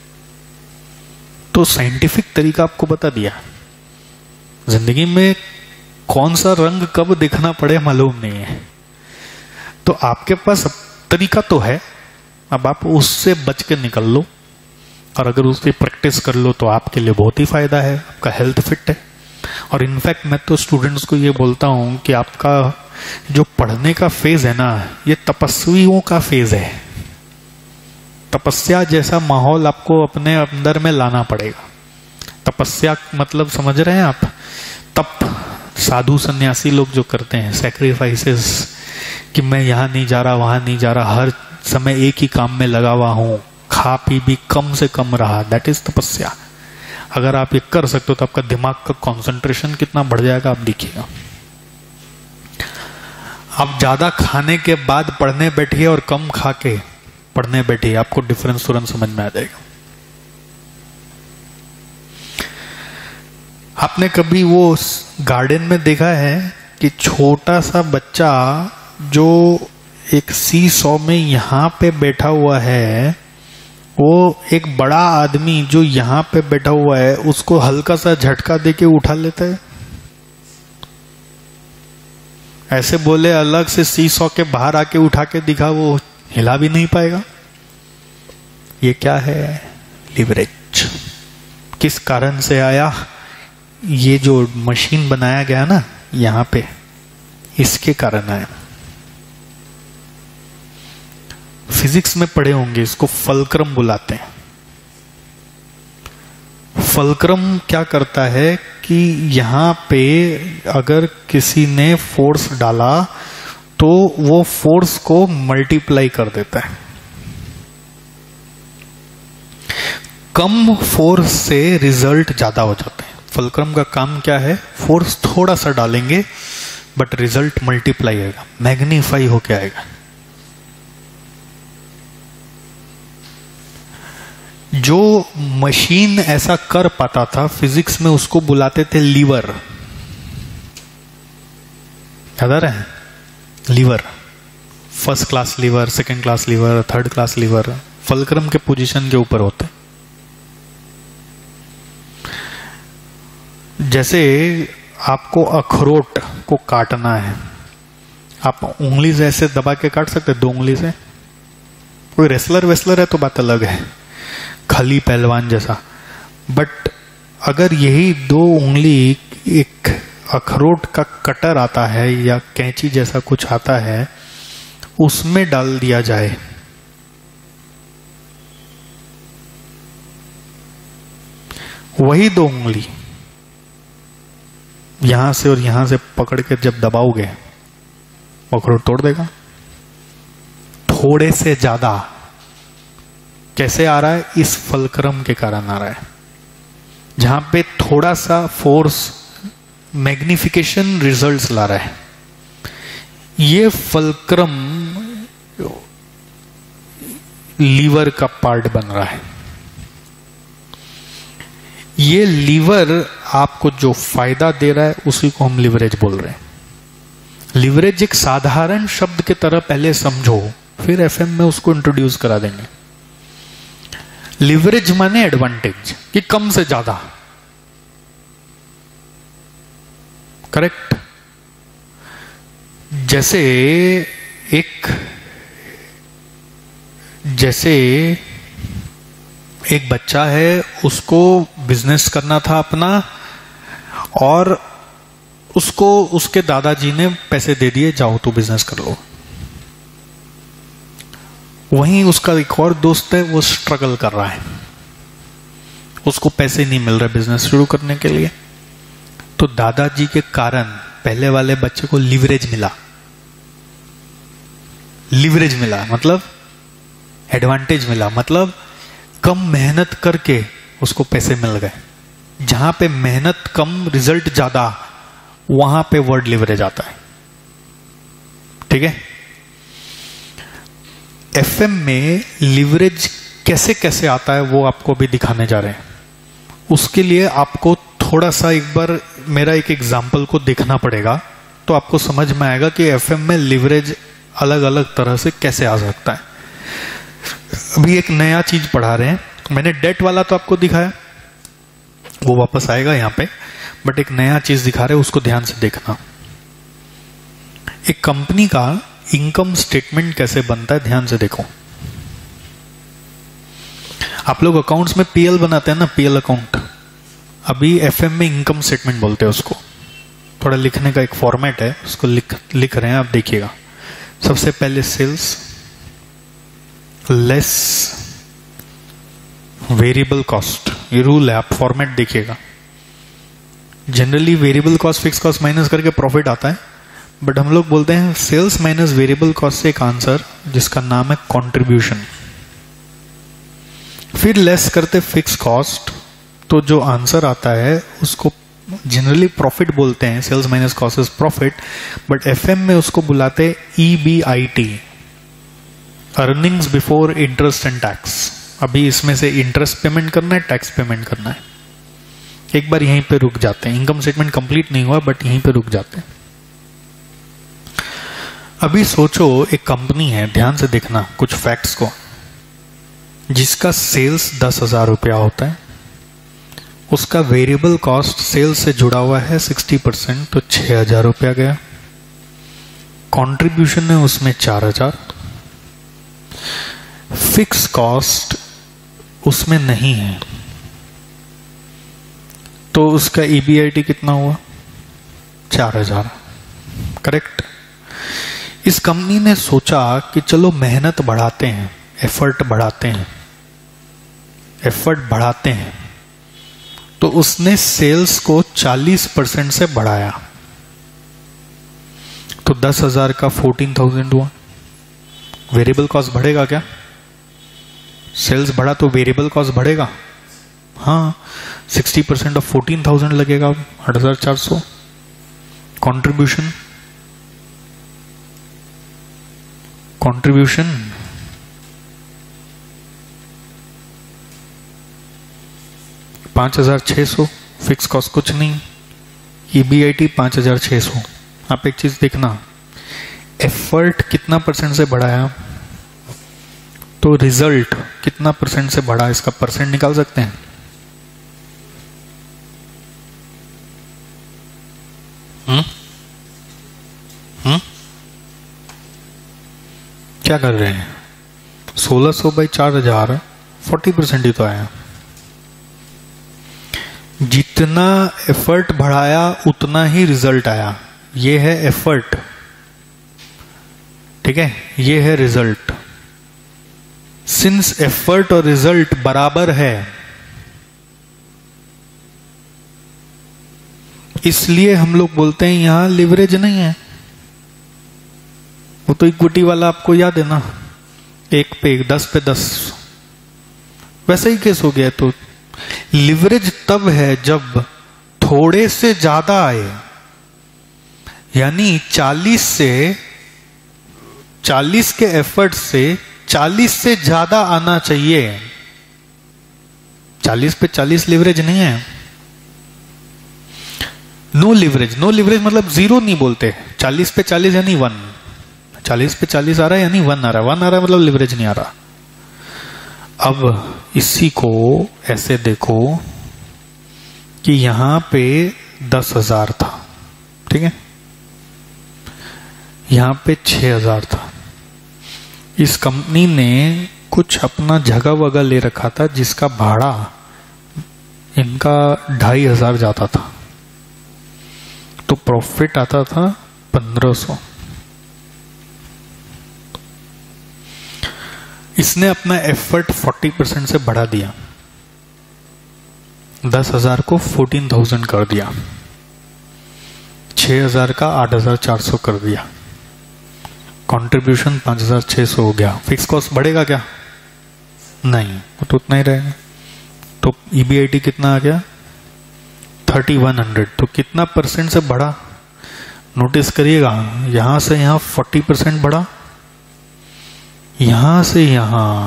तो साइंटिफिक तरीका आपको बता दिया। जिंदगी में कौन सा रंग कब दिखना पड़े मालूम नहीं है, तो आपके पास तरीका तो है, अब आप उससे बच के निकल लो, और अगर उसकी प्रैक्टिस कर लो तो आपके लिए बहुत ही फायदा है, आपका हेल्थ फिट है। और इनफैक्ट मैं तो स्टूडेंट्स को ये बोलता हूं कि आपका जो पढ़ने का फेज है ना, ये तपस्वियों का फेज है। तपस्या जैसा माहौल आपको अपने अंदर में लाना पड़ेगा। तपस्या मतलब समझ रहे हैं आप? तप साधु सन्यासी लोग जो करते हैं, सैक्रिफाइसेस, कि मैं यहां नहीं जा रहा, वहां नहीं जा रहा, हर समय एक ही काम में लगा हुआ हूं, खा पी भी कम से कम रहा, दैट इज तपस्या। अगर आप ये कर सकते हो तो आपका दिमाग का कंसंट्रेशन कितना बढ़ जाएगा आप देखिएगा। आप ज्यादा खाने के बाद पढ़ने बैठिए और कम खा के पढ़ने बैठिए, आपको डिफरेंस तुरंत समझ में आ जाएगा। आपने कभी वो गार्डन में देखा है कि छोटा सा बच्चा जो एक सी सॉ में यहां पे बैठा हुआ है, वो एक बड़ा आदमी जो यहां पे बैठा हुआ है उसको हल्का सा झटका देके उठा लेता है। ऐसे बोले अलग से सी सॉ के बाहर आके उठा के दिखा, वो हिला भी नहीं पाएगा। ये क्या है? लिवरेज। किस कारण से आया? ये जो मशीन बनाया गया ना यहां पे, इसके कारण आया। फिजिक्स में पढ़े होंगे, इसको फलक्रम बुलाते हैं। फलक्रम क्या करता है कि यहां पे अगर किसी ने फोर्स डाला तो वो फोर्स को मल्टीप्लाई कर देता है। कम फोर्स से रिजल्ट ज्यादा हो जाते हैं। फलक्रम का काम क्या है? फोर्स थोड़ा सा डालेंगे बट रिजल्ट मल्टीप्लाई आएगा, मैग्नीफाई होके आएगा। जो मशीन ऐसा कर पाता था फिजिक्स में, उसको बुलाते थे लीवर। याद आ रहा है? Lever, first class lever, second class lever, third class lever fulcrum के पोजीशन के ऊपर होते हैं। जैसे आपको अखरोट को काटना है, आप उंगली से ऐसे दबा के काट सकते, 2 उंगली से। कोई रेसलर वेसलर है तो बात अलग है, खली पहलवान जैसा। बट अगर यही 2 उंगली एक अखरोट का कटर आता है या कैंची जैसा कुछ आता है, उसमें डाल दिया जाए, वही 2 उंगली यहां से और यहां से पकड़ के जब दबाओगे, अखरोट तोड़ देगा। थोड़े से ज्यादा कैसे आ रहा है? इस फलक्रम के कारण आ रहा है, जहां पे थोड़ा सा फोर्स मैग्निफिकेशन रिजल्ट्स ला रहा है। ये फलक्रम लीवर का पार्ट बन रहा है। ये लीवर आपको जो फायदा दे रहा है उसी को हम लिवरेज बोल रहे हैं। लिवरेज एक साधारण शब्द की तरह पहले समझो, फिर एफएम में उसको इंट्रोड्यूस करा देंगे। लिवरेज माने एडवांटेज, कि कम से ज्यादा। करेक्ट? जैसे एक बच्चा है, उसको बिजनेस करना था अपना, और उसको उसके दादाजी ने पैसे दे दिए, जाओ तो बिजनेस कर लो। वहीं उसका एक और दोस्त है, वो स्ट्रगल कर रहा है, उसको पैसे नहीं मिल रहे बिजनेस शुरू करने के लिए। तो दादाजी के कारण पहले वाले बच्चे को लिवरेज मिला। लिवरेज मिला मतलब एडवांटेज मिला, मतलब कम मेहनत करके उसको पैसे मिल गए। जहां पे मेहनत कम रिजल्ट ज्यादा, वहां पे वर्ड लिवरेज आता है। ठीक है? एफएम में लिवरेज कैसे कैसे आता है वो आपको अभी दिखाने जा रहे हैं। उसके लिए आपको थोड़ा सा एक बार मेरा एक एग्जाम्पल को देखना पड़ेगा, तो आपको समझ में आएगा कि एफएम में लिवरेज अलग अलग तरह से कैसे आ सकता है। अभी एक नया चीज पढ़ा रहे हैं, मैंने डेट वाला तो आपको दिखाया, वो वापस आएगा यहां पे, बट एक नया चीज दिखा रहे हैं, उसको ध्यान से देखना। एक कंपनी का इनकम स्टेटमेंट कैसे बनता है, ध्यान से देखो। आप लोग अकाउंट्स में पीएल बनाते हैं ना, पीएल अकाउंट। अभी एफएम में इनकम स्टेटमेंट बोलते हैं उसको। थोड़ा लिखने का एक फॉर्मेट है, उसको लिख रहे हैं, आप देखिएगा। सबसे पहले सेल्स लेस वेरिएबल कॉस्ट, ये रूल है, आप फॉर्मेट देखिएगा। Generally variable cost fix cost minus करके प्रॉफिट आता है, बट हम लोग बोलते हैं सेल्स माइनस वेरिएबल कॉस्ट से एक आंसर जिसका नाम है कंट्रीब्यूशन। फिर लेस करते फिक्स कॉस्ट, तो जो आंसर आता है उसको जनरली प्रॉफिट बोलते हैं, sales minus cost is profit, but FM में उसको बुलाते हैं EBIT, earnings before interest and tax. अभी इसमें से इंटरेस्ट पेमेंट करना है, टैक्स पेमेंट करना है। एक बार यहीं पे रुक जाते हैं, इनकम स्टेटमेंट कंप्लीट नहीं हुआ बट यहीं पे रुक जाते हैं। अभी सोचो एक कंपनी है, ध्यान से देखना कुछ फैक्ट्स को, जिसका सेल्स 10,000 रुपया होता है, उसका वेरिएबल कॉस्ट सेल्स से जुड़ा हुआ है 60%, तो 6,000 रुपया गया। कंट्रीब्यूशन है उसमें 4,000, फिक्स कॉस्ट उसमें नहीं है, तो उसका EBIT कितना हुआ? 4,000। करेक्ट? इस कंपनी ने सोचा कि चलो मेहनत बढ़ाते हैं, एफर्ट बढ़ाते हैं, तो उसने सेल्स को 40% से बढ़ाया, तो 10,000 का 14,000 हुआ। वेरिएबल कॉस्ट बढ़ेगा क्या? सेल्स बढ़ा तो वेरिएबल कॉस्ट बढ़ेगा। हाँ, 60% ऑफ 14,000 लगेगा, 8,400। कंट्रीब्यूशन 5,600, फिक्स कॉस्ट कुछ नहीं। EBIT 5,600, आप एक चीज देखना, एफर्ट कितना % से बढ़ाया तो रिजल्ट कितना % से बढ़ा, इसका परसेंट निकाल सकते हैं? क्या कर रहे हैं? 1600 बाई 4000 40% ही तो आया। जितना एफर्ट बढ़ाया उतना ही रिजल्ट आया। ये है एफर्ट, ठीक है, ये है रिजल्ट। सिंस एफर्ट और रिजल्ट बराबर है, इसलिए हम लोग बोलते हैं यहां लिवरेज नहीं है। वो तो इक्विटी वाला आपको याद है ना, 1 पे 1 10 पे 10, वैसा ही केस हो गया। तो लिवरेज तब है जब थोड़े से ज्यादा आए, यानी 40 के एफर्ट से 40 से ज्यादा आना चाहिए। 40 पे 40 लिवरेज नहीं है। नो लिवरेज मतलब जीरो नहीं बोलते। 40 पे 40 यानी 1, 40 पे 40 आ रहा है यानी 1 आ रहा है, 1 आ रहा है मतलब लिवरेज नहीं आ रहा। अब इसी को ऐसे देखो कि यहां पे 10,000 था, ठीक है, यहां पे 6,000 था। इस कंपनी ने कुछ अपना जगह वगह ले रखा था जिसका भाड़ा इनका 2,500 जाता था, तो प्रॉफिट आता था 1,500। इसने अपना एफर्ट 40% से बढ़ा दिया, 10,000 को 14,000 कर दिया, 6,000 का 8,400 कर दिया, कंट्रीब्यूशन 5,600 हो गया। फिक्स कॉस्ट बढ़ेगा क्या? नहीं, वो तो उतना ही रहेगा। तो ईबीआईटी कितना आ गया? 3,100। तो कितना % से बढ़ा? नोटिस करिएगा, यहां से यहां 40% बढ़ा, यहां से यहां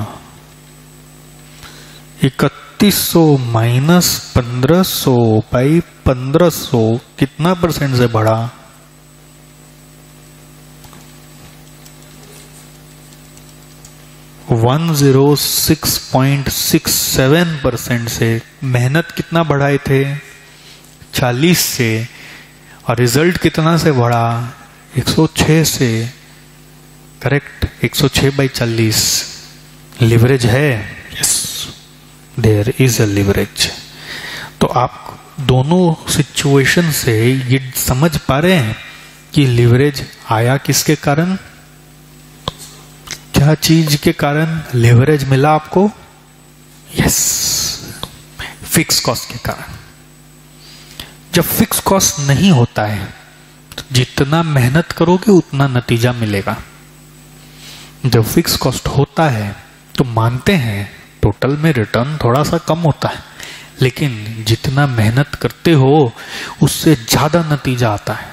3,100 माइनस 1,500 बाई 1,500 कितना % से बढ़ा? 106.67% से। मेहनत कितना बढ़ाए थे? 40 से, और रिजल्ट कितना से बढ़ा? 106 से। करेक्ट, 106 बाई 40 लिवरेज है। Yes, there is a leverage. तो आप दोनों सिचुएशन से ये समझ पा रहे हैं कि लिवरेज आया किसके कारण, क्या चीज के कारण लिवरेज मिला आपको? यस, फिक्स कॉस्ट के कारण। जब फिक्स कॉस्ट नहीं होता है तो जितना मेहनत करोगे उतना नतीजा मिलेगा। जब फिक्स कॉस्ट होता है तो मानते हैं टोटल में रिटर्न थोड़ा सा कम होता है, लेकिन जितना मेहनत करते हो उससे ज्यादा नतीजा आता है।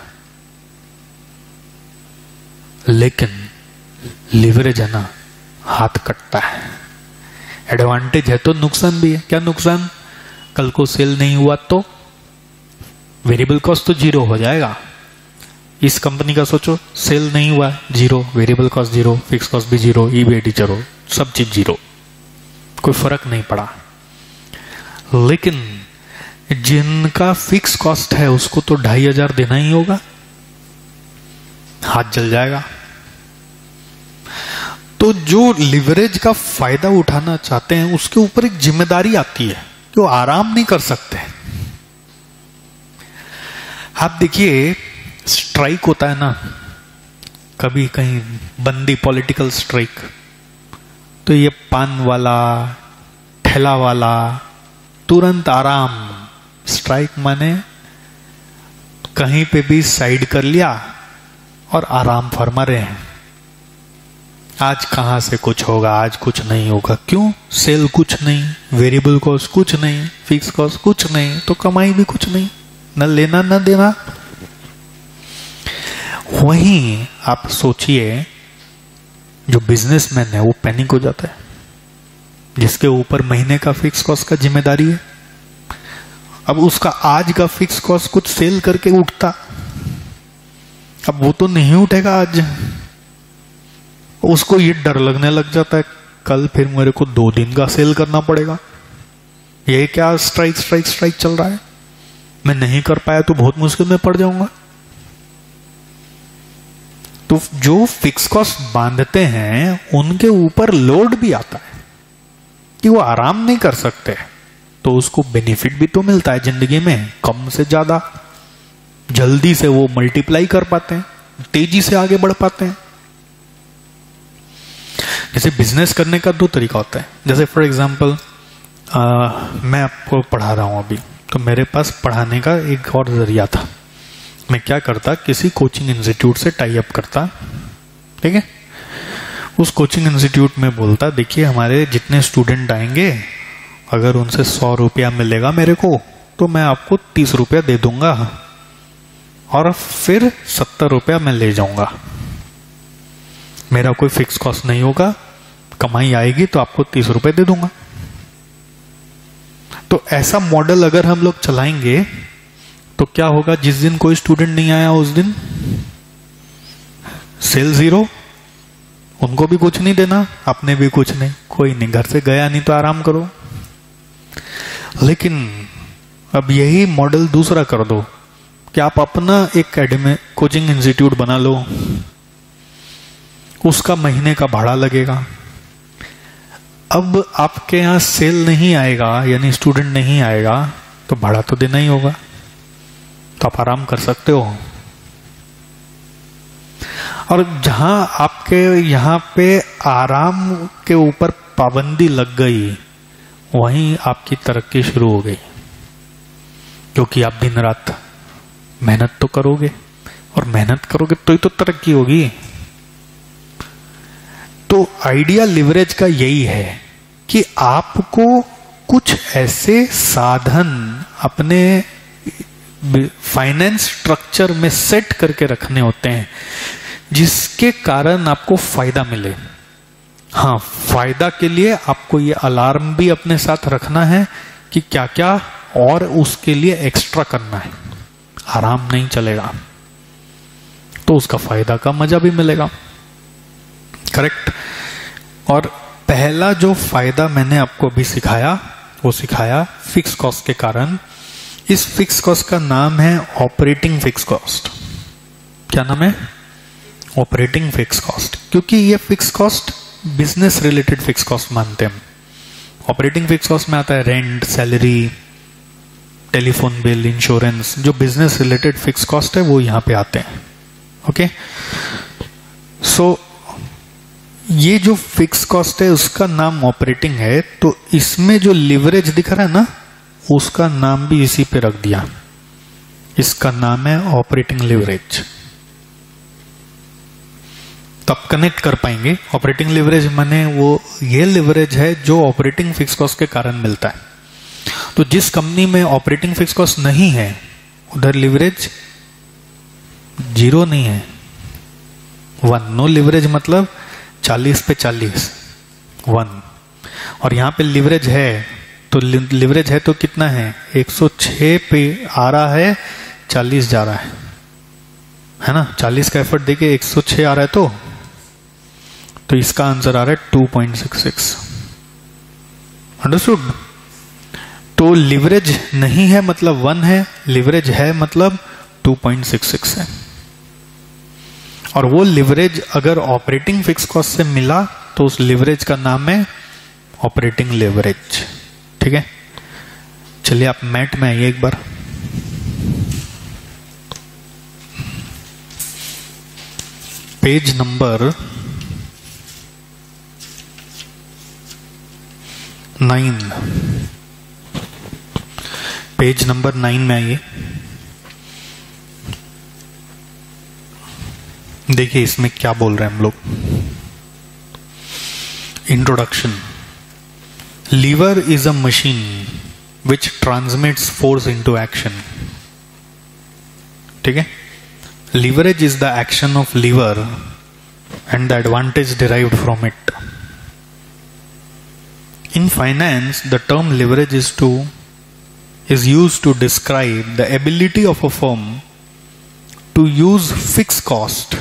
लेकिन लिवरेज है ना, हाथ कटता है। एडवांटेज है तो नुकसान भी है। क्या नुकसान? कल को सेल नहीं हुआ तो वेरिएबल कॉस्ट तो 0 हो जाएगा। इस कंपनी का सोचो, सेल नहीं हुआ 0, वेरिएबल कॉस्ट 0, फिक्स कॉस्ट भी 0, ईबीआईटी 0, सब चीज 0, कोई फर्क नहीं पड़ा। लेकिन जिनका फिक्स कॉस्ट है उसको तो 2,500 देना ही होगा, हाथ जल जाएगा। तो जो लिवरेज का फायदा उठाना चाहते हैं उसके ऊपर एक जिम्मेदारी आती है कि वो आराम नहीं कर सकते। आप देखिए, स्ट्राइक होता है ना, कभी कहीं बंदी पॉलिटिकल स्ट्राइक, तो ये पान वाला, ठेला वाला तुरंत आराम। स्ट्राइक माने कहीं पे भी साइड कर लिया और आराम फरमा रहे हैं। आज कहां से कुछ होगा, आज कुछ नहीं होगा। क्यों? सेल कुछ नहीं, वेरिएबल कॉस्ट कुछ नहीं, फिक्स कॉस्ट कुछ नहीं, तो कमाई भी कुछ नहीं, न लेना न देना। वहीं आप सोचिए, जो बिजनेसमैन है वो पैनिक हो जाता है, जिसके ऊपर महीने का फिक्स कॉस्ट का जिम्मेदारी है। अब उसका आज का फिक्स कॉस्ट कुछ सेल करके उठता, अब वो तो नहीं उठेगा आज, उसको ये डर लगने लग जाता है कल फिर मेरे को 2 दिन का सेल करना पड़ेगा, ये क्या स्ट्राइक स्ट्राइक स्ट्राइक चल रहा है, मैं नहीं कर पाया तो बहुत मुश्किल में पड़ जाऊंगा। तो जो फिक्स कॉस्ट बांधते हैं उनके ऊपर लोड भी आता है कि वो आराम नहीं कर सकते, तो उसको बेनिफिट भी तो मिलता है जिंदगी में, कम से ज्यादा, जल्दी से वो मल्टीप्लाई कर पाते हैं, तेजी से आगे बढ़ पाते हैं। जैसे बिजनेस करने का 2 तरीका होता है। जैसे फॉर एग्जांपल मैं आपको पढ़ा रहा हूं अभी, तो मेरे पास पढ़ाने का एक और जरिया था। मैं क्या करता, किसी कोचिंग इंस्टीट्यूट से टाई अप करता, ठीक है, उस कोचिंग इंस्टीट्यूट में बोलता देखिए हमारे जितने स्टूडेंट आएंगे अगर उनसे 100 रुपया मिलेगा मेरे को तो मैं आपको 30 रुपया दे दूंगा और फिर 70 रुपया मैं ले जाऊंगा, मेरा कोई फिक्स कॉस्ट नहीं होगा, कमाई आएगी तो आपको 30 रुपए दे दूंगा। तो ऐसा मॉडल अगर हम लोग चलाएंगे तो क्या होगा, जिस दिन कोई स्टूडेंट नहीं आया उस दिन सेल 0, उनको भी कुछ नहीं देना, अपने भी कुछ नहीं, कोई नहीं, घर से गया नहीं तो आराम करो। लेकिन अब यही मॉडल दूसरा कर दो कि आप अपना एक कोचिंग इंस्टीट्यूट बना लो, उसका महीने का भाड़ा लगेगा। अब आपके यहां सेल नहीं आएगा यानी स्टूडेंट नहीं आएगा तो भाड़ा तो देना ही होगा, तो आप आराम कर सकते हो। और जहां आपके यहां पे आराम के ऊपर पाबंदी लग गई वहीं आपकी तरक्की शुरू हो गई, क्योंकि आप दिन रात मेहनत तो करोगे और मेहनत करोगे तो ही तो तरक्की होगी। तो आइडिया लिवरेज का यही है कि आपको कुछ ऐसे साधन अपने फाइनेंस स्ट्रक्चर में सेट करके रखने होते हैं जिसके कारण आपको फायदा मिले। हाँ, फायदा के लिए आपको ये अलार्म भी अपने साथ रखना है कि क्या क्या और उसके लिए एक्स्ट्रा करना है, आराम नहीं चलेगा, तो उसका फायदा का मजा भी मिलेगा। करेक्ट। और पहला जो फायदा मैंने आपको अभी सिखाया वो सिखाया फिक्स कॉस्ट के कारण। इस फिक्स कॉस्ट का नाम है ऑपरेटिंग फिक्स कॉस्ट। क्या नाम है? ऑपरेटिंग फिक्स कॉस्ट, क्योंकि ये fix cost business related fix cost मानते हैं। ऑपरेटिंग फिक्स कॉस्ट में आता है rent, salary, telephone bill, insurance, जो बिजनेस रिलेटेड फिक्स कॉस्ट है वो यहां पे आते हैं। ओके, सो ये जो फिक्स कॉस्ट है उसका नाम ऑपरेटिंग है, तो इसमें जो लिवरेज दिख रहा है ना उसका नाम भी इसी पे रख दिया, इसका नाम है ऑपरेटिंग लिवरेज। तब कनेक्ट कर पाएंगे। ऑपरेटिंग लिवरेज माने वो ये लिवरेज है जो ऑपरेटिंग फिक्स कॉस्ट के कारण मिलता है। तो जिस कंपनी में ऑपरेटिंग फिक्स कॉस्ट नहीं है उधर लिवरेज 0 नहीं है, 1। नो लिवरेज मतलब 40 पे 40, 1। और यहां पे लिवरेज है, तो लिवरेज है तो कितना है? 106 पे आ रहा है, 40 जा रहा है ना। 40 का एफर्ट देके 106 आ रहा है, तो इसका आंसर आ रहा है 2.66। अंडरस्टूड? तो लिवरेज नहीं है मतलब 1 है, लिवरेज है मतलब 2.66 है। और वो लिवरेज अगर ऑपरेटिंग फिक्स कॉस्ट से मिला तो उस लिवरेज का नाम है ऑपरेटिंग लिवरेज। ठीक है, चलिए आप मैट में आइए एक बार। पेज नंबर 9, पेज नंबर 9 में आइए। देखिए इसमें क्या बोल रहे हैं हम लोग। Introduction. Lever is a machine which transmits force into action. ठीक है, leverage is the action of lever and the advantage derived from it. In finance, the term leverage is used to describe the ability of a firm to use fix cost,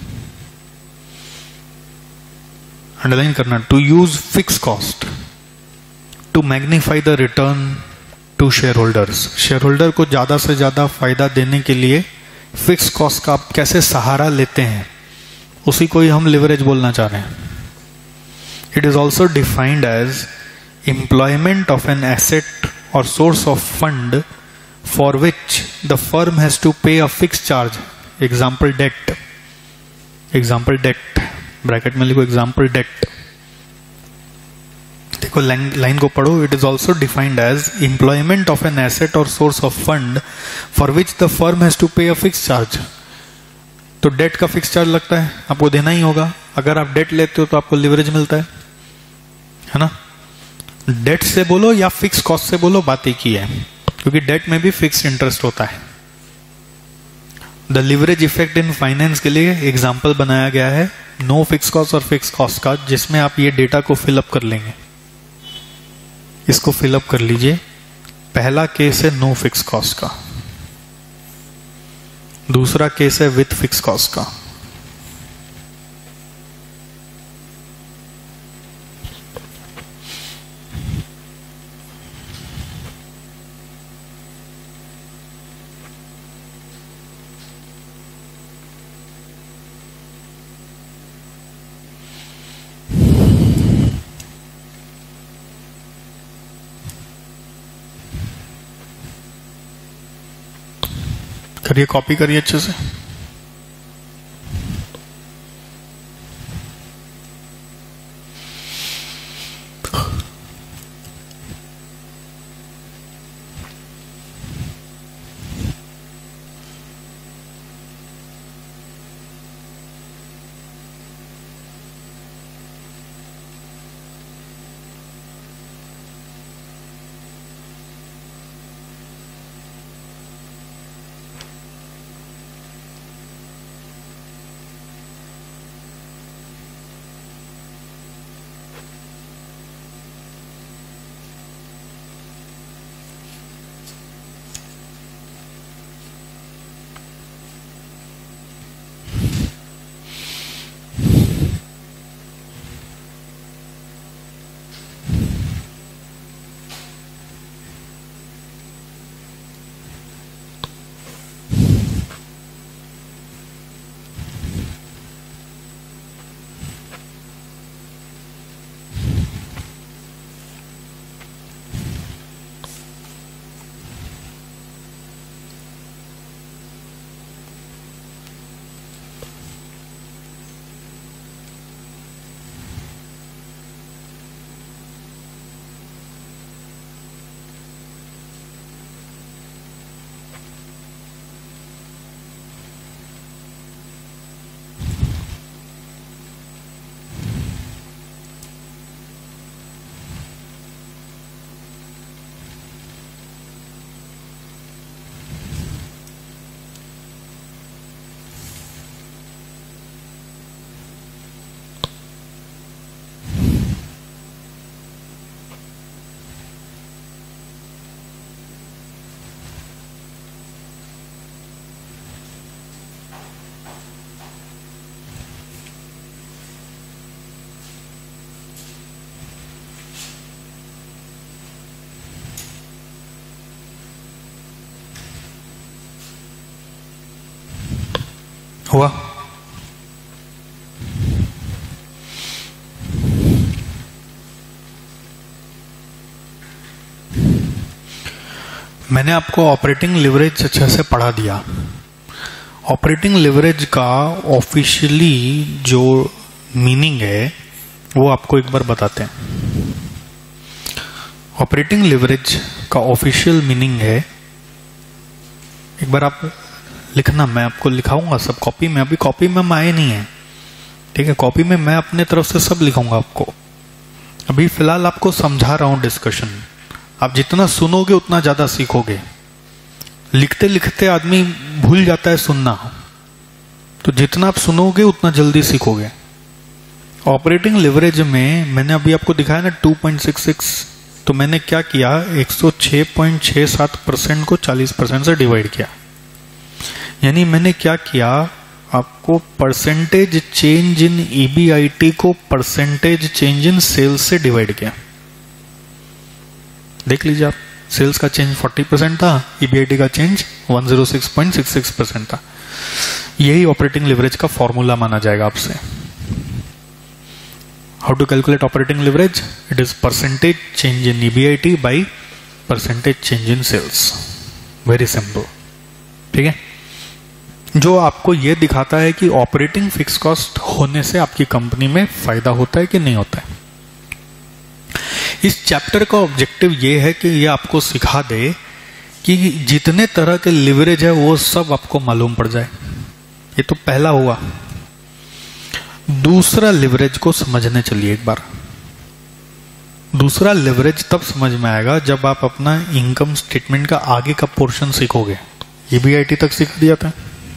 underline करना, to use fix cost to magnify the return to share holders. Share holder को ज्यादा से ज्यादा फायदा देने के लिए fix cost का आप कैसे सहारा लेते हैं, उसी को ही हम लिवरेज बोलना चाह रहे हैं। It is also defined as employment of an asset और source of fund for which the firm has to pay a fix charge. Example debt, example debt bracket में लिखो, एग्जाम्पल डेट। देखो लाइन को पढ़ो। It is also defined as employment of an asset और source of fund for which the firm has to pay a fix charge. तो debt का fix charge लगता है, आपको देना ही होगा। अगर आप डेट लेते हो तो आपको लिवरेज मिलता है ना। डेट से बोलो या फिक्स कॉस्ट से बोलो, बात एक ही है, क्योंकि डेट में भी फिक्स इंटरेस्ट होता है। The leverage effect in finance के लिए एग्जाम्पल बनाया गया है नो फिक्स कॉस्ट और फिक्स कॉस्ट का, जिसमें आप ये डेटा को फिलअप कर लेंगे। इसको फिलअप कर लीजिए। पहला केस है नो फिक्स कॉस्ट का, दूसरा केस है विथ फिक्स कॉस्ट का। करिए, कॉपी करिए अच्छे से। हुआ? मैंने आपको ऑपरेटिंग लिवरेज अच्छे से पढ़ा दिया। ऑपरेटिंग लिवरेज का ऑफिशियली जो मीनिंग है वो आपको एक बार बताते हैं। ऑपरेटिंग लिवरेज का ऑफिशियल मीनिंग है, एक बार आप लिखना, मैं आपको लिखाऊंगा सब कॉपी में। अभी कॉपी में आए नहीं है, ठीक है? कॉपी में मैं अपने तरफ से सब लिखाऊंगा आपको। अभी फिलहाल आपको समझा रहा हूं डिस्कशन। आप जितना सुनोगे उतना ज्यादा सीखोगे। लिखते लिखते आदमी भूल जाता है सुनना, तो जितना आप सुनोगे उतना जल्दी सीखोगे। ऑपरेटिंग लिवरेज में मैंने अभी आपको दिखाया ना 2.66, तो मैंने क्या किया, 106.67% को 40% से डिवाइड किया। यानी मैंने क्या किया, आपको परसेंटेज चेंज इन EBIT को परसेंटेज चेंज इन सेल्स से डिवाइड किया। देख लीजिए आप, सेल्स का चेंज 40% था, EBIT का चेंज 106.66% था। यही ऑपरेटिंग लिवरेज का फॉर्मूला माना जाएगा आपसे। How to calculate operating leverage? It is percentage change in EBIT by percentage change in sales. Very simple, ठीक है। जो आपको यह दिखाता है कि ऑपरेटिंग फिक्स कॉस्ट होने से आपकी कंपनी में फायदा होता है कि नहीं होता है। इस चैप्टर का ऑब्जेक्टिव यह है कि यह आपको सिखा दे कि जितने तरह के लिवरेज है वो सब आपको मालूम पड़ जाए। ये तो पहला हुआ। दूसरा लिवरेज को समझने चलिए एक बार। दूसरा लिवरेज तब समझ में आएगा जब आप अपना इनकम स्टेटमेंट का आगे का पोर्शन सीखोगे। EBIT तक सिखा दिया था,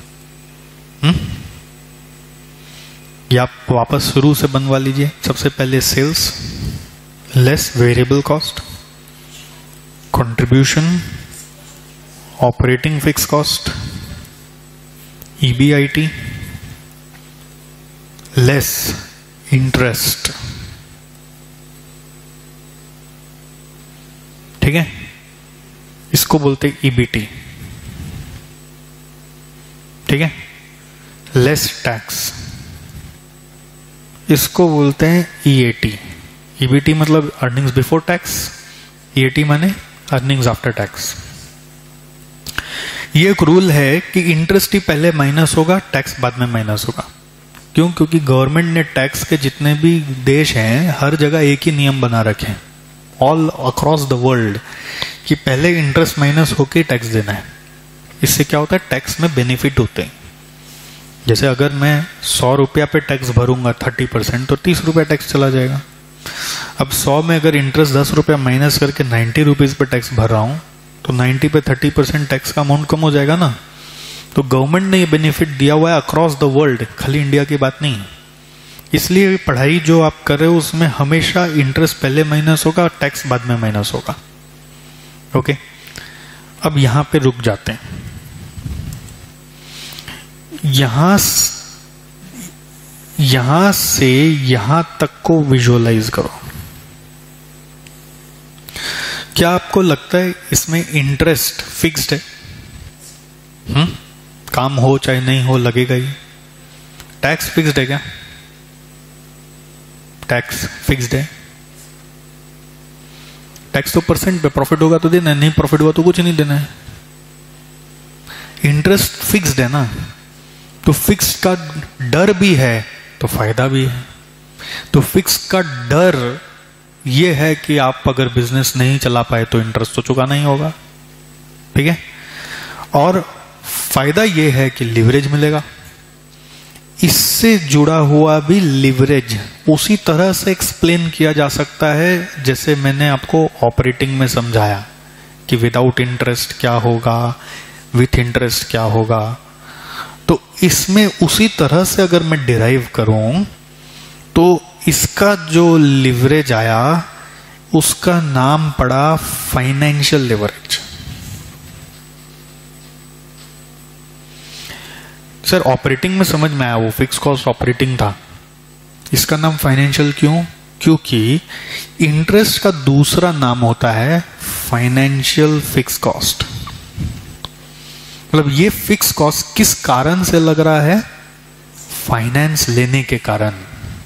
या आप वापस शुरू से बनवा लीजिए। सबसे पहले sales less variable cost, contribution, operating fix cost, EBIT less interest, ठीक है। इसको बोलते हैं EBT, ठीक है। लेस टैक्स, इसको बोलते हैं EAT। EBT मतलब अर्निंग्स बिफोर टैक्स, EAT माने अर्निंग्स आफ्टर टैक्स। ये एक रूल है कि इंटरेस्ट ही पहले माइनस होगा, टैक्स बाद में माइनस होगा। क्यों? क्योंकि गवर्नमेंट ने टैक्स के जितने भी देश हैं हर जगह एक ही नियम बना रखे हैं, ऑल अक्रॉस द वर्ल्ड, कि पहले इंटरेस्ट माइनस होके टैक्स देना है। इससे क्या होता है, टैक्स में बेनिफिट होते हैं। जैसे अगर मैं 100 रुपया पे टैक्स भरूंगा 30%, तो 30 रुपया टैक्स चला जाएगा। अब 100 में अगर इंटरेस्ट 10 रुपया माइनस करके 90 रुपीज पे टैक्स भर रहा हूं, तो 90 पे 30% टैक्स का अमाउंट कम हो जाएगा ना। तो गवर्नमेंट ने ये बेनिफिट दिया हुआ है अक्रॉस द वर्ल्ड, खाली इंडिया की बात नहीं। इसलिए पढ़ाई जो आप कर रहे हो उसमें हमेशा इंटरेस्ट पहले माइनस होगा, टैक्स बाद में माइनस होगा। ओके, अब यहां पे रुक जाते हैं। यहां से यहां तक को विजुअलाइज करो। क्या आपको लगता है इसमें इंटरेस्ट फिक्स्ड है? काम हो चाहे नहीं हो लगेगा ही। टैक्स फिक्स्ड है क्या? टैक्स फिक्स्ड है। टैक्स तो परसेंट पे, प्रॉफिट होगा तो देना है, नहीं प्रॉफिट हुआ तो कुछ नहीं देना है। इंटरेस्ट फिक्स्ड है ना, तो फिक्स का डर भी है तो फायदा भी है। तो फिक्स का डर ये है कि आप अगर बिजनेस नहीं चला पाए तो इंटरेस्ट तो चुकाना ही होगा, ठीक है। और फायदा ये है कि लिवरेज मिलेगा। इससे जुड़ा हुआ भी लिवरेज उसी तरह से एक्सप्लेन किया जा सकता है जैसे मैंने आपको ऑपरेटिंग में समझाया कि विदाउट इंटरेस्ट क्या होगा, विथ इंटरेस्ट क्या होगा। तो इसमें उसी तरह से अगर मैं डिराइव करूं तो इसका जो लिवरेज आया उसका नाम पड़ा फाइनेंशियल लिवरेज। सर ऑपरेटिंग में समझ में आया, वो फिक्स कॉस्ट ऑपरेटिंग था, इसका नाम फाइनेंशियल क्यों? क्योंकि इंटरेस्ट का दूसरा नाम होता है फाइनेंशियल फिक्स कॉस्ट। मतलब ये फिक्स कॉस्ट किस कारण से लग रहा है? फाइनेंस लेने के कारण।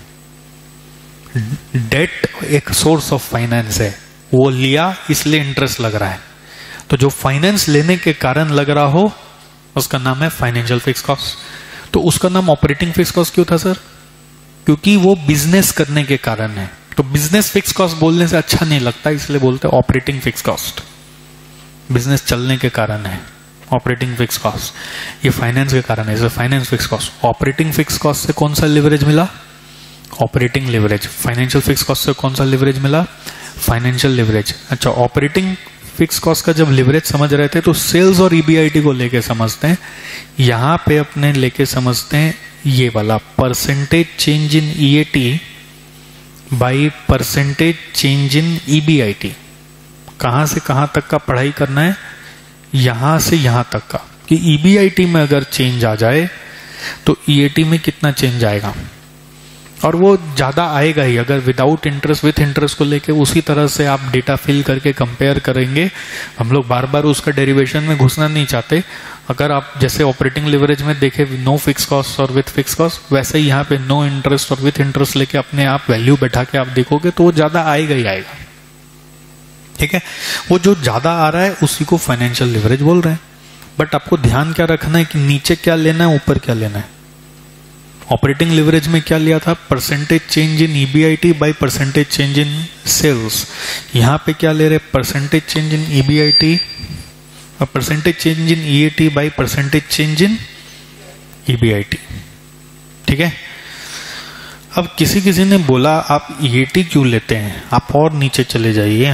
डेट एक सोर्स ऑफ फाइनेंस है, वो लिया इसलिए इंटरेस्ट लग रहा है। तो जो फाइनेंस लेने के कारण लग रहा हो उसका नाम है फाइनेंशियल फिक्स कॉस्ट। तो उसका नाम ऑपरेटिंग फिक्स कॉस्ट क्यों था सर? क्योंकि वो बिजनेस करने के कारण है। तो बिजनेस फिक्स कॉस्ट बोलने से अच्छा नहीं लगता, इसलिए बोलते हैं ऑपरेटिंग फिक्स कॉस्ट। बिजनेस चलने के कारण है ऑपरेटिंग फिक्स कॉस्ट, ये फाइनेंस के कारण है, इसे finance fix cost. Operating fix cost से कौन सा लिवरेज मिला? Operating leverage. Financial fix cost से कौन सा लिवरेज मिला? Financial leverage. अच्छा, ऑपरेटिंग फिक्स कॉस्ट का जब लिवरेज समझ रहे थे तो सेल्स और EBIT को लेके समझते हैं। यहां पे अपने लेके समझते हैं ये वाला percentage change in EAT by percentage change in EBIT। कहां से कहां तक का पढ़ाई करना है? यहां से यहां तक का। कि ईबीआईटी में अगर चेंज आ जाए तो ईएटी में कितना चेंज आएगा, और वो ज्यादा आएगा ही अगर विदाउट इंटरेस्ट विथ इंटरेस्ट को लेके उसी तरह से आप डेटा फिल करके कंपेयर करेंगे। हम लोग बार बार उसका डेरिवेशन में घुसना नहीं चाहते। अगर आप जैसे ऑपरेटिंग लिवरेज में देखे नो फिक्स कॉस्ट और विथ फिक्स कॉस्ट, वैसे ही यहाँ पे नो इंटरेस्ट और विथ इंटरेस्ट लेके अपने आप वैल्यू बैठा के आप देखोगे तो वो ज्यादा आएगा ही आएगा। ठीक है, वो जो ज्यादा आ रहा है उसी को फाइनेंशियल लिवरेज बोल रहे हैं। बट आपको ध्यान क्या रखना है कि नीचे क्या लेना है, ऊपर क्या लेना है। ऑपरेटिंग लिवरेज में क्या लिया था, percentage change in EBIT by percentage change in sales. यहां पे क्या ले रहे, परसेंटेज चेंज इन ईबीआईटी और percentage change in EAT by percentage change in EBIT. ठीक है, अब किसी किसी ने बोला आप ईएटी क्यों लेते हैं, आप और नीचे चले जाइए।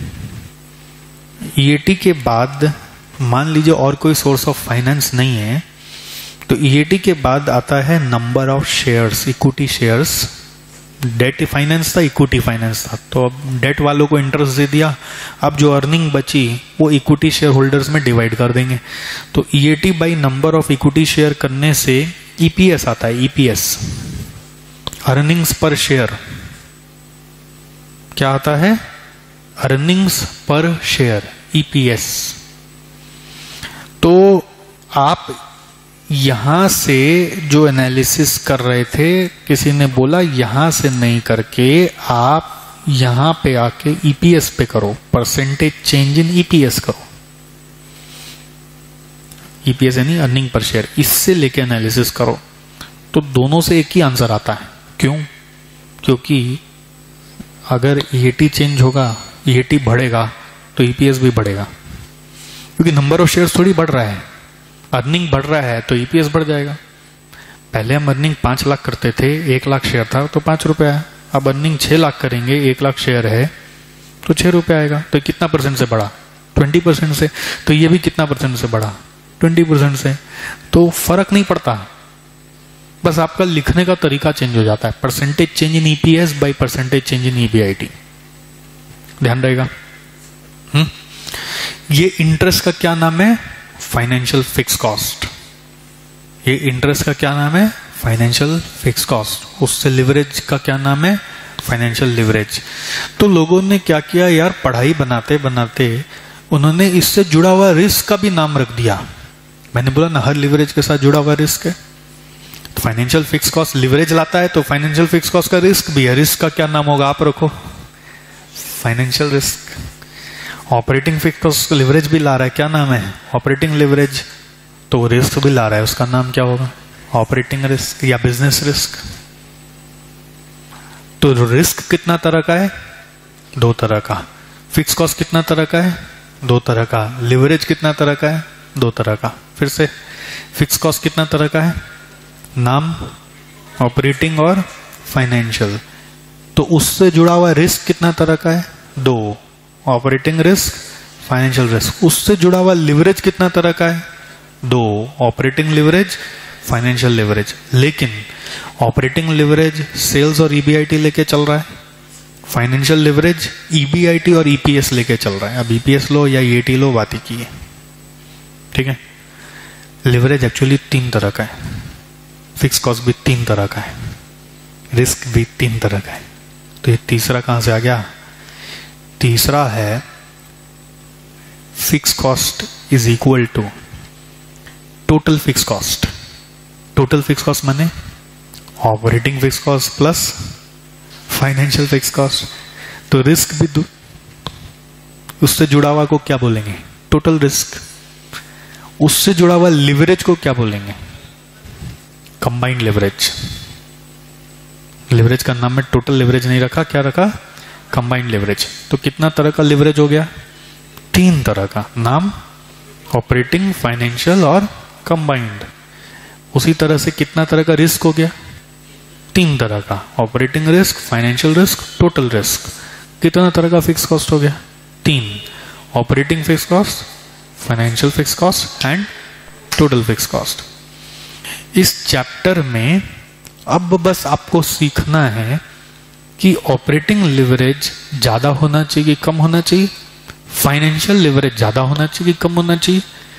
ईएटी के बाद मान लीजिए और कोई सोर्स ऑफ फाइनेंस नहीं है, तो ईएटी के बाद आता है number of shares, equity shares. Debt finance था, इक्विटी फाइनेंस था, तो अब डेट वालों को इंटरेस्ट दे दिया, अब जो अर्निंग बची वो इक्विटी शेयर होल्डर्स में डिवाइड कर देंगे। तो EAT by number of equity share करने से ईपीएस आता है, ईपीएस अर्निंग्स पर शेयर। क्या आता है, अर्निंग्स पर शेयर, ईपीएस। तो आप यहां से जो एनालिसिस कर रहे थे, किसी ने बोला यहां से नहीं करके आप यहां पे आके ईपीएस पे करो, परसेंटेज चेंज इन ईपीएस करो। ईपीएस यानी अर्निंग पर शेयर, इससे लेके एनालिसिस करो तो दोनों से एक ही आंसर आता है। क्यों, क्योंकि अगर ईएटी चेंज होगा, ईएटी बढ़ेगा तो ईपीएस भी बढ़ेगा, क्योंकि नंबर ऑफ शेयर्स थोड़ी बढ़ रहा है, अर्निंग बढ़ रहा है तो ईपीएस बढ़ जाएगा। पहले हम अर्निंग 5 लाख करते थे, 1 लाख शेयर था तो 5 रुपए है। अब अर्निंग 6 लाख करेंगे, 1 लाख शेयर है तो 6 रुपए आएगा। तो कितना परसेंट से बढ़ा, 20% से। तो ये भी कितना परसेंट से बढ़ा, 20% से। तो फर्क नहीं पड़ता, बस आपका लिखने का तरीका चेंज हो जाता है। Percentage change in EPS by percentage change in EBIT, ध्यान रहेगा। ये इंटरेस्ट का क्या नाम है, फाइनेंशियल फिक्स कॉस्ट। ये इंटरेस्ट का क्या नाम है, फाइनेंशियल फिक्स कॉस्ट। उससे लिवरेज का क्या नाम है, फाइनेंशियल लिवरेज। तो लोगों ने क्या किया यार, पढ़ाई बनाते बनाते उन्होंने इससे जुड़ा हुआ रिस्क का भी नाम रख दिया। मैंने बोला ना हर लिवरेज के साथ जुड़ा हुआ रिस्क है। तो फाइनेंशियल फिक्स कॉस्ट लिवरेज लाता है तो फाइनेंशियल फिक्स कॉस्ट का रिस्क भी है। रिस्क का क्या नाम होगा, आप रखो, financial risk. Operating fix cost leverage भी ला रहा है, क्या नाम है, ऑपरेटिंग लिवरेज। तो रिस्क भी ला रहा है, उसका नाम क्या होगा, ऑपरेटिंग रिस्क या बिजनेस रिस्क। तो रिस्क कितना तरह का है, 2 तरह का। फिक्स कॉस्ट कितना तरह का है, 2 तरह का। लिवरेज कितना तरह का है, 2 तरह का। फिर से फिक्स कॉस्ट कितना तरह का है, नाम, ऑपरेटिंग और फाइनेंशियल। तो उससे जुड़ा हुआ रिस्क कितना तरह का है, 2, ऑपरेटिंग रिस्क, फाइनेंशियल रिस्क। उससे जुड़ा हुआ लिवरेज कितना तरह का है, 2, ऑपरेटिंग लिवरेज, फाइनेंशियल लिवरेज। लेकिन ऑपरेटिंग लिवरेज सेल्स और ईबीआईटी लेके चल रहा है, फाइनेंशियल लिवरेज ईबीआईटी और ईपीएस लेके चल रहा है। अब ईपीएस लो या ईएटी लो, बात ही की है। ठीक है, लिवरेज एक्चुअली 3 तरह का है, फिक्स कॉस्ट भी 3 तरह का है, रिस्क भी 3 तरह का है। तो ये तीसरा कहां से आ गया, तीसरा है fix cost is equal to total fix cost. Total fix cost माने operating fix cost plus financial fix cost. तो रिस्क भी उससे जुड़ा हुआ को क्या बोलेंगे, टोटल रिस्क। उससे जुड़ा हुआ लिवरेज को क्या बोलेंगे, कंबाइंड लिवरेज। लिवरेज का नाम में टोटल लिवरेज नहीं रखा, क्या रखा, कंबाइंड लिवरेज। तो कितना तरह का लिवरेज हो गया, 3 तरह का, नाम, ऑपरेटिंग, फाइनेंशियल और कंबाइंड। उसी तरह से कितना तरह का रिस्क हो गया, 3 तरह का, operating risk, financial risk, total risk. कितना तरह का फिक्स कॉस्ट हो गया, 3, operating fix cost, financial fix cost and total fix cost. इस चैप्टर में अब बस आपको सीखना है कि ऑपरेटिंग लिवरेज ज्यादा होना चाहिए, कम होना चाहिए, फाइनेंशियल लिवरेज ज्यादा होना चाहिए, कम होना चाहिए,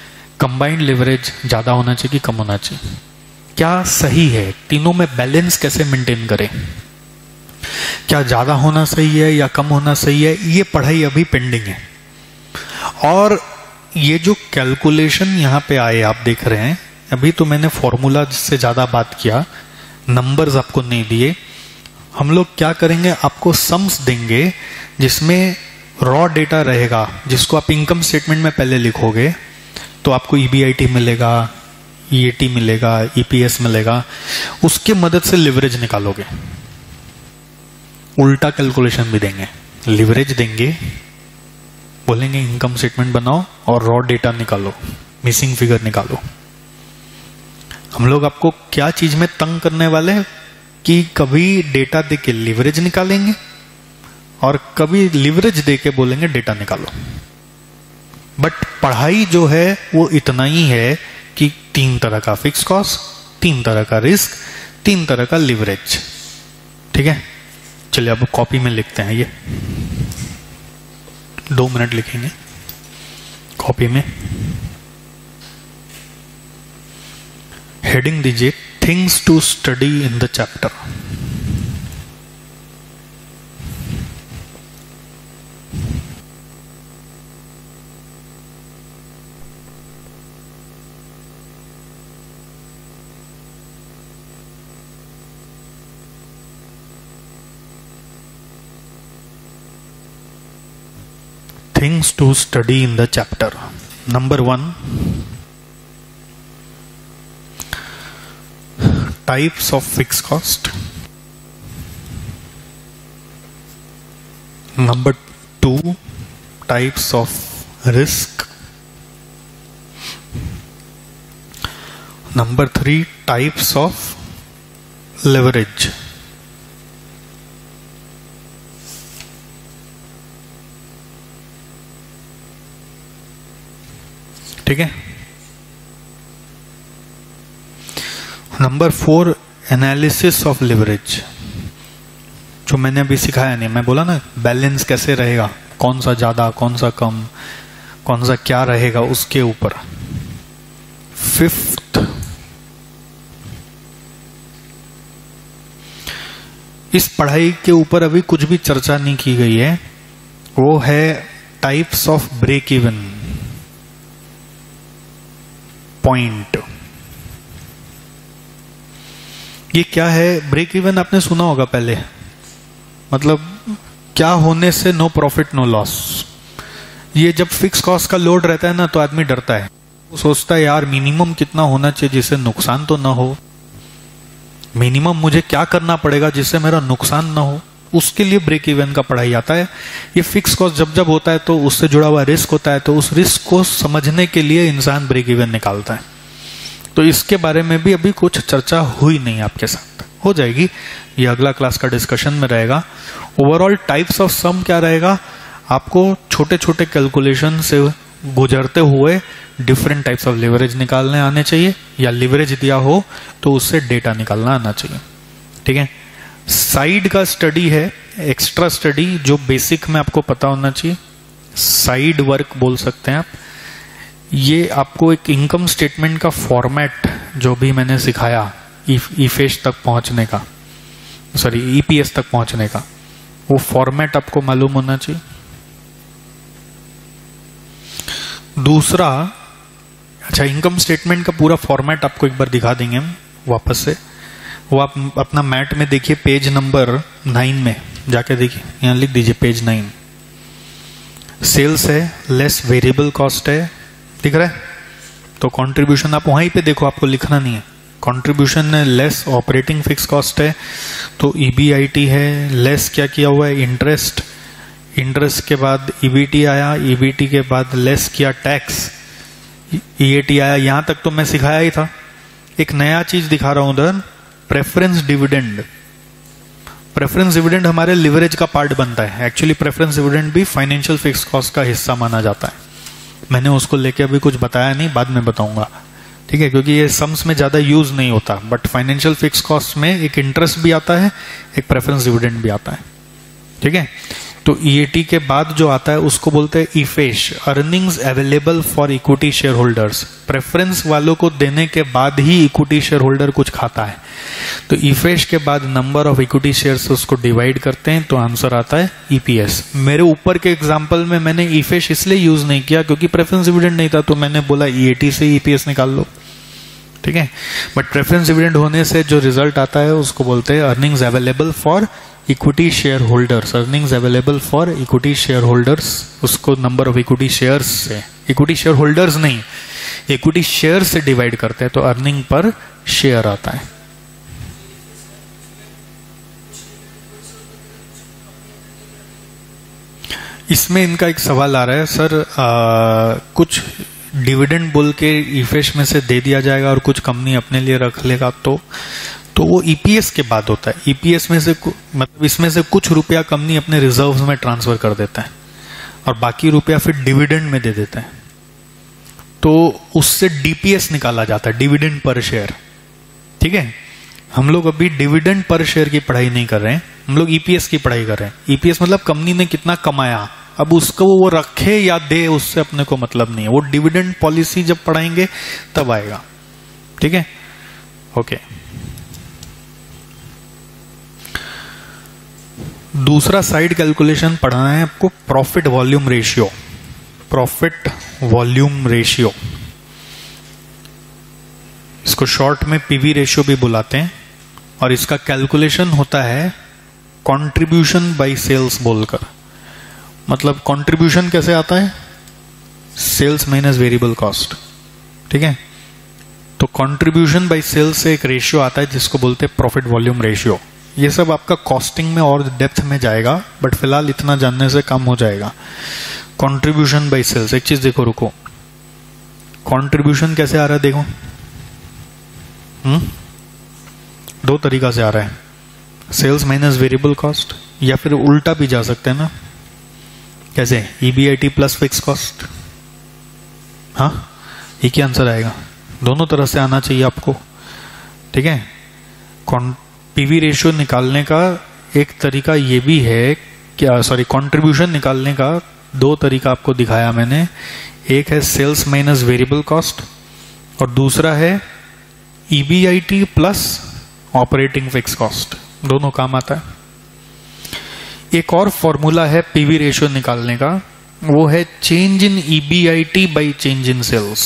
कंबाइंड लिवरेज ज्यादा होना चाहिए कि कम होना चाहिए, क्या सही है, तीनों में बैलेंस कैसे मेंटेन करें, क्या ज्यादा होना सही है या कम होना सही है, ये पढ़ाई अभी पेंडिंग है। और ये जो कैलकुलेशन यहाँ पे आए आप देख रहे हैं, अभी तो मैंने फॉर्मूला से ज्यादा बात किया, नंबर्स आपको नहीं दिए। हम लोग क्या करेंगे, आपको सम्स देंगे जिसमें रॉ डेटा रहेगा, जिसको आप इनकम स्टेटमेंट में पहले लिखोगे तो आपको ईबीआईटी मिलेगा, ईएटी मिलेगा, ईपीएस मिलेगा, उसके मदद से लिवरेज निकालोगे। उल्टा कैलकुलेशन भी देंगे, लिवरेज देंगे, बोलेंगे इनकम स्टेटमेंट बनाओ और रॉ डेटा निकालो, मिसिंग फिगर निकालो। हम लोग आपको क्या चीज में तंग करने वाले हैं कि कभी डेटा देके लिवरेज निकालेंगे और कभी लिवरेज देके बोलेंगे डेटा निकालो। बट पढ़ाई जो है वो इतना ही है कि 3 तरह का फिक्स कॉस्ट, 3 तरह का रिस्क, 3 तरह का लिवरेज। ठीक है, चलिए अब कॉपी में लिखते हैं, ये 2 मिनट लिखेंगे कॉपी में। हेडिंग दीजिए things to study in the chapter. Things to study in the chapter. Number 1, types of fixed cost. Number 2, types of risk. Number 3, types of leverage. ठीक है। नंबर 4, एनालिसिस ऑफ लिवरेज, जो मैंने अभी सिखाया नहीं, मैं बोला ना बैलेंस कैसे रहेगा, कौन सा ज्यादा, कौन सा कम, कौन सा क्या रहेगा उसके ऊपर। 5th, इस पढ़ाई के ऊपर अभी कुछ भी चर्चा नहीं की गई है, वो है types of break even point. ये क्या है? ब्रेक इवन आपने सुना होगा पहले, मतलब क्या होने से नो प्रॉफिट नो लॉस। ये जब फिक्स कॉस्ट का लोड रहता है ना तो आदमी डरता है, वो सोचता है यार मिनिमम कितना होना चाहिए जिससे नुकसान तो ना हो, मिनिमम मुझे क्या करना पड़ेगा जिससे मेरा नुकसान ना हो, उसके लिए ब्रेक इवन का पढ़ाई आता है। ये फिक्स कॉस्ट जब जब होता है तो उससे जुड़ा हुआ रिस्क होता है, तो उस रिस्क को समझने के लिए इंसान ब्रेक इवन निकालता है। तो इसके बारे में भी अभी कुछ चर्चा हुई नहीं, आपके साथ हो जाएगी, ये अगला क्लास का डिस्कशन में रहेगा। ओवरऑल टाइप्स ऑफ सम क्या रहेगा, आपको छोटे छोटे कैलकुलेशन से गुजरते हुए डिफरेंट टाइप्स ऑफ लिवरेज निकालने आने चाहिए, या लिवरेज दिया हो तो उससे डेटा निकालना आना चाहिए। ठीक है, साइड का स्टडी है, एक्स्ट्रा स्टडी जो बेसिक में आपको पता होना चाहिए, साइड वर्क बोल सकते हैं आप। ये आपको एक इनकम स्टेटमेंट का फॉर्मेट जो भी मैंने सिखाया, ईफेश तक पहुंचने का, सॉरी ईपीएस तक पहुंचने का, वो फॉर्मेट आपको मालूम होना चाहिए। दूसरा, अच्छा इनकम स्टेटमेंट का पूरा फॉर्मेट आपको एक बार दिखा देंगे हम वापस से, वो आप अपना मैट में देखिए, पेज नंबर 9 में जाके देखिए, यहां लिख दीजिए पेज 9। सेल्स है, लेस वेरिएबल कॉस्ट है, दिख रहा है? तो कंट्रीब्यूशन आप वहीं पे देखो, आपको लिखना नहीं है। कंट्रीब्यूशन है, लेस ऑपरेटिंग फिक्स कॉस्ट है, तो ईबीआईटी है, लेस क्या किया हुआ है, इंटरेस्ट, इंटरेस्ट के बाद ईबीटी आया, ईबीटी के बाद लेस किया टैक्स, ईएटी आया। यहां तक तो मैं सिखाया ही था। एक नया चीज दिखा रहा हूं उधर, प्रेफरेंस डिविडेंड। प्रेफरेंस डिविडेंड हमारे लिवरेज का पार्ट बनता है। एक्चुअली प्रेफरेंस डिविडेंड भी फाइनेंशियल फिक्स कॉस्ट का हिस्सा माना जाता है। मैंने उसको लेके अभी कुछ बताया नहीं, बाद में बताऊंगा, ठीक है, क्योंकि ये सम्स में ज्यादा यूज नहीं होता। बट फाइनेंशियल फिक्स कॉस्ट में एक इंटरेस्ट भी आता है, एक प्रेफरेंस डिविडेंड भी आता है। ठीक है, तो ईएटी के बाद जो आता है उसको बोलते हैं EAFESH, earnings available for equity share holders. Preference वालों को देने के बाद ही इक्विटी शेयर होल्डर कुछ खाता है। तो ईफेश के बाद नंबर ऑफ इक्विटी शेयर्स उसको डिवाइड करते हैं तो आंसर आता है ईपीएस। मेरे ऊपर के एग्जांपल में मैंने ईफेश इसलिए यूज नहीं किया क्योंकि प्रेफरेंस डिविडेंड नहीं था, तो मैंने बोला ईएटी से ईपीएस निकाल लो, ठीक है। बट प्रेफरेंस डिविडेंड होने से जो रिजल्ट आता है उसको बोलते हैं earnings available for equity share holders. Earnings available for equity share holders, उसको नंबर ऑफ इक्विटी शेयर्स से, इक्विटी शेयर होल्डर्स नहीं, इक्विटी शेयर से डिवाइड करते हैं तो अर्निंग पर शेयर आता है। इसमें इनका एक सवाल आ रहा है, सर कुछ डिविडेंड बोल के ईफेश में से दे दिया जाएगा और कुछ कंपनी अपने लिए रख लेगा, तो वो ईपीएस के बाद होता है। ईपीएस में से मतलब इसमें से कुछ रुपया कंपनी अपने रिजर्व्स में ट्रांसफर कर देता है और बाकी रुपया फिर डिविडेंड में दे देता है, तो उससे डीपीएस निकाला जाता है, डिविडेंड पर शेयर, ठीक है। हम लोग अभी डिविडेंड पर शेयर की पढ़ाई नहीं कर रहे हैं, हम लोग ईपीएस की पढ़ाई कर रहे हैं। ईपीएस मतलब कंपनी ने कितना कमाया, अब उसको वो रखे या दे उससे अपने को मतलब नहीं है, वो डिविडेंड पॉलिसी जब पढ़ाएंगे तब आएगा, ठीक है। ओके, दूसरा साइड कैलकुलेशन पढ़ना है आपको, profit volume ratio. Profit volume ratio, इसको शॉर्ट में पीवी रेशियो भी बुलाते हैं, और इसका कैलकुलेशन होता है कंट्रीब्यूशन बाय सेल्स बोलकर। मतलब कंट्रीब्यूशन कैसे आता है, सेल्स माइनस वेरिएबल कॉस्ट, ठीक है। तो कंट्रीब्यूशन बाय सेल्स से एक रेशियो आता है जिसको बोलते हैं प्रॉफिट वॉल्यूम रेशियो। ये सब आपका कॉस्टिंग में और डेप्थ में जाएगा, बट फिलहाल इतना जानने से काम हो जाएगा। कंट्रीब्यूशन बाय सेल्स, एक चीज देखो, रुको, कंट्रीब्यूशन कैसे आ रहा है देखो, दो तरीका से आ रहा है, सेल्स माइनस वेरिएबल कॉस्ट, या फिर उल्टा भी जा सकते हैं ना, कैसे, ईबीआईटी प्लस फिक्स कॉस्ट। हाँ, एक ही आंसर आएगा, दोनों तरह से आना चाहिए आपको, ठीक है। पीवी रेशियो निकालने का एक तरीका ये भी है क्या, सॉरी, कंट्रीब्यूशन निकालने का दो तरीका आपको दिखाया मैंने। एक है सेल्स माइनस वेरिएबल कॉस्ट और दूसरा है EBIT plus operating fix cost, दोनों काम आता है। एक और फॉर्मूला है पीवी रेशियो निकालने का, वो है change in EBIT by change in sales.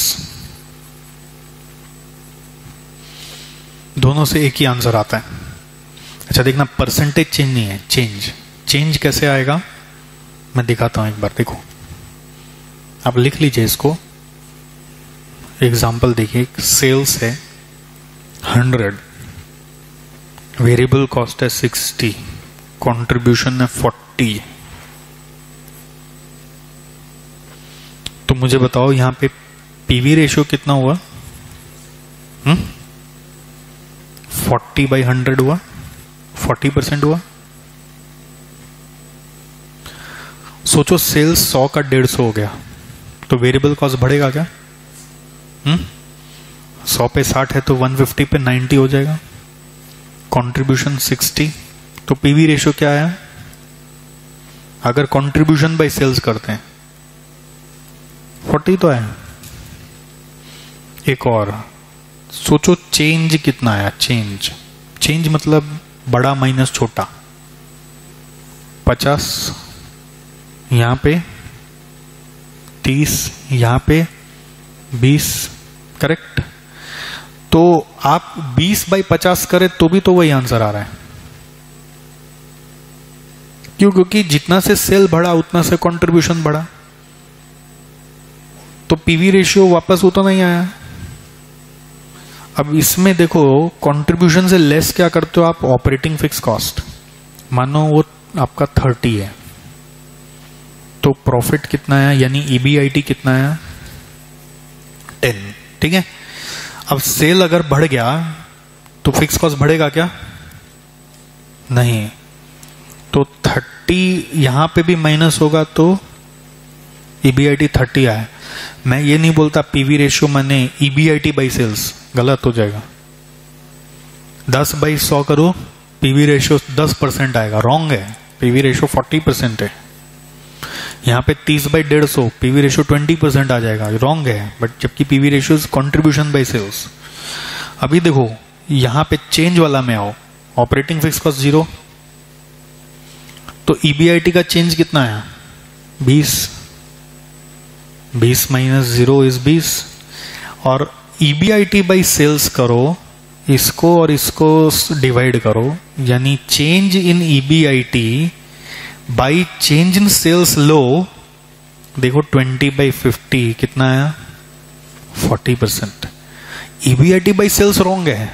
दोनों से एक ही आंसर आता है। अच्छा देखना, परसेंटेज चेंज नहीं है, चेंज कैसे आएगा मैं दिखाता हूं एक बार, देखो आप लिख लीजिए इसको, एग्जांपल देखिए, सेल्स है 100, वेरिएबल कॉस्ट है 60, कंट्रीब्यूशन है 40। तो मुझे बताओ यहां पे पीवी रेशियो कितना हुआ, 40/100 हुआ, 40% हुआ। सोचो सेल्स 100 का 150 हो गया तो वेरिएबल कॉस्ट बढ़ेगा क्या, 100 पे 60 है तो 150 पे 90 हो जाएगा। कंट्रीब्यूशन 60, तो पीवी रेशियो क्या आया, अगर कंट्रीब्यूशन बाय सेल्स करते हैं 40 तो है। एक और सोचो, चेंज कितना आया, चेंज मतलब बड़ा माइनस छोटा, 50, यहां पे 30, यहां पे 20, करेक्ट। तो आप 20/50 करें तो भी तो वही आंसर आ रहा है, क्यों, क्योंकि जितना से सेल बढ़ा उतना से कंट्रीब्यूशन बढ़ा, तो पीवी रेशियो वापस उतना नहीं आया। अब इसमें देखो, कंट्रीब्यूशन से लेस क्या करते हो आप, ऑपरेटिंग फिक्स कॉस्ट, मानो वो आपका 30 है, तो प्रॉफिट कितना है, यानी ईबीआईटी कितना है, 10, ठीक है। अब सेल अगर बढ़ गया तो फिक्स कॉस्ट बढ़ेगा क्या, नहीं, तो 30 यहां पे भी माइनस होगा तो ईबीआईटी 30 आया। मैं ये नहीं बोलता पीवी रेशियो माने ईबीआईटी बाई सेल्स, गलत हो जाएगा। 10/100 करो, पीवी रेशियो 10% आएगा, रॉन्ग है, पीवी रेशियो 40% है। यहाँ पे 30/150 पीवी रेशियो 20% आ जाएगा, रॉन्ग है, बट जबकि PV ratio is contribution by sales. अभी देखो यहाँ पे चेंज वाला में आओ, ऑपरेटिंग फिक्स कॉस्ट 0, तो ईबीआईटी का चेंज कितना है 20 माइनस 0 इज 20, और ईबीआईटी बाई सेल्स करो, इसको और इसको डिवाइड करो, यानी change in EBIT by change in sales लो, देखो 20/50 कितना आया 40%। ईबीआईटी बाई सेल्स रॉन्ग है,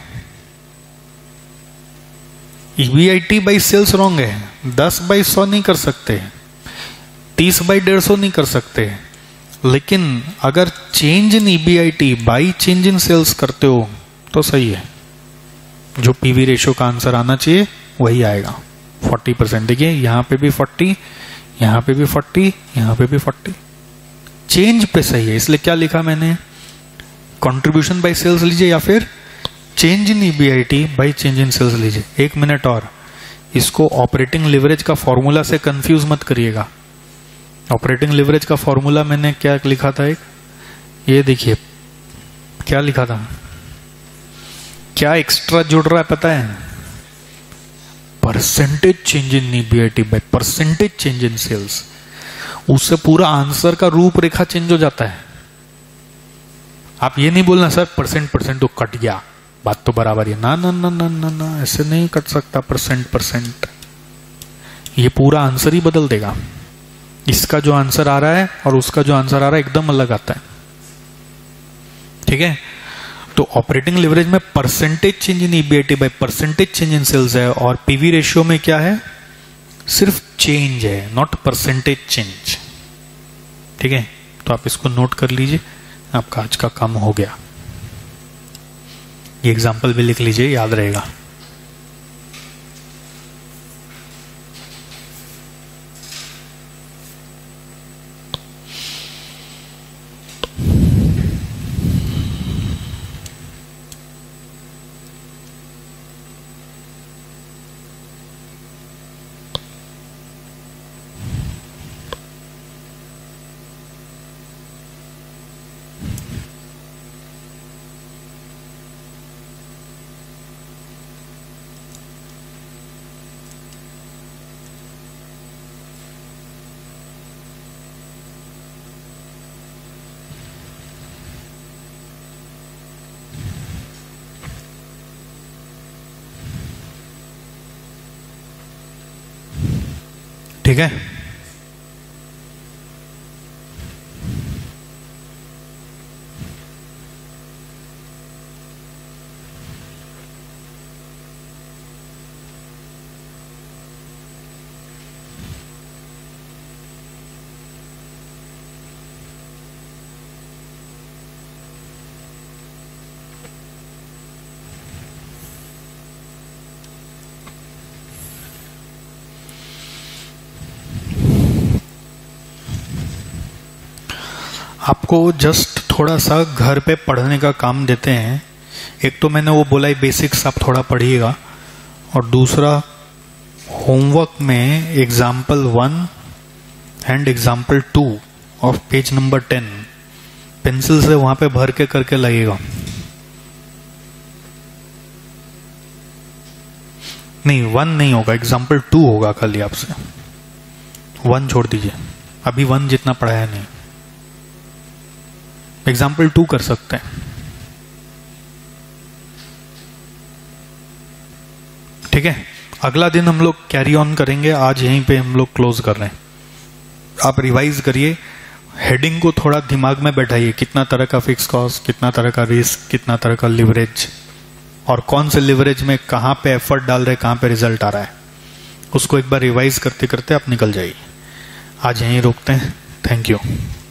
ईबीआईटी बाई सेल्स रॉन्ग है, 10/100 नहीं कर सकते, 30/150 नहीं कर सकते, लेकिन अगर change in EBIT by change in sales करते हो तो सही है। जो पीवी रेशियो का आंसर आना चाहिए वही आएगा 40%। देखिए यहां पे भी 40, यहां पे भी 40, यहां पे भी 40, चेंज पे सही है। इसलिए क्या लिखा मैंने, कंट्रीब्यूशन बाय सेल्स लीजिए या फिर change in EBIT by change in sales लीजिए। 1 मिनट और, इसको ऑपरेटिंग लिवरेज का फॉर्मूला से कंफ्यूज मत करिएगा। ऑपरेटिंग लिवरेज का फॉर्मूला मैंने क्या लिखा था, एक ये देखिए क्या लिखा था, क्या एक्स्ट्रा जुड़ रहा है पता है, percentage change in EBIT by percentage change in sales. उससे पूरा आंसर का रूपरेखा चेंज हो जाता है। आप ये नहीं बोलना सर परसेंट तो कट गया, बात तो बराबर है, ना ना ना ना ना ना, ऐसे नहीं कट सकता परसेंट। ये पूरा आंसर ही बदल देगा। इसका जो आंसर आ रहा है और उसका जो आंसर आ रहा है एकदम अलग आता है, ठीक है। तो ऑपरेटिंग लिवरेज में percentage change in EBIT by percentage change in sales है, और पीवी रेशियो में क्या है, सिर्फ चेंज है, नॉट परसेंटेज चेंज, ठीक है। तो आप इसको नोट कर लीजिए, आपका आज का काम हो गया। ये एग्जाम्पल भी लिख लीजिए, याद रहेगा। ठीक है, आपको जस्ट थोड़ा सा घर पे पढ़ने का काम देते हैं। एक तो मैंने वो बोला है बेसिक्स आप थोड़ा पढ़िएगा, और दूसरा होमवर्क में example 1 and example 2 of page number 10 pencil से वहां पे भर के करके लगेगा। नहीं 1 नहीं होगा, एग्जाम्पल 2 होगा खाली आपसे, 1 छोड़ दीजिए, अभी 1 जितना पढ़ाया नहीं, एग्जाम्पल 2 कर सकते हैं, ठीक है। अगला दिन हम लोग कैरी ऑन करेंगे, आज यहीं पे हम लोग क्लोज कर रहे हैं। आप रिवाइज करिए, हेडिंग को थोड़ा दिमाग में बैठाइए, कितना तरह का फिक्स कॉस्ट, कितना तरह का रिस्क, कितना तरह का लिवरेज, और कौन से लिवरेज में कहां पे एफर्ट डाल रहे, कहां पे रिजल्ट आ रहा है, उसको एक बार रिवाइज करते करते आप निकल जाइए। आज यहीं रोकते हैं, थैंक यू।